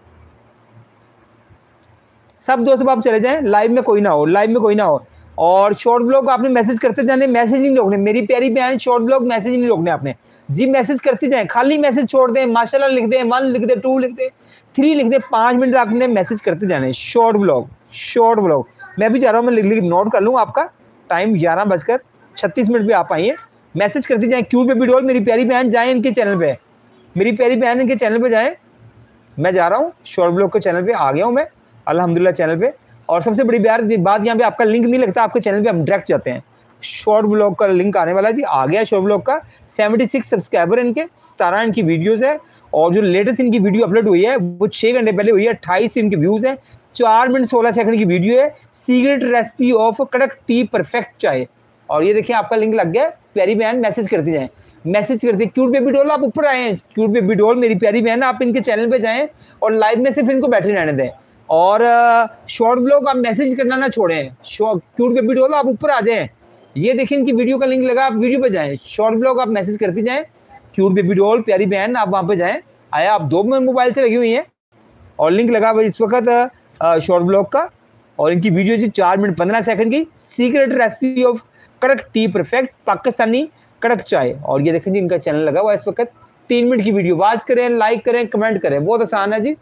सब दोस्तों आप चले जाएं, लाइव में कोई ना हो। और शॉर्ट व्लॉग आपने मैसेज करते जाने, मैसेज नहीं रोकने। मेरी प्यारी बहन शॉर्ट व्लॉग मैसेज नहीं रोकने आपने जी, मैसेज करते जाएं, खाली मैसेज छोड़ दें, माशाल्लाह लिख दें, 1 लिख दें, 2 लिख दें, 3 लिख दें, 5 मिनट आपने मैसेज करते जाने। शॉर्ट व्लॉग मैं भी जा रहा हूँ, मैं लिख नोट कर लूँ आपका टाइम, 11:36 पे आप आइए, मैसेज करते जाएं क्यूट बेबी डोर। मेरी प्यारी बहन जाएं इनके चैनल पे, मेरी प्यारी बहन इनके चैनल पे जाएं। मैं जा रहा हूँ शॉर्ट व्लॉग के चैनल पे, आ गया हूँ मैं अल्हम्दुलिल्लाह चैनल पे। और सबसे बड़ी बात यहाँ पे आपका लिंक नहीं लगता, आपके चैनल पे हम डायरेक्ट जाते हैं। शॉर्ट व्लॉग का लिंक आने वाला जी, आ गया शॉर्ट व्लॉग का। 76 सब्सक्राइबर इनके, 17 इनकी वीडियोज़ है और जो लेटेस्ट इनकी वीडियो अपलोड हुई है वो 6 घंटे पहले हुई है, 28 इनके व्यूज़ हैं, 4 मिनट 16 सेकंड की वीडियो है, सीक्रेट रेसिपी ऑफ कड़क टी परफेक्ट चाय। और ये देखिए आपका लिंक लग गया, प्यारी बहन मैसेज करती जाएँ, मैसेज करती है। क्यूट बेबी डोल आप ऊपर आए हैं, क्यूट बेबी डोल मेरी प्यारी बहन आप इनके चैनल पे जाएं और लाइव में सिर्फ इनको बैठे रहने दें और शॉर्ट ब्लॉग आप मैसेज करना ना छोड़ें, क्यूट बेबी डॉल आप ऊपर आ जाएं, ये देखिए इनकी वीडियो का लिंक लगा, आप वीडियो पे जाएं, शॉर्ट ब्लॉग आप मैसेज करती जाएं, क्यूट बेबी डॉल प्यारी बहन आप वहाँ पे जाएं, आया आप 2 मोबाइल से लगी हुई हैं और लिंक लगा हुआ इस वक्त शॉर्ट ब्लॉग का। और इनकी वीडियो जी 4 मिनट 15 सेकंड की, सीक्रेट रेसिपी ऑफ कड़क टी परफेक्ट पाकिस्तानी कड़क चाय। और ये देखें जी इनका चैनल लगा हुआ इस वक्त, 3 मिनट की वीडियो, वॉच करें, लाइक करें, कमेंट करें, बहुत आसान है जी,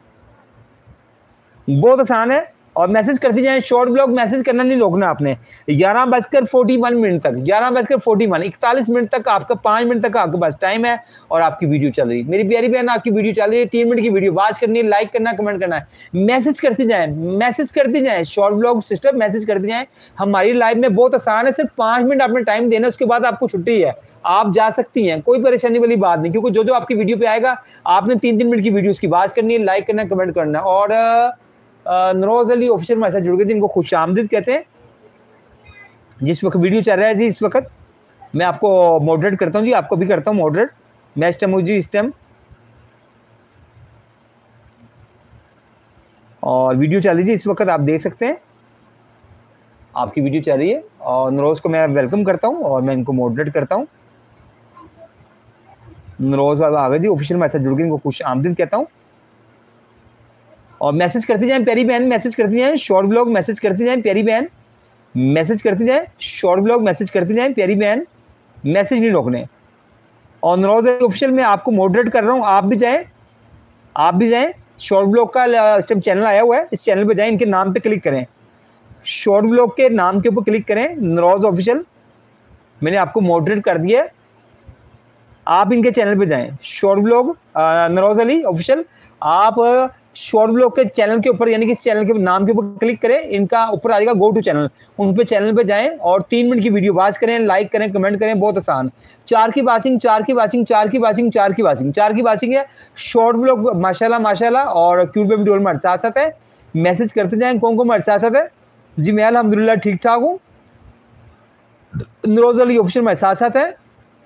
बहुत आसान है। और मैसेज करती जाएं, शॉर्ट ब्लॉग मैसेज करना नहीं रोकना आपने। 11:41 तक, 11:41 41 मिनट तक आपका, 5 मिनट तक आपके पास टाइम है और आपकी वीडियो चल रही है। मेरी प्यारी बहन आपकी वीडियो चल रही है, 3 मिनट की वीडियो, वॉच करनी है, लाइक करना, कमेंट करना है, मैसेज करती जाएं, मैसेज करती जाएं, शॉर्ट ब्लॉग सिस्टम मैसेज करती जाएं। हमारी लाइफ में बहुत आसान है, सिर्फ 5 मिनट आपने टाइम देना, उसके बाद आपको छुट्टी है, आप जा सकती हैं, कोई परेशानी वाली बात नहीं, क्योंकि जो आपकी वीडियो पे आएगा आपने 3-3 मिनट की वीडियो उसकी वॉच करनी है, लाइक करना, कमेंट करना। और नरोज अली ऑफिशियल हमारे साथ जुड़ गए, जिनको खुशामदीद कहते हैं। जिस वक्त वीडियो चल रहा है जी, इस वक्त मैं आपको मॉडरेट करता हूँ जी, आपको भी करता हूँ मॉडरेट, मैं इस टाइम जी इस टाइम, और वीडियो चल रही है इस वक्त, आप देख सकते हैं आपकी वीडियो चल रही है। और नरोज को मैं वेलकम करता हूँ और मैं इनको मॉडरेट करता हूँ। नरोज आ गए जी ऑफिशियल हमारे साथ जुड़ गए, इनको खुशामदीद कहता हूँ। और मैसेज करती जाएं प्यारी बहन, मैसेज करती जाएं, शॉर्ट ब्लॉग मैसेज करती जाएं प्यारी बहन, मैसेज करती जाएं, शॉर्ट ब्लॉग मैसेज करती जाएं प्यारी बहन, मैसेज नहीं रोकने। और नरोज ऑफिशियल में आपको मॉडरेट कर रहा हूं, आप भी जाएं, आप भी जाएं। शॉर्ट ब्लॉग का चैनल आया हुआ है, इस चैनल पे जाएं, इनके नाम पे क्लिक करें, शॉर्ट ब्लॉग के नाम के ऊपर क्लिक करें, नरोज ऑफिशियल, मैंने आपको मॉडरेट कर दिया है, आप इनके चैनल पे जाएं, short blog Naroz Ali official, आप शॉर्ट ब्लॉग के चैनल के ऊपर, यानी कि चैनल के नाम के ऊपर क्लिक करें, इनका ऊपर आ जाएगा गो टू चैनल, उन पे चैनल पे जाएं और 3 मिनट की वीडियो वॉच करें, लाइक करें, कमेंट करें, बहुत आसान। 4 की वाचिंग, 4 की वाचिंग, 4 की वाचिंग, 4 की वाचिंग, 4 की वाचिंग है। शॉर्ट ब्लॉग माशाल्लाह माशाल्लाह, और क्यूट बेबी डॉल हमारे साथ साथ है, मैसेज करते जाएं, कौन हमारे साथ साथ है जी, मैं अल्हम्दुलिल्लाह ठीक ठाक हूँ। नरोज अली ऑफिशियल हमारे साथ साथ है,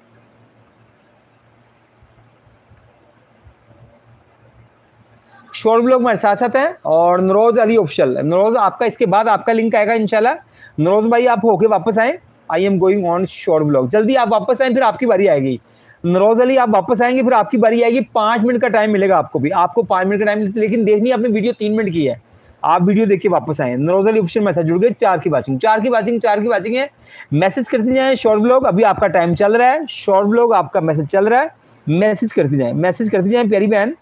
शॉर्ट ब्लॉग हमारे साथ साथ है, और नरोज अली ऑफिशियल, नरोज आपका इसके बाद आपका लिंक आएगा इंशाल्लाह। नरोज भाई आप होके वापस आए, I am going on short blog, जल्दी आप वापस आए, फिर आपकी बारी आएगी। नरोज अली आप वापस आएंगे, फिर आपकी बारी आएगी, 5 मिनट का टाइम मिलेगा आपको भी, आपको 5 मिनट का टाइम, लेकिन देखनी आपने वीडियो 3 मिनट की है, आप वीडियो देख के वापस आए। नरोज अली ऑफिशियल मैसेज जुड़ गए, 4 की वाचिंग, 4 की वाचिंग, 4 की वाचिंग है, मैसेज करते जाए, शॉर्ट ब्लॉग अभी आपका टाइम चल रहा है, शॉर्ट ब्लॉग आपका मैसेज चल रहा है, मैसेज करते जाए, मैसेज करते जाए प्यारी बहन।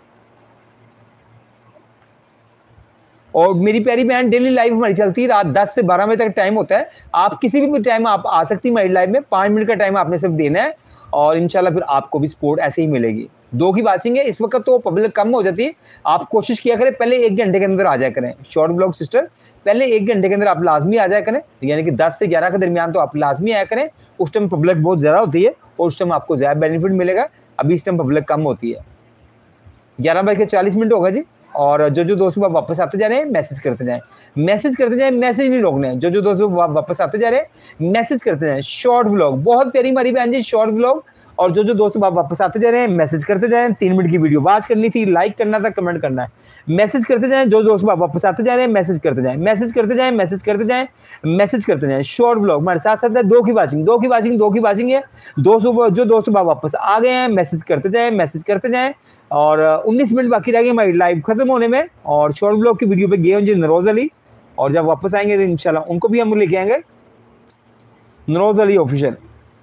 और मेरी प्यारी बहन डेली लाइव हमारी चलती है, रात 10 से 12 बजे तक टाइम होता है, आप किसी भी टाइम आप आ सकती है हमारी लाइव में, 5 मिनट का टाइम आपने सिर्फ देना है और इंशाल्लाह फिर आपको भी सपोर्ट ऐसे ही मिलेगी। 2 की वाचिंग है, इस वक्त तो पब्लिक कम हो जाती है, आप कोशिश किया करें पहले 1 घंटे के अंदर आ जाया करें, शॉर्ट ब्लॉग सिस्टर पहले 1 घंटे के अंदर आप लाजमी आ जाया करें, यानी कि 10 से 11 के दरमियान तो आप लाजमी आया करें, उस टाइम पब्लिक बहुत ज़्यादा होती है और उस टाइम आपको ज़्यादा बेनिफिट मिलेगा। अभी इस टाइम पब्लिक कम होती है। 11:40 होगा जी। और जो दोस्त वापस आते जा रहे हैं मैसेज करते जाएं, मैसेज करते जाएं, मैसेज नहीं रोकने हैं, जो दोस्त वापस आते जा रहे हैं मैसेज करते जाएं। शॉर्ट ब्लॉग बहुत प्यारी हमारी बहन जी, शॉर्ट ब्लॉग, और जो दोस्त वापस आते जा रहे हैं मैसेज करते जाएं। 3 मिनट की वीडियो वॉच करनी थी, लाइक करना था, कमेंट करना है, मैसेज करते जाएं। जो दोस्त वापस आते जा रहे हैं मैसेज करते जाएं, मैसेज करते जाएं, मैसेज करते जाएं, मैसेज करते जाएं। शॉर्ट ब्लॉग हमारे साथ साथ है। 2 की वाचिंग, 2 की वाचिंग, 2 की वाचिंग है। जो दोस्त वापस आ गए हैं मैसेज करते जाएं, मैसेज करते जाएं। और 19 मिनट बाकी रह गए हमारी लाइव खत्म होने में, और शॉर्ट ब्लॉग की वीडियो पे गए जी नरोज अली, और जब वापस आएंगे तो इंशाल्लाह उनको भी हम लेके आएंगे, नरोज अली ऑफिशियल।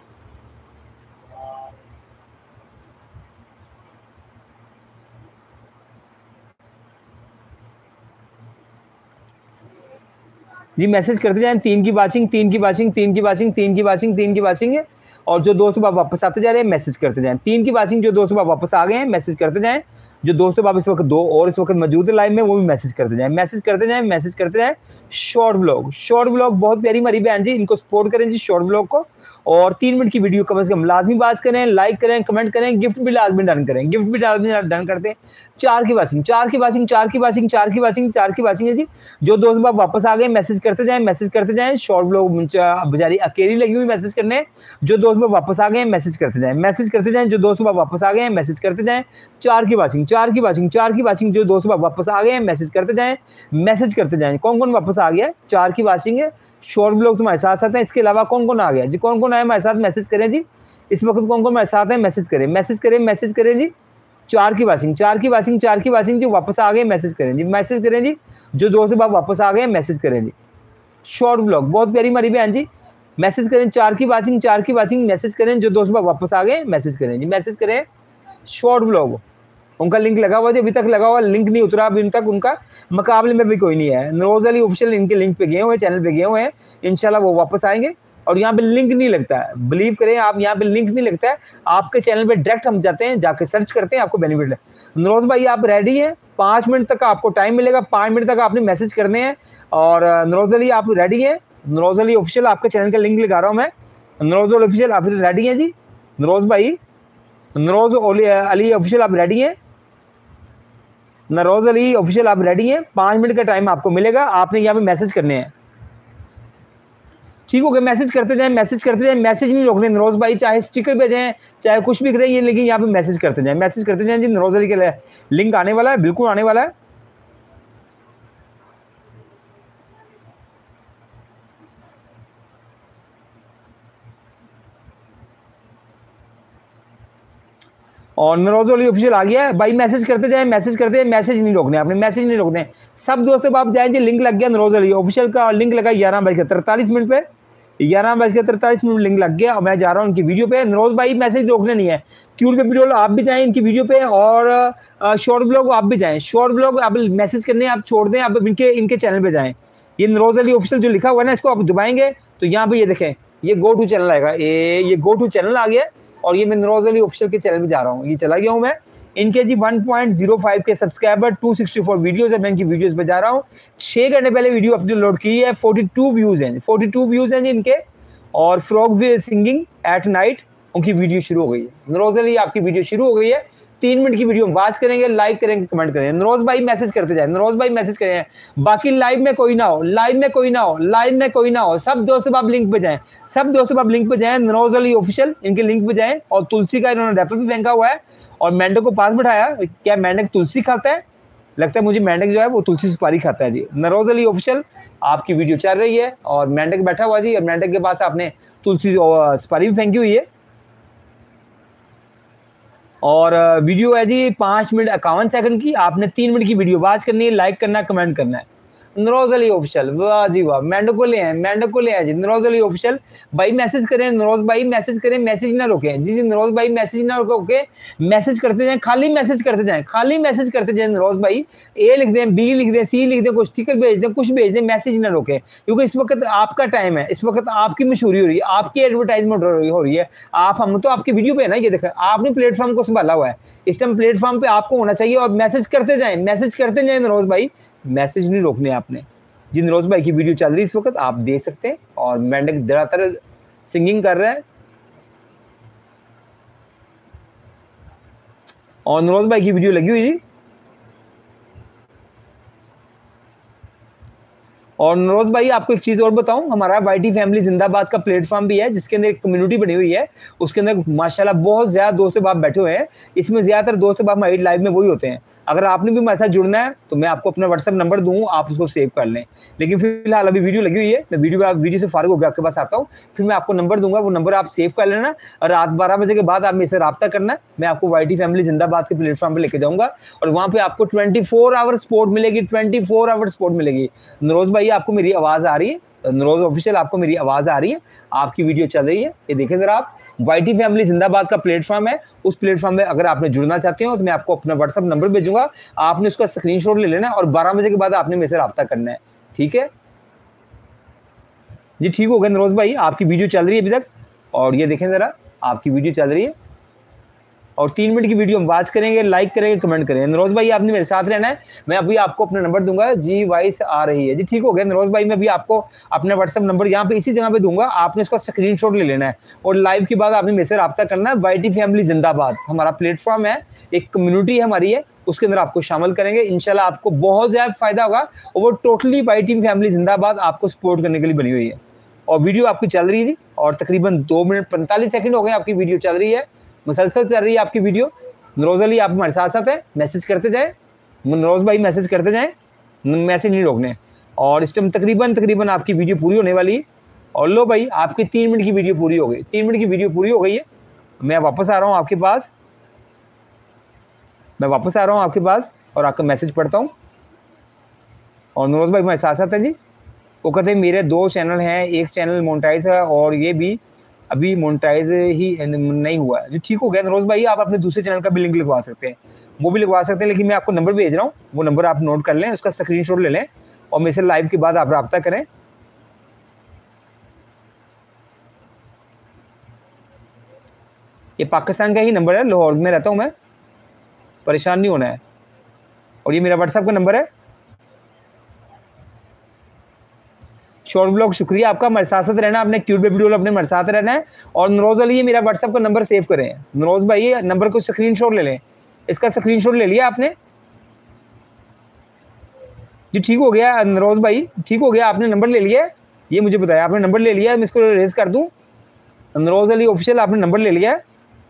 जी मैसेज करते जाएं। 3 की वाचिंग, 3 की वाचिंग, 3 की वाचिंग, 3 की वाचिंग, 3 की वाचिंग है। और जो दोस्त वापस आते जा रहे हैं मैसेज करते जाएं। 3 की वाचिंग, जो दोस्त वापस आ गए हैं मैसेज करते जाएं। जो दोस्तों आप इस वक्त 2 और इस वक्त मौजूद है लाइव में, वो भी मैसेज करते जाएं, मैसेज करते जाएं, मैसेज करते जाएं। शॉर्ट ब्लॉग, शॉर्ट ब्लॉग बहुत प्यारी हमारी बहन जी, इनको सपोर्ट करें जी शॉर्ट ब्लॉग को। और 3 मिनट की वीडियो कम से कम लाजमी बात करें, लाइक करें, कमेंट करें, गिफ्ट भी लाजमी डन करें, गिफ्ट भी लाजमी डन करते हैं। 4 की वाचिंग, 4 की वाचिंग, 4 की वाचिंग, 4 की वाचिंग, 4 की वाचिंग है जी। जो दोस्त बाप वापस आ गए मैसेज करते जाएं, मैसेज करते जाएं। शॉर्ट ब्लॉग बेचारी अकेली लगी हुई मैसेज करने। जो दोस्त बाप वापस आ गए मैसेज करते जाएं, मैसेज करते जाएं। जो दोस्त बाप वापस आ गए मैसेज करते जाएं। 4 की वाचिंग, 4 की वाचिंग, 4 की वाचिंग। जो दोस्त बाप वापस आ गए मैसेज करते जाएं, मैसेज करते जाएं। कौन कौन वापस आ गया? 4 की वाचिंग है। शॉर्ट ब्लॉग तुम्हारे साथ साथ है। इसके अलावा कौन कौन आ गया जी? कौन कौन आया हमारे साथ? मैसेज करें जी। इस वक्त कौन कौन हमारे साथ है? मैसेज करें, मैसेज करें, मैसेज करें जी। 4 की वाचिंग, 4 की वाचिंग, 4 की वाचिंग। जो वापस आ गए मैसेज करें जी, मैसेज करें जी। जो दोस्त बाप वापस आ गए मैसेज करें जी। शॉर्ट ब्लॉग बहुत प्यारी हमारी बहन जी, मैसेज करें। 4 की वाचिंग, 4 की वाचिंग, मैसेज करें। जो दोस्त बाप वापस आ गए मैसेज करें जी, मैसेज करें। शॉर्ट ब्लॉग उनका लिंक लगा हुआ है, अभी तक लगा हुआ, लिंक नहीं उतरा अभी तक उनका। मुकाबले में भी कोई नहीं है। नरोज अली ऑफिशियल इनके लिंक पे गए हुए हैं, चैनल पे गए हुए हैं। इंशाल्लाह वो वापस आएंगे। और यहाँ पे लिंक नहीं लगता है, बिलीव करें आप, यहाँ पे लिंक नहीं लगता है। आपके चैनल पे डायरेक्ट हम जाते हैं, जाके सर्च करते हैं, आपको बेनिफिट है। नरोज भाई आप रेडी हैं? 5 मिनट तक आपको टाइम मिलेगा, 5 मिनट तक आपने मैसेज करने हैं। और नरोज अली आप रेडी हैं? नरोज अली ऑफिशियल आपके चैनल का लिंक लगा रहा हूँ मैं। नरोज अली ऑफिशियल आप रेडी हैं जी? नरोज भाई, नरोज अली ऑफिशियल आप रेडी हैं? नरोज अली ऑफिशियल आप रेडी हैं? 5 मिनट का टाइम आपको मिलेगा, आपने यहाँ पे मैसेज करने हैं। ठीक हो गया? मैसेज करते जाएं, मैसेज करते जाएं, मैसेज नहीं रोकने नरोज भाई। चाहे स्टिकर भेजें, चाहे कुछ भी करें, ये लेकिन यहाँ पे मैसेज करते जाएं, मैसेज करते जाएं जी। नरोज अली के लिए लिंक आने वाला है, बिल्कुल आने वाला है। और नरोज अली ऑफिशियल आ गया है भाई। मैसेज करते जाएं, मैसेज करते जाएं, मैसेज नहीं रोकने आपने, मैसेज नहीं रोकने। सब दोस्तों आप जाएं जी, लिंक लग गया नरोज अली ऑफिशियल का, लिंक लगा 11:43 पे, 11:43 लिंक लग गया। और मैं जा रहा हूँ उनकी वीडियो पे। नरोज भाई मैसेज रोकने नहीं है। क्यूट बेबी डॉल आप भी जाएं इनकी वीडियो पे, और शॉर्ट ब्लॉग आप भी जाएं। शॉर्ट ब्लॉग आप मैसेज करने आप छोड़ दें, आप इनके चैनल पे जाएं। ये नरोज अली ऑफिशियल जो लिखा हुआ है ना, इसको आप दबाएंगे तो यहाँ पे ये देखें, ये गो टू चैनल आएगा। ये गो टू चैनल आ गया। और ये मैं नरोज अली ऑफिशियल के चैनल पे जा रहा हूँ, ये चला गया हूँ मैं। इनके जी 1.05 के सब्सक्राइबर, 264 वीडियोस है। मैं इनकी वीडियोस पे जा रहा हूँ। 6 घंटे पहले वीडियो अपलोड की है, 42 व्यूज हैं, 42 व्यूज हैं जी इनके। और फ्रॉग सिंगिंग एट नाइट उनकी वीडियो शुरू हो गई है। नरोज अली आपकी वीडियो शुरू हो गई है। 3 मिनट की वीडियो वॉच करेंगे, लाइक करेंगे, कमेंट करेंगे। नरोज भाई मैसेज करते जाए, नरोज भाई मैसेज करें। बाकी लाइव में कोई ना हो, लाइव में कोई ना हो, लाइव में कोई ना हो। सब दोस्तों आप लिंक पे जाएं, सब दोस्तों आप लिंक पे जाएं, नरोज अली ऑफिशियल इनके लिंक पे जाएं। और तुलसी का इन्होंने रैपर भी फेंका हुआ है और मेंढक को पास बैठाया। क्या मेंढक तुलसी खाता है? लगता है मुझे मेंढक जो है वो तुलसी सुपारी खाता है जी। नरोज अली ऑफिशियल आपकी वीडियो चल रही है और मेंढक बैठा हुआ जी, और मेंढक के पास आपने तुलसी सुपारी भी फेंकी हुई है। और वीडियो है जी 5 मिनट 51 सेकंड की। आपने 3 मिनट की वीडियो वॉच करनी है, लाइक करना है, कमेंट करना है। नरोज अली ऑफिशियल, वाह जी वाह, मेंढक को ले आए, मेंढक को ले आए जी। नरोज अली ऑफिशियल भाई मैसेज करें, नरोज भाई मैसेज करें, मैसेज ना रोकें जी। नरोज भाई मैसेज ना रोके, मैसेज करते जाएं, खाली मैसेज करते जाएं, खाली मैसेज करते जाएं। नरोज भाई ए लिख दें, बी लिख दें, सी लिख दें, कुछ स्टिकर भेज दें, कुछ भेज दें, मैसेज ना रोकें। क्योंकि इस वक्त आपका टाइम है, इस वक्त आपकी मशहूरी हो रही है, आपकी एडवर्टाइजमेंट हो रही है। हम तो आपकी वीडियो पे है ना, ये देखा आपने प्लेटफॉर्म को संभाला हुआ है। इस टाइम प्लेटफॉर्म पे आपको होना चाहिए और मैसेज करते जाएं, मैसेज करते जाएं। नरोज भाई मैसेज नहीं रोकने आपने जी। नरोज भाई की वीडियो चल रही है इस वक्त, आप देख सकते हैं। और मेंढक धड़ाधड़ सिंगिंग कर रहा है। और नरोज भाई की वीडियो लगी हुई जी। और नरोज भाई आपको एक चीज और बताऊं, हमारा वाईटी फैमिली जिंदाबाद का प्लेटफॉर्म भी है, जिसके अंदर एक कम्युनिटी बनी हुई है। उसके अंदर माशाल्लाह बहुत ज्यादा दोस्त बाप बैठे हुए हैं। इसमें ज्यादातर दोस्त बाप हमारी लाइव में वही होते हैं। अगर आपने भी हमारे साथ जुड़ना है तो मैं आपको अपना व्हाट्सएप नंबर दूँ, आप उसको सेव कर लें। लेकिन फिलहाल अभी वीडियो लगी हुई है, मैं वीडियो से फारिग होकर आपके पास आता हूँ, फिर मैं आपको नंबर दूंगा, वो नंबर आप सेव कर लेना। और रात 12 बजे के बाद आप मेरे से रब्ता करना है, मैं आपको वाईटी फैमिली जिंदाबाद के प्लेटफॉर्म पे लेके जाऊंगा। और वहाँ पे आपको 24 आवर सपोर्ट मिलेगी, 24 आवर सपोर्ट मिलेगी। नरोज भाई आपको मेरी आवाज आ रही है? नरोज ऑफिशियल आपको मेरी आवाज आ रही है? आपकी वीडियो चल रही है? ये देखें जरा आप, वाईटी फैमिली जिंदाबाद का प्लेटफॉर्म है। उस प्लेटफॉर्म में अगर आपने जुड़ना चाहते हो तो मैं आपको अपना व्हाट्सएप नंबर भेजूंगा, आपने उसका स्क्रीनशॉट ले लेना है और 12 बजे के बाद आपने मेरे से रब्ता करना है। ठीक है जी, ठीक हो गया नरोज भाई, आपकी वीडियो चल रही है अभी तक। और ये देखें जरा, आपकी वीडियो चल रही है। और 3 मिनट की वीडियो हम वॉच करेंगे, लाइक करेंगे, कमेंट करेंगे। नरोज भाई आपने मेरे साथ रहना है, मैं अभी आपको अपना नंबर दूंगा जी, वॉइस आ रही है जी, ठीक हो गया नरोज भाई। मैं अभी आपको अपना व्हाट्सएप नंबर यहाँ पे इसी जगह पे दूंगा, आपने इसका स्क्रीनशॉट ले लेना है और लाइव के बाद आपने मेरे से रब्ता करना है। वाईटी फैमिली जिंदाबाद हमारा प्लेटफॉर्म है, एक कम्युनिटी है हमारी है, उसके अंदर आपको शामिल करेंगे। इंशाल्लाह आपको बहुत ज्यादा फायदा होगा और वो टोटली वाईटी फैमिली जिंदाबाद आपको सपोर्ट करने के लिए बनी हुई है। और वीडियो आपकी चल रही है जी, और तकरीबन 2 मिनट 45 सेकंड हो गए आपकी वीडियो चल रही है, मुसलसल चल रही है आपकी वीडियो। नरोज अली आप हमारे साथ साथ है, मैसेज करते जाए, नरोज भाई मैसेज करते जाए, मैसेज नहीं रोकने। और इस टाइम तकरीबन आपकी वीडियो पूरी होने वाली है। और लो भाई आपकी 3 मिनट की वीडियो पूरी हो गई, 3 मिनट की वीडियो पूरी हो गई है। मैं वापस आ रहा हूँ आपके पास, मैं वापस आ रहा हूँ आपके पास और आपका मैसेज पढ़ता हूँ। और नरोज भाई हमारे साथ साथ है जी। वो कहते हैं मेरे 2 चैनल हैं, एक चैनल मोनेटाइज है और ये भी अभी मोनेटाइज ही नहीं हुआ है जी, ठीक हो गया नरोज भाई। आप अपने दूसरे चैनल का भी लिंक लगवा सकते हैं, वो भी लगवा सकते हैं, लेकिन मैं आपको नंबर भेज रहा हूँ, वो नंबर आप नोट कर लें, उसका स्क्रीनशॉट ले लें और मेरे से लाइव के बाद आप रब्ता करें। ये पाकिस्तान का ही नंबर है, लाहौर में रहता हूँ मैं, परेशान नहीं होना है। और ये मेरा व्हाट्सएप का नंबर है। शॉर्ट ब्लॉग शुक्रिया आपका, हमारे साथ साथ रहना, अपने क्यूट बेबी डॉल अपने हमारे साथ रहना है। और नरोज अली ये मेरा व्हाट्सएप का नंबर सेव करें, नरोज भाई ये नंबर को स्क्रीनशॉट ले लें, इसका स्क्रीनशॉट ले लिया आपने जी, ठीक हो गया नरोज भाई, ठीक हो गया, आपने नंबर ले लिया, ये मुझे बताया आपने नंबर ले लिया, मैं इसको रेज कर दूं। नरोज अली ऑफिशियल आपने नंबर ले लिया,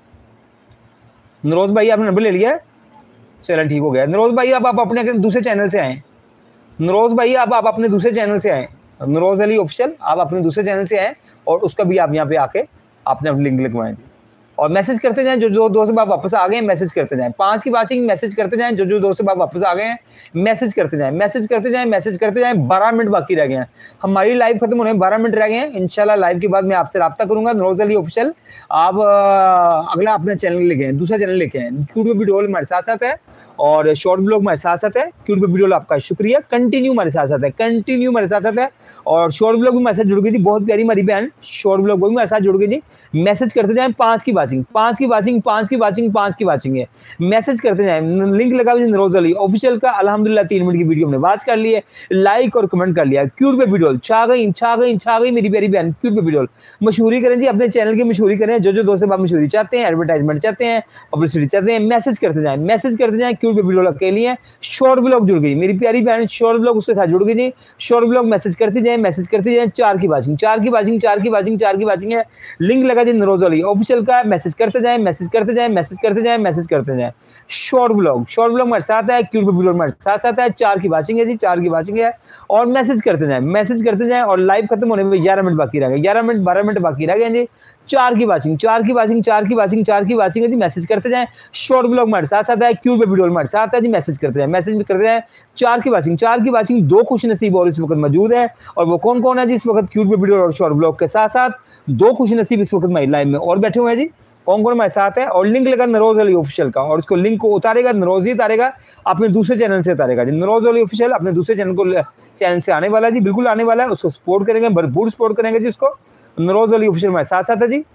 नरोज भाई आपने नंबर ले लिया, चलो ठीक हो गया। नरोज भाई अब आप अपने दूसरे चैनल से आए, नरोज भाई अब आप अपने दूसरे चैनल से आए, नरोज अली ऑफिशियल आप अपने दूसरे चैनल से आए और उसका भी आप यहाँ पे आके आपने अपनी लिंक लिखवाएं जी। और मैसेज करते जाएं, जो दोस्त बाप वापस आ गए हैं मैसेज करते जाएं, 5 की वाचिंग मैसेज करते जाएं, जो दोस्त बाप वापस आ गए हैं मैसेज करते जाएं, मैसेज करते जाएं, मैसेज करते जाएं। 12 मिनट बाकी रह गए हैं, हमारी लाइव खत्म होने में 12 मिनट रह गए हैं। इंशाल्लाह लाइव के बाद मैं आपसे रब्ता करूंगा। नरोज अली ऑफिशियल आप अगला अपना चैनल लेके आए, दूसरा चैनल लेके आए, क्यूट बेबी डॉल हमारे साथ साथ है और शॉर्ट ब्लॉग हमारे साथ साथ है। क्यूट बेबी डॉल आपका शुक्रिया, कंटिन्यू हमारे साथ साथ है, कंटिन्यू हमारे साथ साथ है। और शॉर्ट ब्लॉग भी हमारे साथ जुड़ गई थी, बहुत प्यारी हमारी बहन शॉर्ट ब्लॉग भी हमारे साथ जुड़ गई थी। मैसेज करते जाएं, 5 की वाचिंग, 5 की वाचिंग, 5 की वाचिंग, 5 की वाचिंग है, मैसेज करते जाएं। लिंक लगा हुआ नरोज अली ऑफिशियल का, अल्हम्दुलिल्लाह 3 मिनट की वीडियो हमने वॉच कर ली है, लाइक और कमेंट कर लिया। क्यूट बेबी डॉल छा गई, छा गई, छा गई मेरी प्यारी बहन क्यूट बेबी डॉल। मशहूरी करें जी, अपने चैनल की मशहूरी करें, जो दोस्त आप मशहूरी चाहते हैं, एडवर्टाइजमेंट चाहते हैं, पब्लिसिटी चाहते हैं, मैसेज करते जाएं, मैसेज करते जाएं। क्यूट बेबी डॉल के लिए शॉर्ट ब्लॉग जुड़ गई मेरी प्यारी बहन, शॉर्ट ब्लॉग उसके साथ जुड़ गई जी। शॉर्ट ब्लॉग मैसेज करते जाएं, मैसेज करते जाएं। 4 की वाचिंग, 4 की वाचिंग, 4 की वाचिंग, 4 की वाचिंग है। लिंक लगा जी नरोज अली ऑफिशियल का, मैसेज करते जाएं, मैसेज करते जाएं, मैसेज करते जाएं, मैसेज करते जाएं। शॉर्ट ब्लॉग हमारे साथ है, क्यूट बेबी डॉल हमारे साथ साथ है। 4 की वाचिंग है जी, 4 की वाचिंग है। और मैसेज करते जाएं, मैसेज करते जाएं। और लाइव खत्म होने में 11 मिनट बाकी रह गए, 11 मिनट 12 मिनट बाकी रह गए जी। 4 की वाचिंग, 4 की वाचिंग, 4 की वाचिंग, 4 की वाचिंग है जी। मैसेज करते जाएं, शॉर्ट ब्लॉग हमारे साथ साथ है, क्यूट बेबी डॉल हमारे साथ है जी। मैसेज करते जाएं, मैसेज भी करते जाएं। 4 की वाचिंग, 4 की वाचिंग। 2 खुश नसीब और इस वक्त मौजूद है, और वो कौन कौन है जी इस वक्त क्यूट बेबी डॉल और शॉर्ट ब्लॉग के साथ साथ 2 खुश नसीब इस वक्त हमारी लाइव में और बैठे हुए हैं जी। कौन कौन हमारे साथ है? और लिंक लगा नरोज अली ऑफिशियल का, और उसको लिंक को उतारेगा नरोज ही उतारेगा, अपने दूसरे चैनल से उतारेगा जी। नरोज अली ऑफिशियल अपने दूसरे चैनल से आने वाला है जी, बिल्कुल आने वाला है, उसको सपोर्ट करेंगे, भरपूर सपोर्ट करेंगे जी उसको। नरोज अली ऑफिशियल हमारे साथ साथ है जी।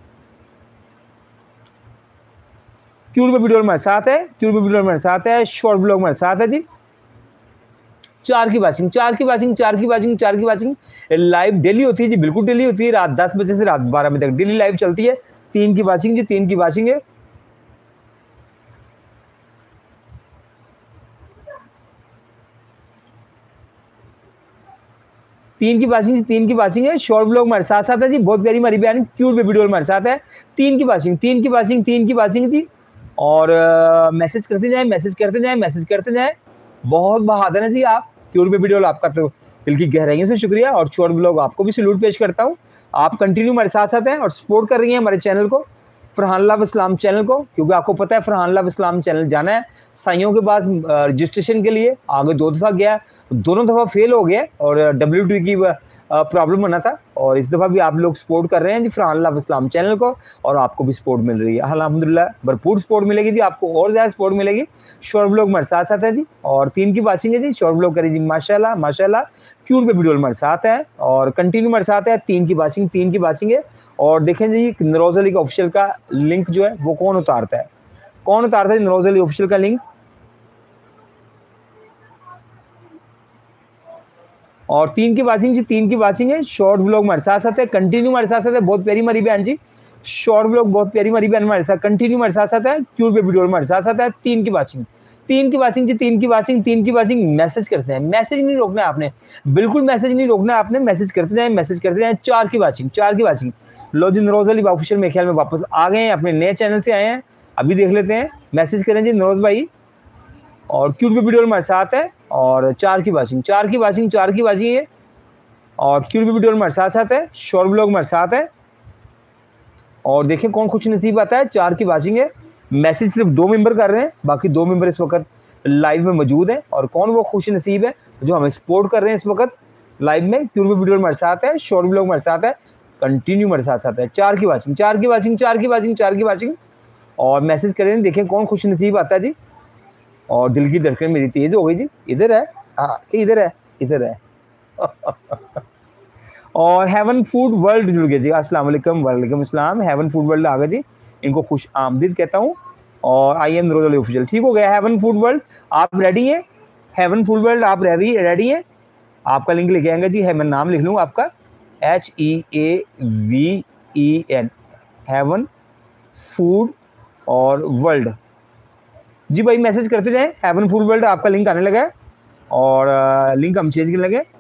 क्यूट बेबी डॉल हमारे साथ है, क्यूट बेबी डॉल हमारे साथ है, शॉर्ट ब्लॉग हमारे साथ है जी। 4 की वाचिंग, 4 की वाचिंग, 4 की वाचिंग, 4 की वाचिंग। लाइव डेली होती है जी, बिल्कुल डेली होती है, रात 10 बजे से रात 12 बजे तक डेली लाइव चलती है। 3 की वाचिंग जी, 3 की वाचिंग है। तीन की वाचिंग है। शॉर्ट ब्लॉग हमारे साथ साथ है जी, बहुत प्यारी हमारी बहन क्यूट बेबी डॉल हमारे साथ है। 3 की वाचिंग, 3 की वाचिंग, 3 की वाचिंग जी। और मैसेज करते जाएं, मैसेज करते जाएं, मैसेज करते जाएं। बहुत बहादुर है जी आप, क्यूट बेबी डॉल आपका तो दिल की गहराइयों से शुक्रिया, और शॉर्ट ब्लॉग आपको भी सैल्यूट पेश करता हूँ। आप कंटिन्यू हमारे साथ साथ हैं और सपोर्ट कर रही हैं हमारे चैनल को, फरहान लव इस्लाम चैनल को, क्योंकि आपको पता है फरहान लव इस्लाम चैनल जाना है साइयों के पास रजिस्ट्रेशन के लिए। आगे 2 दफ़ा गया, दोनों दफ़ा फेल हो गया और WT की प्रॉब्लम बना था, और इस दफ़ा भी आप लोग सपोर्ट कर रहे हैं जी फरहान लव इस्लाम चैनल को, और आपको भी सपोर्ट मिल रही है अल्हम्दुलिल्लाह, भरपूर सपोर्ट मिलेगी जी आपको, और ज़्यादा सपोर्ट मिलेगी। शॉर्ट ब्लॉग हमारे साथ साथ है जी, और 3 की वाचिंग है जी। शॉर्ट ब्लॉग करी जी माशाल्लाह माशाल्लाह। क्यूट बेबी डॉल हमारे साथ है और कंटिन्यू हमारे साथ है। 3 की वाचिंग, 3 की वाचिंग है। और देखें जी नरोज अली का ऑफिशियल का लिंक जो है वो कौन उतारता है, कौन उतारता है नरोज अली ऑफिशियल का लिंक? और 3 की वाचिंग जी, 3 की वाचिंग है। शॉर्ट व्लॉग हमारे साथ साथ है, कंटिन्यू हमारे साथ साथ है। बहुत प्यारी हमारी बहन जी, शॉर्ट व्लॉग बहुत प्यारी हमारी बहन हमारे साथ कंटिन्यू हमारे साथ साथ है। क्यूट बेबी डॉल हमारे साथ साथ है। 3 की वाचिंग, 3 की वाचिंग जी, 3 की वाचिंग, 3 की वाचिंग। मैसेज करते हैं, मैसेज नहीं रोकना है आपने, बिल्कुल मैसेज नहीं रोकना है आपने, मैसेज करते जाए, मैसेज करते जाए। 4 की वाचिंग, 4 की वाचिंग। लो जी, नरोज अली ऑफिशियल मेरे ख्याल में वापस आ गए हैं, अपने नए चैनल से आए हैं, अभी देख लेते हैं। मैसेज करें जी नरोज भाई। और क्यूट बेबी डॉल हमारे साथ है। और 4 की वाचिंग, 4 की वाचिंग, 4 की वाचिंग है। और क्यूट बेबी डॉल हमारे साथ साथ है। शॉर्ट व्लॉग हमारे साथ है। और देखें कौन खुश नसीब आता है। 4 की वाचिंग है। मैसेज सिर्फ 2 मेंबर कर रहे हैं, बाकी 2 मेंबर इस वक्त लाइव में मौजूद है। और कौन वो खुश नसीब है जो हमें सपोर्ट कर रहे हैं इस वक्त लाइव में? क्यूट बेबी डॉल हमारे साथ है, शॉर्ट व्लॉग हमारे साथ है, कंटिन्यू हमारे साथ साथ है। 4 की वाचिंग, 4 की वाचिंग, 4 की वाचिंग, 4 की वाचिंग। और मैसेज करें, देखें कौन खुश नसीब आता है जी। और दिल की धड़कन मेरी तेज हो गई जी। इधर है, हाँ इधर है, इधर है। और हेवन फूड वर्ल्ड जुड़ गए जी। अस्सलाम वालेकुम, वालेकुम अस्सलाम। हेवन फूड वर्ल्ड आ गए जी, इनको खुश आमदीद कहता हूँ। और I am Naroz Ali official, ठीक हो गया। हेवन फूड वर्ल्ड आप रेडी हैं? हेवन फूड वर्ल्ड आप रेडी हैं? आपका लिंक लेके आएंगे जी। है मैं नाम लिख लूँ आपका, HEAVEN, हेवन फूड और वर्ल्ड जी। भाई मैसेज करते जाएं, हेवन फूड वर्ल्ड आपका लिंक आने लगा है। और लिंक हम चेंज करने लगे,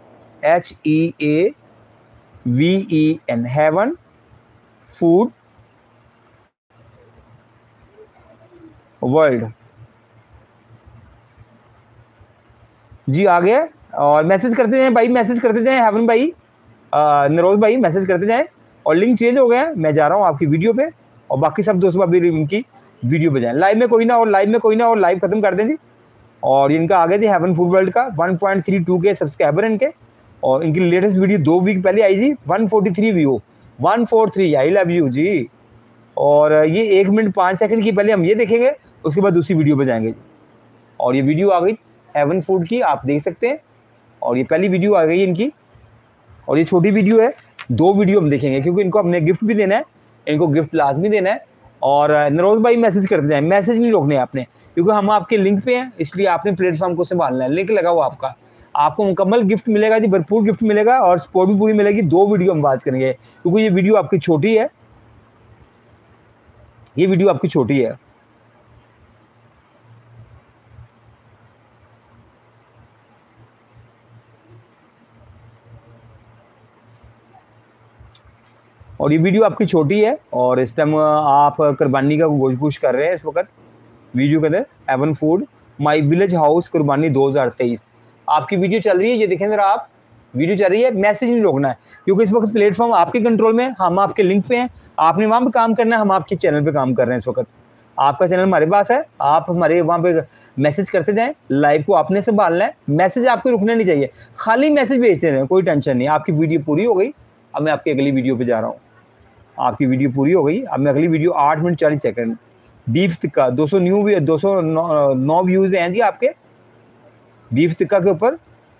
HEAVEN, हेवन फूड वर्ल्ड जी आ गया। और मैसेज करते जाएं भाई, मैसेज करते जाएं हेवन भाई, नरोज भाई मैसेज करते जाएं। और लिंक चेंज हो गया, मैं जा रहा हूँ आपकी वीडियो पे। और बाकी सब दोस्तों अभी इनकी वीडियो पे जाएं। लाइव में कोई ना, और लाइव में कोई ना, और लाइव खत्म कर दें जी। और इनका आ गया जी हेवन फूड वर्ल्ड का 1.32 के सब्सक्राइबर इनके। और इनकी लेटेस्ट वीडियो 2 वीक पहले आई जी, 143 व्यू, 143। आई लव यू जी। और ये 1 मिनट 5 सेकंड की, पहले हम ये देखेंगे, उसके बाद दूसरी वीडियो पे जाएंगे। और ये वीडियो आ गई हेवन फूड की, आप देख सकते हैं। और ये पहली वीडियो आ गई इनकी। और ये छोटी वीडियो है, 2 वीडियो हम देखेंगे, क्योंकि इनको हमने गिफ्ट भी देना है, इनको गिफ्ट लाजमी देना है। और नरोज भाई मैसेज करते जाएं, मैसेज नहीं रोकने आपने, क्योंकि हम आपके लिंक पे हैं, इसलिए आपने प्लेटफॉर्म को संभालना है। लिंक लगा हुआ आपका, आपको मुकम्मल गिफ्ट मिलेगा जी, भरपूर गिफ्ट मिलेगा। और सपोर्ट भी पूरी मिलेगी। 2 वीडियो हम बात करेंगे, क्योंकि ये वीडियो आपकी छोटी है, ये वीडियो आपकी छोटी है। और ये वीडियो आपकी छोटी है। और इस टाइम आप कुर्बानी का गोश्त पूछ कर रहे हैं इस वक्त वीडियो के अंदर। Heaven food my village house कुर्बानी 2023 आपकी वीडियो चल रही है, ये देखें जरा आप, वीडियो चल रही है। मैसेज नहीं रोकना है, क्योंकि इस वक्त प्लेटफॉर्म आपके कंट्रोल में है, हम आपके लिंक पे हैं, आपने वहाँ पे काम करना है, हम आपके चैनल पे काम कर रहे हैं इस वक्त। आपका चैनल हमारे पास है, आप हमारे वहाँ पे मैसेज करते जाएं, लाइव को आपने संभालना है, मैसेज आपको रुकना नहीं चाहिए, खाली मैसेज भेजते रहें, कोई टेंशन नहीं। आपकी वीडियो पूरी हो गई, अब मैं आपकी अगली वीडियो पे जा रहा हूँ। आपकी वीडियो पूरी हो गई, अब मैं अगली video 8 minute 40 second beef tikka 209 views हैं जी आपके बीफ टिक्का के ऊपर।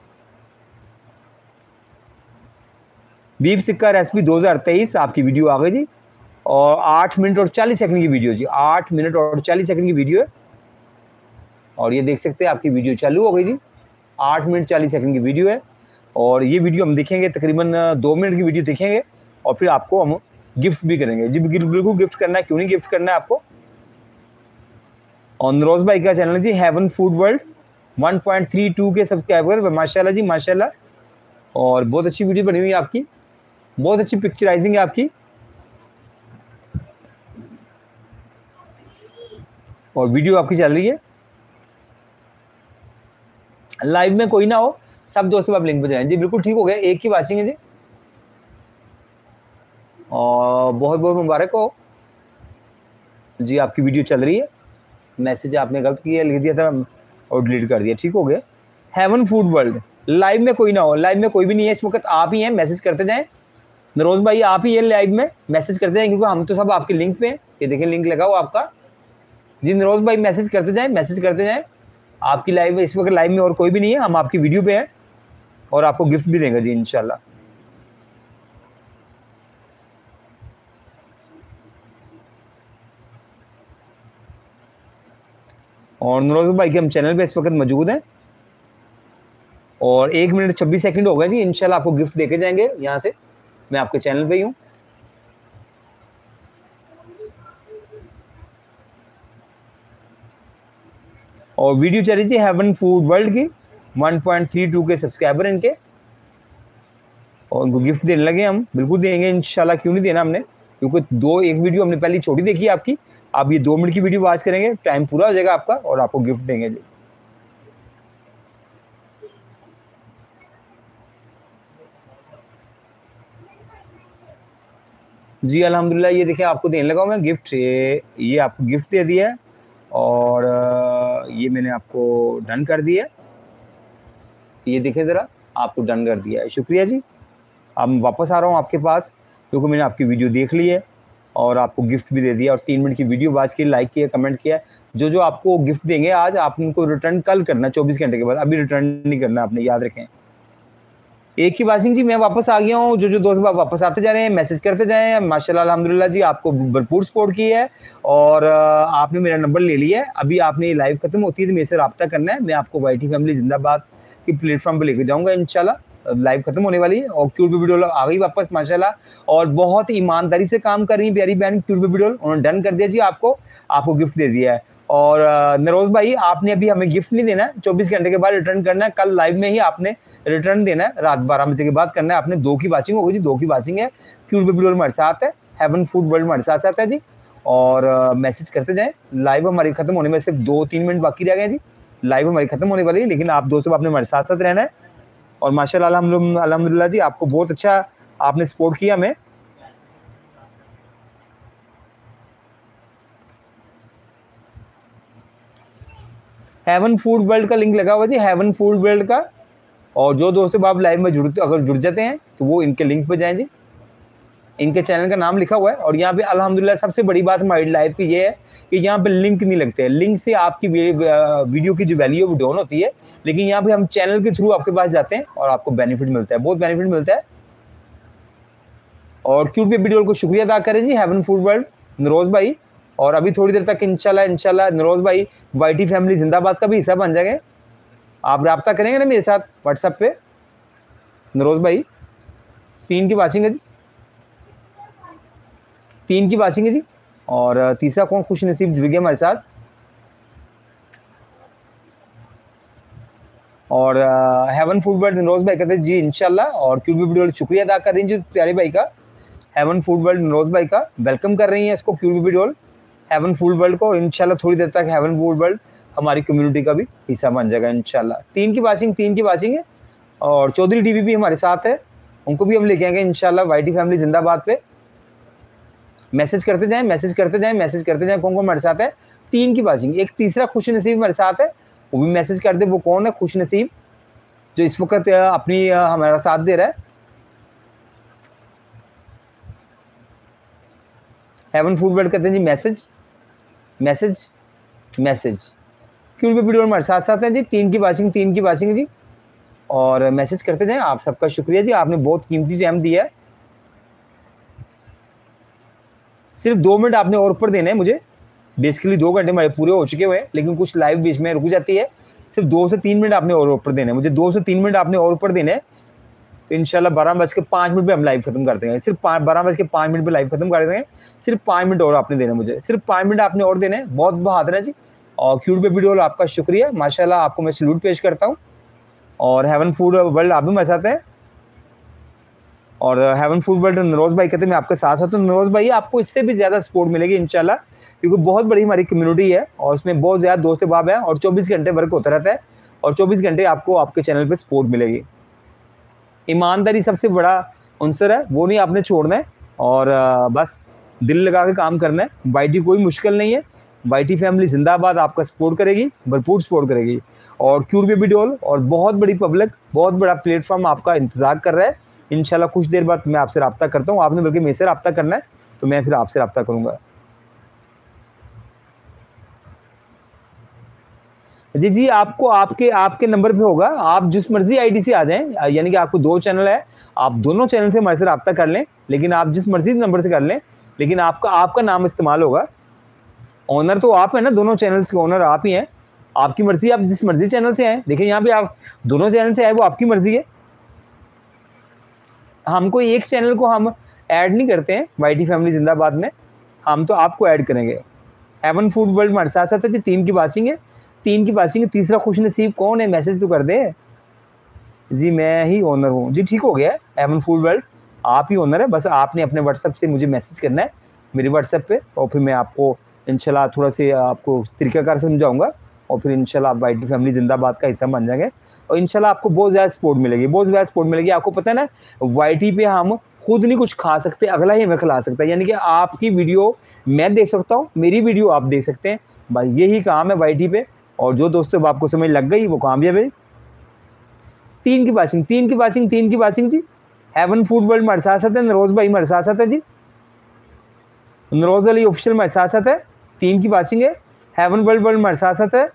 बीफ टिक्का रेसिपी 2023 आपकी वीडियो आ गई जी। और 8 मिनट और 40 सेकंड की वीडियो जी, 8 मिनट और 40 सेकंड की वीडियो है। और ये देख सकते हैं आपकी वीडियो चालू हो गई जी, 8 मिनट 40 सेकंड की वीडियो है। और ये वीडियो हम देखेंगे, तकरीबन 2 मिनट की वीडियो देखेंगे, और फिर आपको हम गिफ्ट भी करेंगे जी। बिल्कुल गिफ्ट करना है, क्यों नहीं गिफ्ट करना है आपको। और नरोज भाई का चैनल जी हेवन फूड वर्ल्ड, 1.32 के सब्सक्राइबर, माशाल्लाह जी माशाल्लाह। और बहुत अच्छी वीडियो बनी हुई है आपकी, बहुत अच्छी पिक्चराइजिंग है आपकी। और वीडियो आपकी चल रही है। लाइव में कोई ना हो, सब दोस्तों आप लिंक पे जाएं जी। बिल्कुल ठीक हो गया, एक की वाचिंग है जी। और बहुत बहुत मुबारक हो जी, आपकी वीडियो चल रही है। मैसेज आपने गलत किया, लिख दिया था और डिलीट कर दिया, ठीक हो गया। हेवन फूड वर्ल्ड लाइव में कोई ना हो, लाइव में कोई भी नहीं है इस वक्त, आप ही हैं, मैसेज करते जाएं। नरोज भाई आप ही है लाइव में, मैसेज करते जाएं, क्योंकि हम तो सब आपके लिंक पे हैं। ये देखें लिंक लगा हुआ आपका जी। नरोज भाई मैसेज करते जाएं, मैसेज करते जाएं। आपकी लाइव इस वक्त लाइव में और कोई भी नहीं है, हम आपकी वीडियो पे हैं, और आपको गिफ्ट भी देंगे जी इंशाल्लाह। और नरोज भाई के हम चैनल पे इस वक्त मौजूद हैं और 1 मिनट 26 सेकंड हो गए जी। इंशाल्लाह आपको गिफ्ट देके जाएंगे यहाँ से, मैं आपके चैनल पे ही हूँ। और वीडियो चल रही थी हेवन फूड वर्ल्ड की, 1.32 के सब्सक्राइबर इनके, और उनको गिफ्ट देने लगे हम। बिल्कुल देंगे इंशाल्लाह, क्यों नहीं देना हमने, क्योंकि एक वीडियो हमने पहले छोटी देखी है आपकी, आप ये 2 मिनट की वीडियो वॉच करेंगे, टाइम पूरा हो जाएगा आपका और आपको गिफ्ट देंगे जी। जी अल्हम्दुलिल्लाह, ये देखिए आपको देने लगा हूँ मैं गिफ्ट, ये आपको गिफ्ट दे दिया है और ये मैंने आपको डन कर दिया है। ये देखिए ज़रा, आपको डन कर दिया है, शुक्रिया जी। अब मैं वापस आ रहा हूँ आपके पास, क्योंकि मैंने आपकी वीडियो देख ली है और आपको गिफ्ट भी दे दिया और 3 मिनट की वीडियो वॉच की, लाइक किया, कमेंट किया। जो आपको गिफ्ट देंगे आज, आप उनको रिटर्न कल करना 24 घंटे के बाद, अभी रिटर्न नहीं करना आपने, याद रखें। एक की वाशिंग जी, मैं वापस आ गया हूँ। जो दोस्त वापस आते जा रहे हैं, मैसेज करते जाएं। माशाल्लाह अल्हम्दुलिल्लाह जी, आपको भरपूर सपोर्ट की है और आपने मेरा नंबर ले लिया है। अभी आपने ये लाइव खत्म होती है तो मेरे से रब्ता करना है, मैं आपको वाईटी फैमिली जिंदाबाद की प्लेटफॉर्म पर लेके जाऊँगा इंशाल्लाह। लाइव खत्म होने वाली है और क्यूट बेबी डॉल आ गई वापस माशाल्लाह, और बहुत ईमानदारी से काम कर रही है प्यारी बहन क्यूट बेबी डॉल, उन्होंने डन कर दिया जी, आपको गिफ्ट दे दिया है। और नरोज भाई, आपने अभी हमें गिफ्ट नहीं देना है, 24 घंटे के बाद रिटर्न करना है, कल लाइव में ही आपने रिटर्न देना है, रात 12 बजे के बाद करना है आपने। 2 की वाचिंग होगी जी, 2 की वाचिंग है। क्यूट बेबी डॉल हमारे साथ है, हेवन फूड वर्ल्ड हमारे साथ है जी। और मैसेज करते जाएं। लाइव हमारी खत्म होने में सिर्फ 2-3 मिनट बाकी रह गए जी, लाइव हमारी खत्म होने वाली है, लेकिन आप दोस्तों आपने हमारे साथ साथ रहना है। और माशाल्लाह अल्हम्दुलिल्लाह जी, आपको बहुत अच्छा आपने सपोर्ट किया हमें। हेवन फूड वर्ल्ड का लिंक लगा हुआ जी, हेवन फूड वर्ल्ड का। और जो दोस्तों आप लाइव में अगर जुड़ जाते हैं तो वो इनके लिंक पे जाएं जी, इनके चैनल का नाम लिखा हुआ है। और यहाँ पे अल्हम्दुलिल्लाह सबसे बड़ी बात हमारी लाइव की ये है कि यहाँ पे लिंक नहीं लगते हैं। लिंक से आपकी वीडियो की जो वैल्यू है वो डाउन होती है, लेकिन यहाँ पे हम चैनल के थ्रू आपके पास जाते हैं और आपको बेनिफिट मिलता है, बहुत बेनिफिट मिलता है। और क्यूट बेबी डॉल को शुक्रिया अदा करें जी, हेवन फूड वर्ल्ड, नरोज भाई। और अभी थोड़ी देर तक इंशाल्लाह नरोज भाई वाईटी फैमिली जिंदाबाद का भी हिस्सा बन जाएंगे। आप रब्ता करेंगे ना मेरे साथ व्हाट्सएप पे नरोज भाई। 3 की वाचिंग है जी, 3 की वाचिंग है जी। और तीसरा कौन खुश नसीब जुड़ गया हमारे साथ। और हेवन फूड वर्ल्ड नरोज भाई कहते हैं जी इंशाल्लाह। और क्यूट बेबी डॉल शुक्रिया अदा कर रही हैं जी प्यारे भाई का, हेवन फूड वर्ल्ड नरोज भाई का वेलकम कर रही हैं इसको, cute baby doll heaven food world को। इंशाल्लाह थोड़ी देर तक हेवन फूड वर्ल्ड हमारी कम्युनिटी का भी हिस्सा बन जाएगा इंशाल्लाह। 3 की वाचिंग है। और चौधरी टीवी भी हमारे साथ है, उनको भी हम लेके आएंगे इंशाल्लाह वाईटी फैमिली जिंदाबाद पे। मैसेज करते जाएं कौन हमारे साथ है। 3 की वाचिंग। एक तीसरा खुश नसीब हमारे साथ है, वो भी मैसेज कर दे। वो कौन है खुश नसीब जो इस वक्त अपनी हमारा साथ दे रहा है। हेवन फूड वर्ल्ड कहते हैं जी मैसेज क्यों भी वीडियो हमारे साथ हैं जी। 3 की वाचिंग जी। और मैसेज करते जाएं, आप सबका शुक्रिया जी, आपने बहुत कीमती टाइम दिया है। सिर्फ 2 मिनट आपने और ऊपर देना है मुझे, बेसिकली 2 घंटे हमारे पूरे हो चुके हुए हैं, लेकिन कुछ लाइव बीच में रुक जाती है। सिर्फ 2 से 3 मिनट आपने और ऊपर देना है मुझे, 2 से 3 मिनट आपने और ऊपर देना है। तो इंशाल्लाह 12:05 पे हम लाइव खत्म कर देंगे। सिर्फ 12:05 पे लाइव खत्म कर देंगे। सिर्फ 5 मिनट और आपने देना मुझे, सिर्फ 5 मिनट आपने और देने। बहुत बहादुर है जी। और क्यूट बेबी डॉल आपका शुक्रिया, माशाल्लाह आपको मैं सैल्यूट पेश करता हूँ। और हेवन फूड वर्ल्ड आप भी मेरे साथ हैं। और हेवन फूड वर्ल्ड नरोज भाई कहते हैं मैं आपके साथ हूँ। तो नरोज भाई आपको इससे भी ज़्यादा सपोर्ट मिलेगी इंशाल्लाह, क्योंकि बहुत बड़ी हमारी कम्युनिटी है और उसमें बहुत ज़्यादा दोस्त बाब है और 24 घंटे वर्क होता रहता है और 24 घंटे आपको आपके चैनल पे सपोर्ट मिलेगी। ईमानदारी सबसे बड़ा अंसर है, वो नहीं आपने छोड़ना है और बस दिल लगा के काम करना है। वाईटी कोई मुश्किल नहीं है, वाईटी फैमिली जिंदाबाद आपका सपोर्ट करेगी, भरपूर सपोर्ट करेगी। और क्यूट बेबी डॉल और बहुत बड़ी पब्लिक, बहुत बड़ा प्लेटफॉर्म आपका इंतजार कर रहा है। इंशाल्लाह कुछ देर बाद मैं आपसे रब्ता करता हूँ, आपने बल्कि मेरे से रब्ता करना है तो मैं फिर आपसे रब्ता करूँगा। जी आपको आपके नंबर पे होगा, आप जिस मर्जी आईडी से आ जाएं, यानी कि आपको 2 चैनल है, आप दोनों चैनल से हमारे से रब्ता कर लें, लेकिन आप जिस मर्जी नंबर से कर लें, लेकिन आपका नाम इस्तेमाल होगा। ओनर तो आप है ना, दोनों चैनल्स के ओनर आप ही हैं। आपकी मर्जी, आप जिस मर्जी चैनल से आए, देखिए यहाँ पे आप दोनों चैनल से आए, वो आपकी मर्जी है। हम कोई एक चैनल को हम ऐड नहीं करते हैं वाईटी फैमिली जिंदाबाद में, हम तो आपको ऐड करेंगे। हेवन फूड वर्ल्ड हमारे साथ साथ है जी, 3 की बाचिंग है, 3 की बाचिंग है। तीसरा खुश नसीब कौन है, मैसेज तो कर दे जी। मैं ही ओनर हूँ जी, ठीक हो गया। हेवन फूड वर्ल्ड आप ही ओनर है, बस आपने अपने व्हाट्सएप से मुझे मैसेज करना है मेरे व्हाट्सएप पे, और फिर मैं आपको इंशाल्लाह थोड़ा से आपको तरीकाकार समझाऊंगा, और फिर इंशाल्लाह आप वाईटी फैमिली जिंदाबाद का हिस्सा बन जाएंगे, और इंशाल्लाह आपको बहुत ज़्यादा सपोर्ट मिलेगी, बहुत ज़्यादा सपोर्ट मिलेगी। आपको पता है ना, वाईटी पे हम खुद नहीं कुछ खा सकते, अगला ही हमें खिला सकता है, यानी कि आपकी वीडियो मैं देख सकता हूँ, मेरी वीडियो आप देख सकते हैं, बस यही काम है वाईटी पे। और जो दोस्तों आपको समझ लग गई वो कामयाब है। 3 की बाचिंग, 3 की बाचिंग, 3 की बाचिंग जी। हेवन फूड वर्ल्ड हमारे साथ साथ है, नरोज भाई हमारे साथ साथ है जी, नरोज अली ऑफिशियल हमारे साथ साथ है। 3 की बाचिंग है, हेवन वर्ल्ड हमारे साथ साथ है।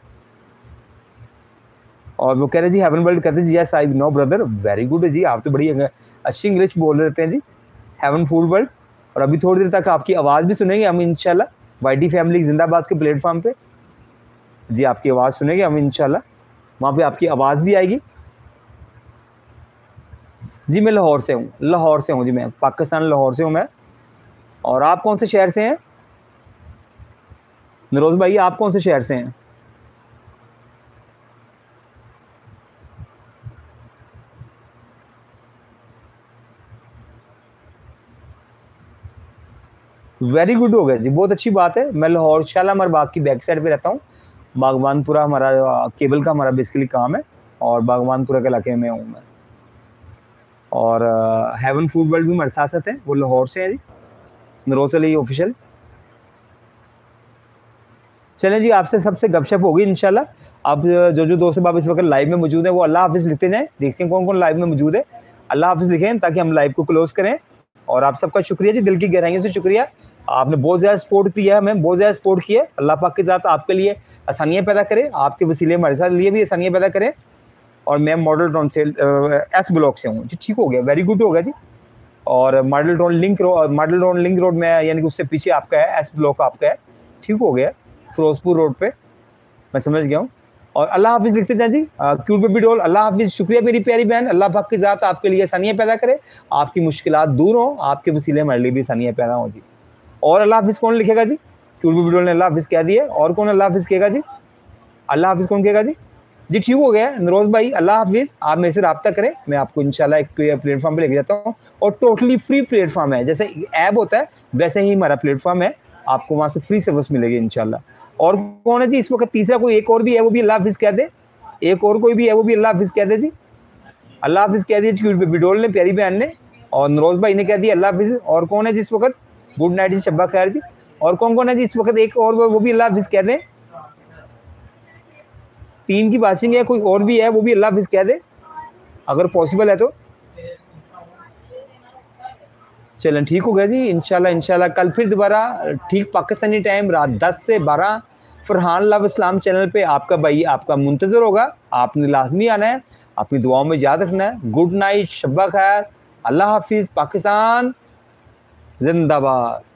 और वो कह रहे जी हेवन वर्ल्ड कहते जी, yes I know brother, very good है जी, आप तो बड़ी अच्छी इंग्लिश बोल रहे हैं जी। हेवन फूड वर्ल्ड, और अभी थोड़ी देर तक आपकी आवाज़ भी सुनेंगे हम इंशाल्लाह वाईटी फैमिली जिंदाबाद के प्लेटफॉर्म पे जी। आपकी आवाज़ सुनेंगे हम इंशाल्लाह, वहाँ पे आपकी आवाज़ भी आएगी जी। मैं लाहौर से हूँ, लाहौर से हूँ जी, मैं पाकिस्तान लाहौर से हूँ मैं। और आप कौन से शहर से हैं नरोज भाई, आप कौन से शहर से हैं? वेरी गुड हो गया जी, बहुत अच्छी बात है। मैं लाहौर शालामार बाग की बैक साइड पे रहता हूँ, बागवानपुरा हमारा केबल का हमारा बेसिकली काम है, और बागवानपुरा के इलाके में हूँ मैं। और हेवन फूड वर्ल्ड भी हमारे साथ साथ है, वो लाहौर से है जी, नरोज अली ऑफिशियल। चलें जी, आपसे सबसे गपशप होगी इंशाल्लाह। आप जो दोस्त आप इस वक्त लाइव में मौजूद हैं वो अल्लाह हाफिज़ लिखते जाएं, देखते हैं कौन कौन लाइव में मौजूद है, अल्लाह हाफिज़ लिखें ताकि हम लाइव को क्लोज करें। और आप सबका शुक्रिया जी, दिल की गहराइयों से शुक्रिया, आपने बहुत ज़्यादा सपोर्ट किया है, हमें बहुत ज़्यादा सपोर्ट किया है। अल्लाह पाक के साथ आपके लिए आसानियाँ पैदा करे, आपके वसीले हमारे साथ लिए भी आसानियाँ पैदा करें। और मैं मॉडल टाउन से एस ब्लॉक से हूँ जी, ठीक हो गया, वेरी गुड हो गया जी। और मॉडल टाउन लिंक रोड में, यानी कि उससे पीछे आपका है, एस ब्लॉक आपका है, ठीक हो गया, फिरोजपुर रोड पे, मैं समझ गया हूँ। और अल्लाह हाफिज़ लिखते जाए जी, क्यूट बेबी डॉल, अल्लाह हाफिज़, शुक्रिया मेरी प्यारी बहन, अल्लाह पाक की ज़ात आपके लिए आसानियाँ पैदा करे, आपकी मुश्किलात दूर हो, आपके वसीले हमारे लिए भी आसानियाँ पैदा हो जी। और अल्लाह हाफिज़ कौन लिखेगा जी? क्यूट बेबी डॉल ने अल्लाह हाफिज़ कह दिया, और कौन अल्लाह हाफिज़ कहेगा जी? अल्लाह हाफिज़ कौन कहेगा जी? जी ठीक हो गया नरोज भाई, अल्लाह हाफिज़। आप मेरे से रब्ता करें, मैं आपको इंशाल्लाह एक प्लेटफॉर्म पे लेके जाता हूँ, और टोटली फ्री प्लेटफॉर्म है, जैसे ऐप होता है वैसे ही हमारा प्लेटफॉर्म है, आपको वहाँ से फ्री सर्विस मिलेगी इंशाल्लाह। और कौन है जी इस वक्त तीसरा? कोई एक और भी है, वो भी अल्लाह हाफिज़ कह दे, एक और कोई भी है वो भी अल्लाह हाफिज़ कह दे जी। अल्लाह हाफिज़ कह दिया जी, बिडोल ने, प्यारी बहन ने, और नरोज भाई ने कह दिया अल्लाह हाफिज़। और कौन है जिस वक्त? गुड नाइट जी, शब्बा खैर जी। और कौन कौन है जी इस वक्त? एक और वो भी अल्लाह हाफिज़ कह दें। 3 की बाशिंग है, कोई और भी है वो भी अल्लाह हाफिज़ कह दे अगर पॉसिबल है तो। चलें ठीक हो गया जी, इंशाल्लाह कल फिर दोबारा ठीक पाकिस्तानी टाइम रात 10 से 12 फरहान लव इस्लाम चैनल पे आपका भाई आपका मुंतज़र होगा। आपने लाजमी आना है, अपनी दुआओं में याद रखना है। गुड नाइट, शब्बा खैर, अल्लाह हाफिज़, पाकिस्तान जिंदाबाद।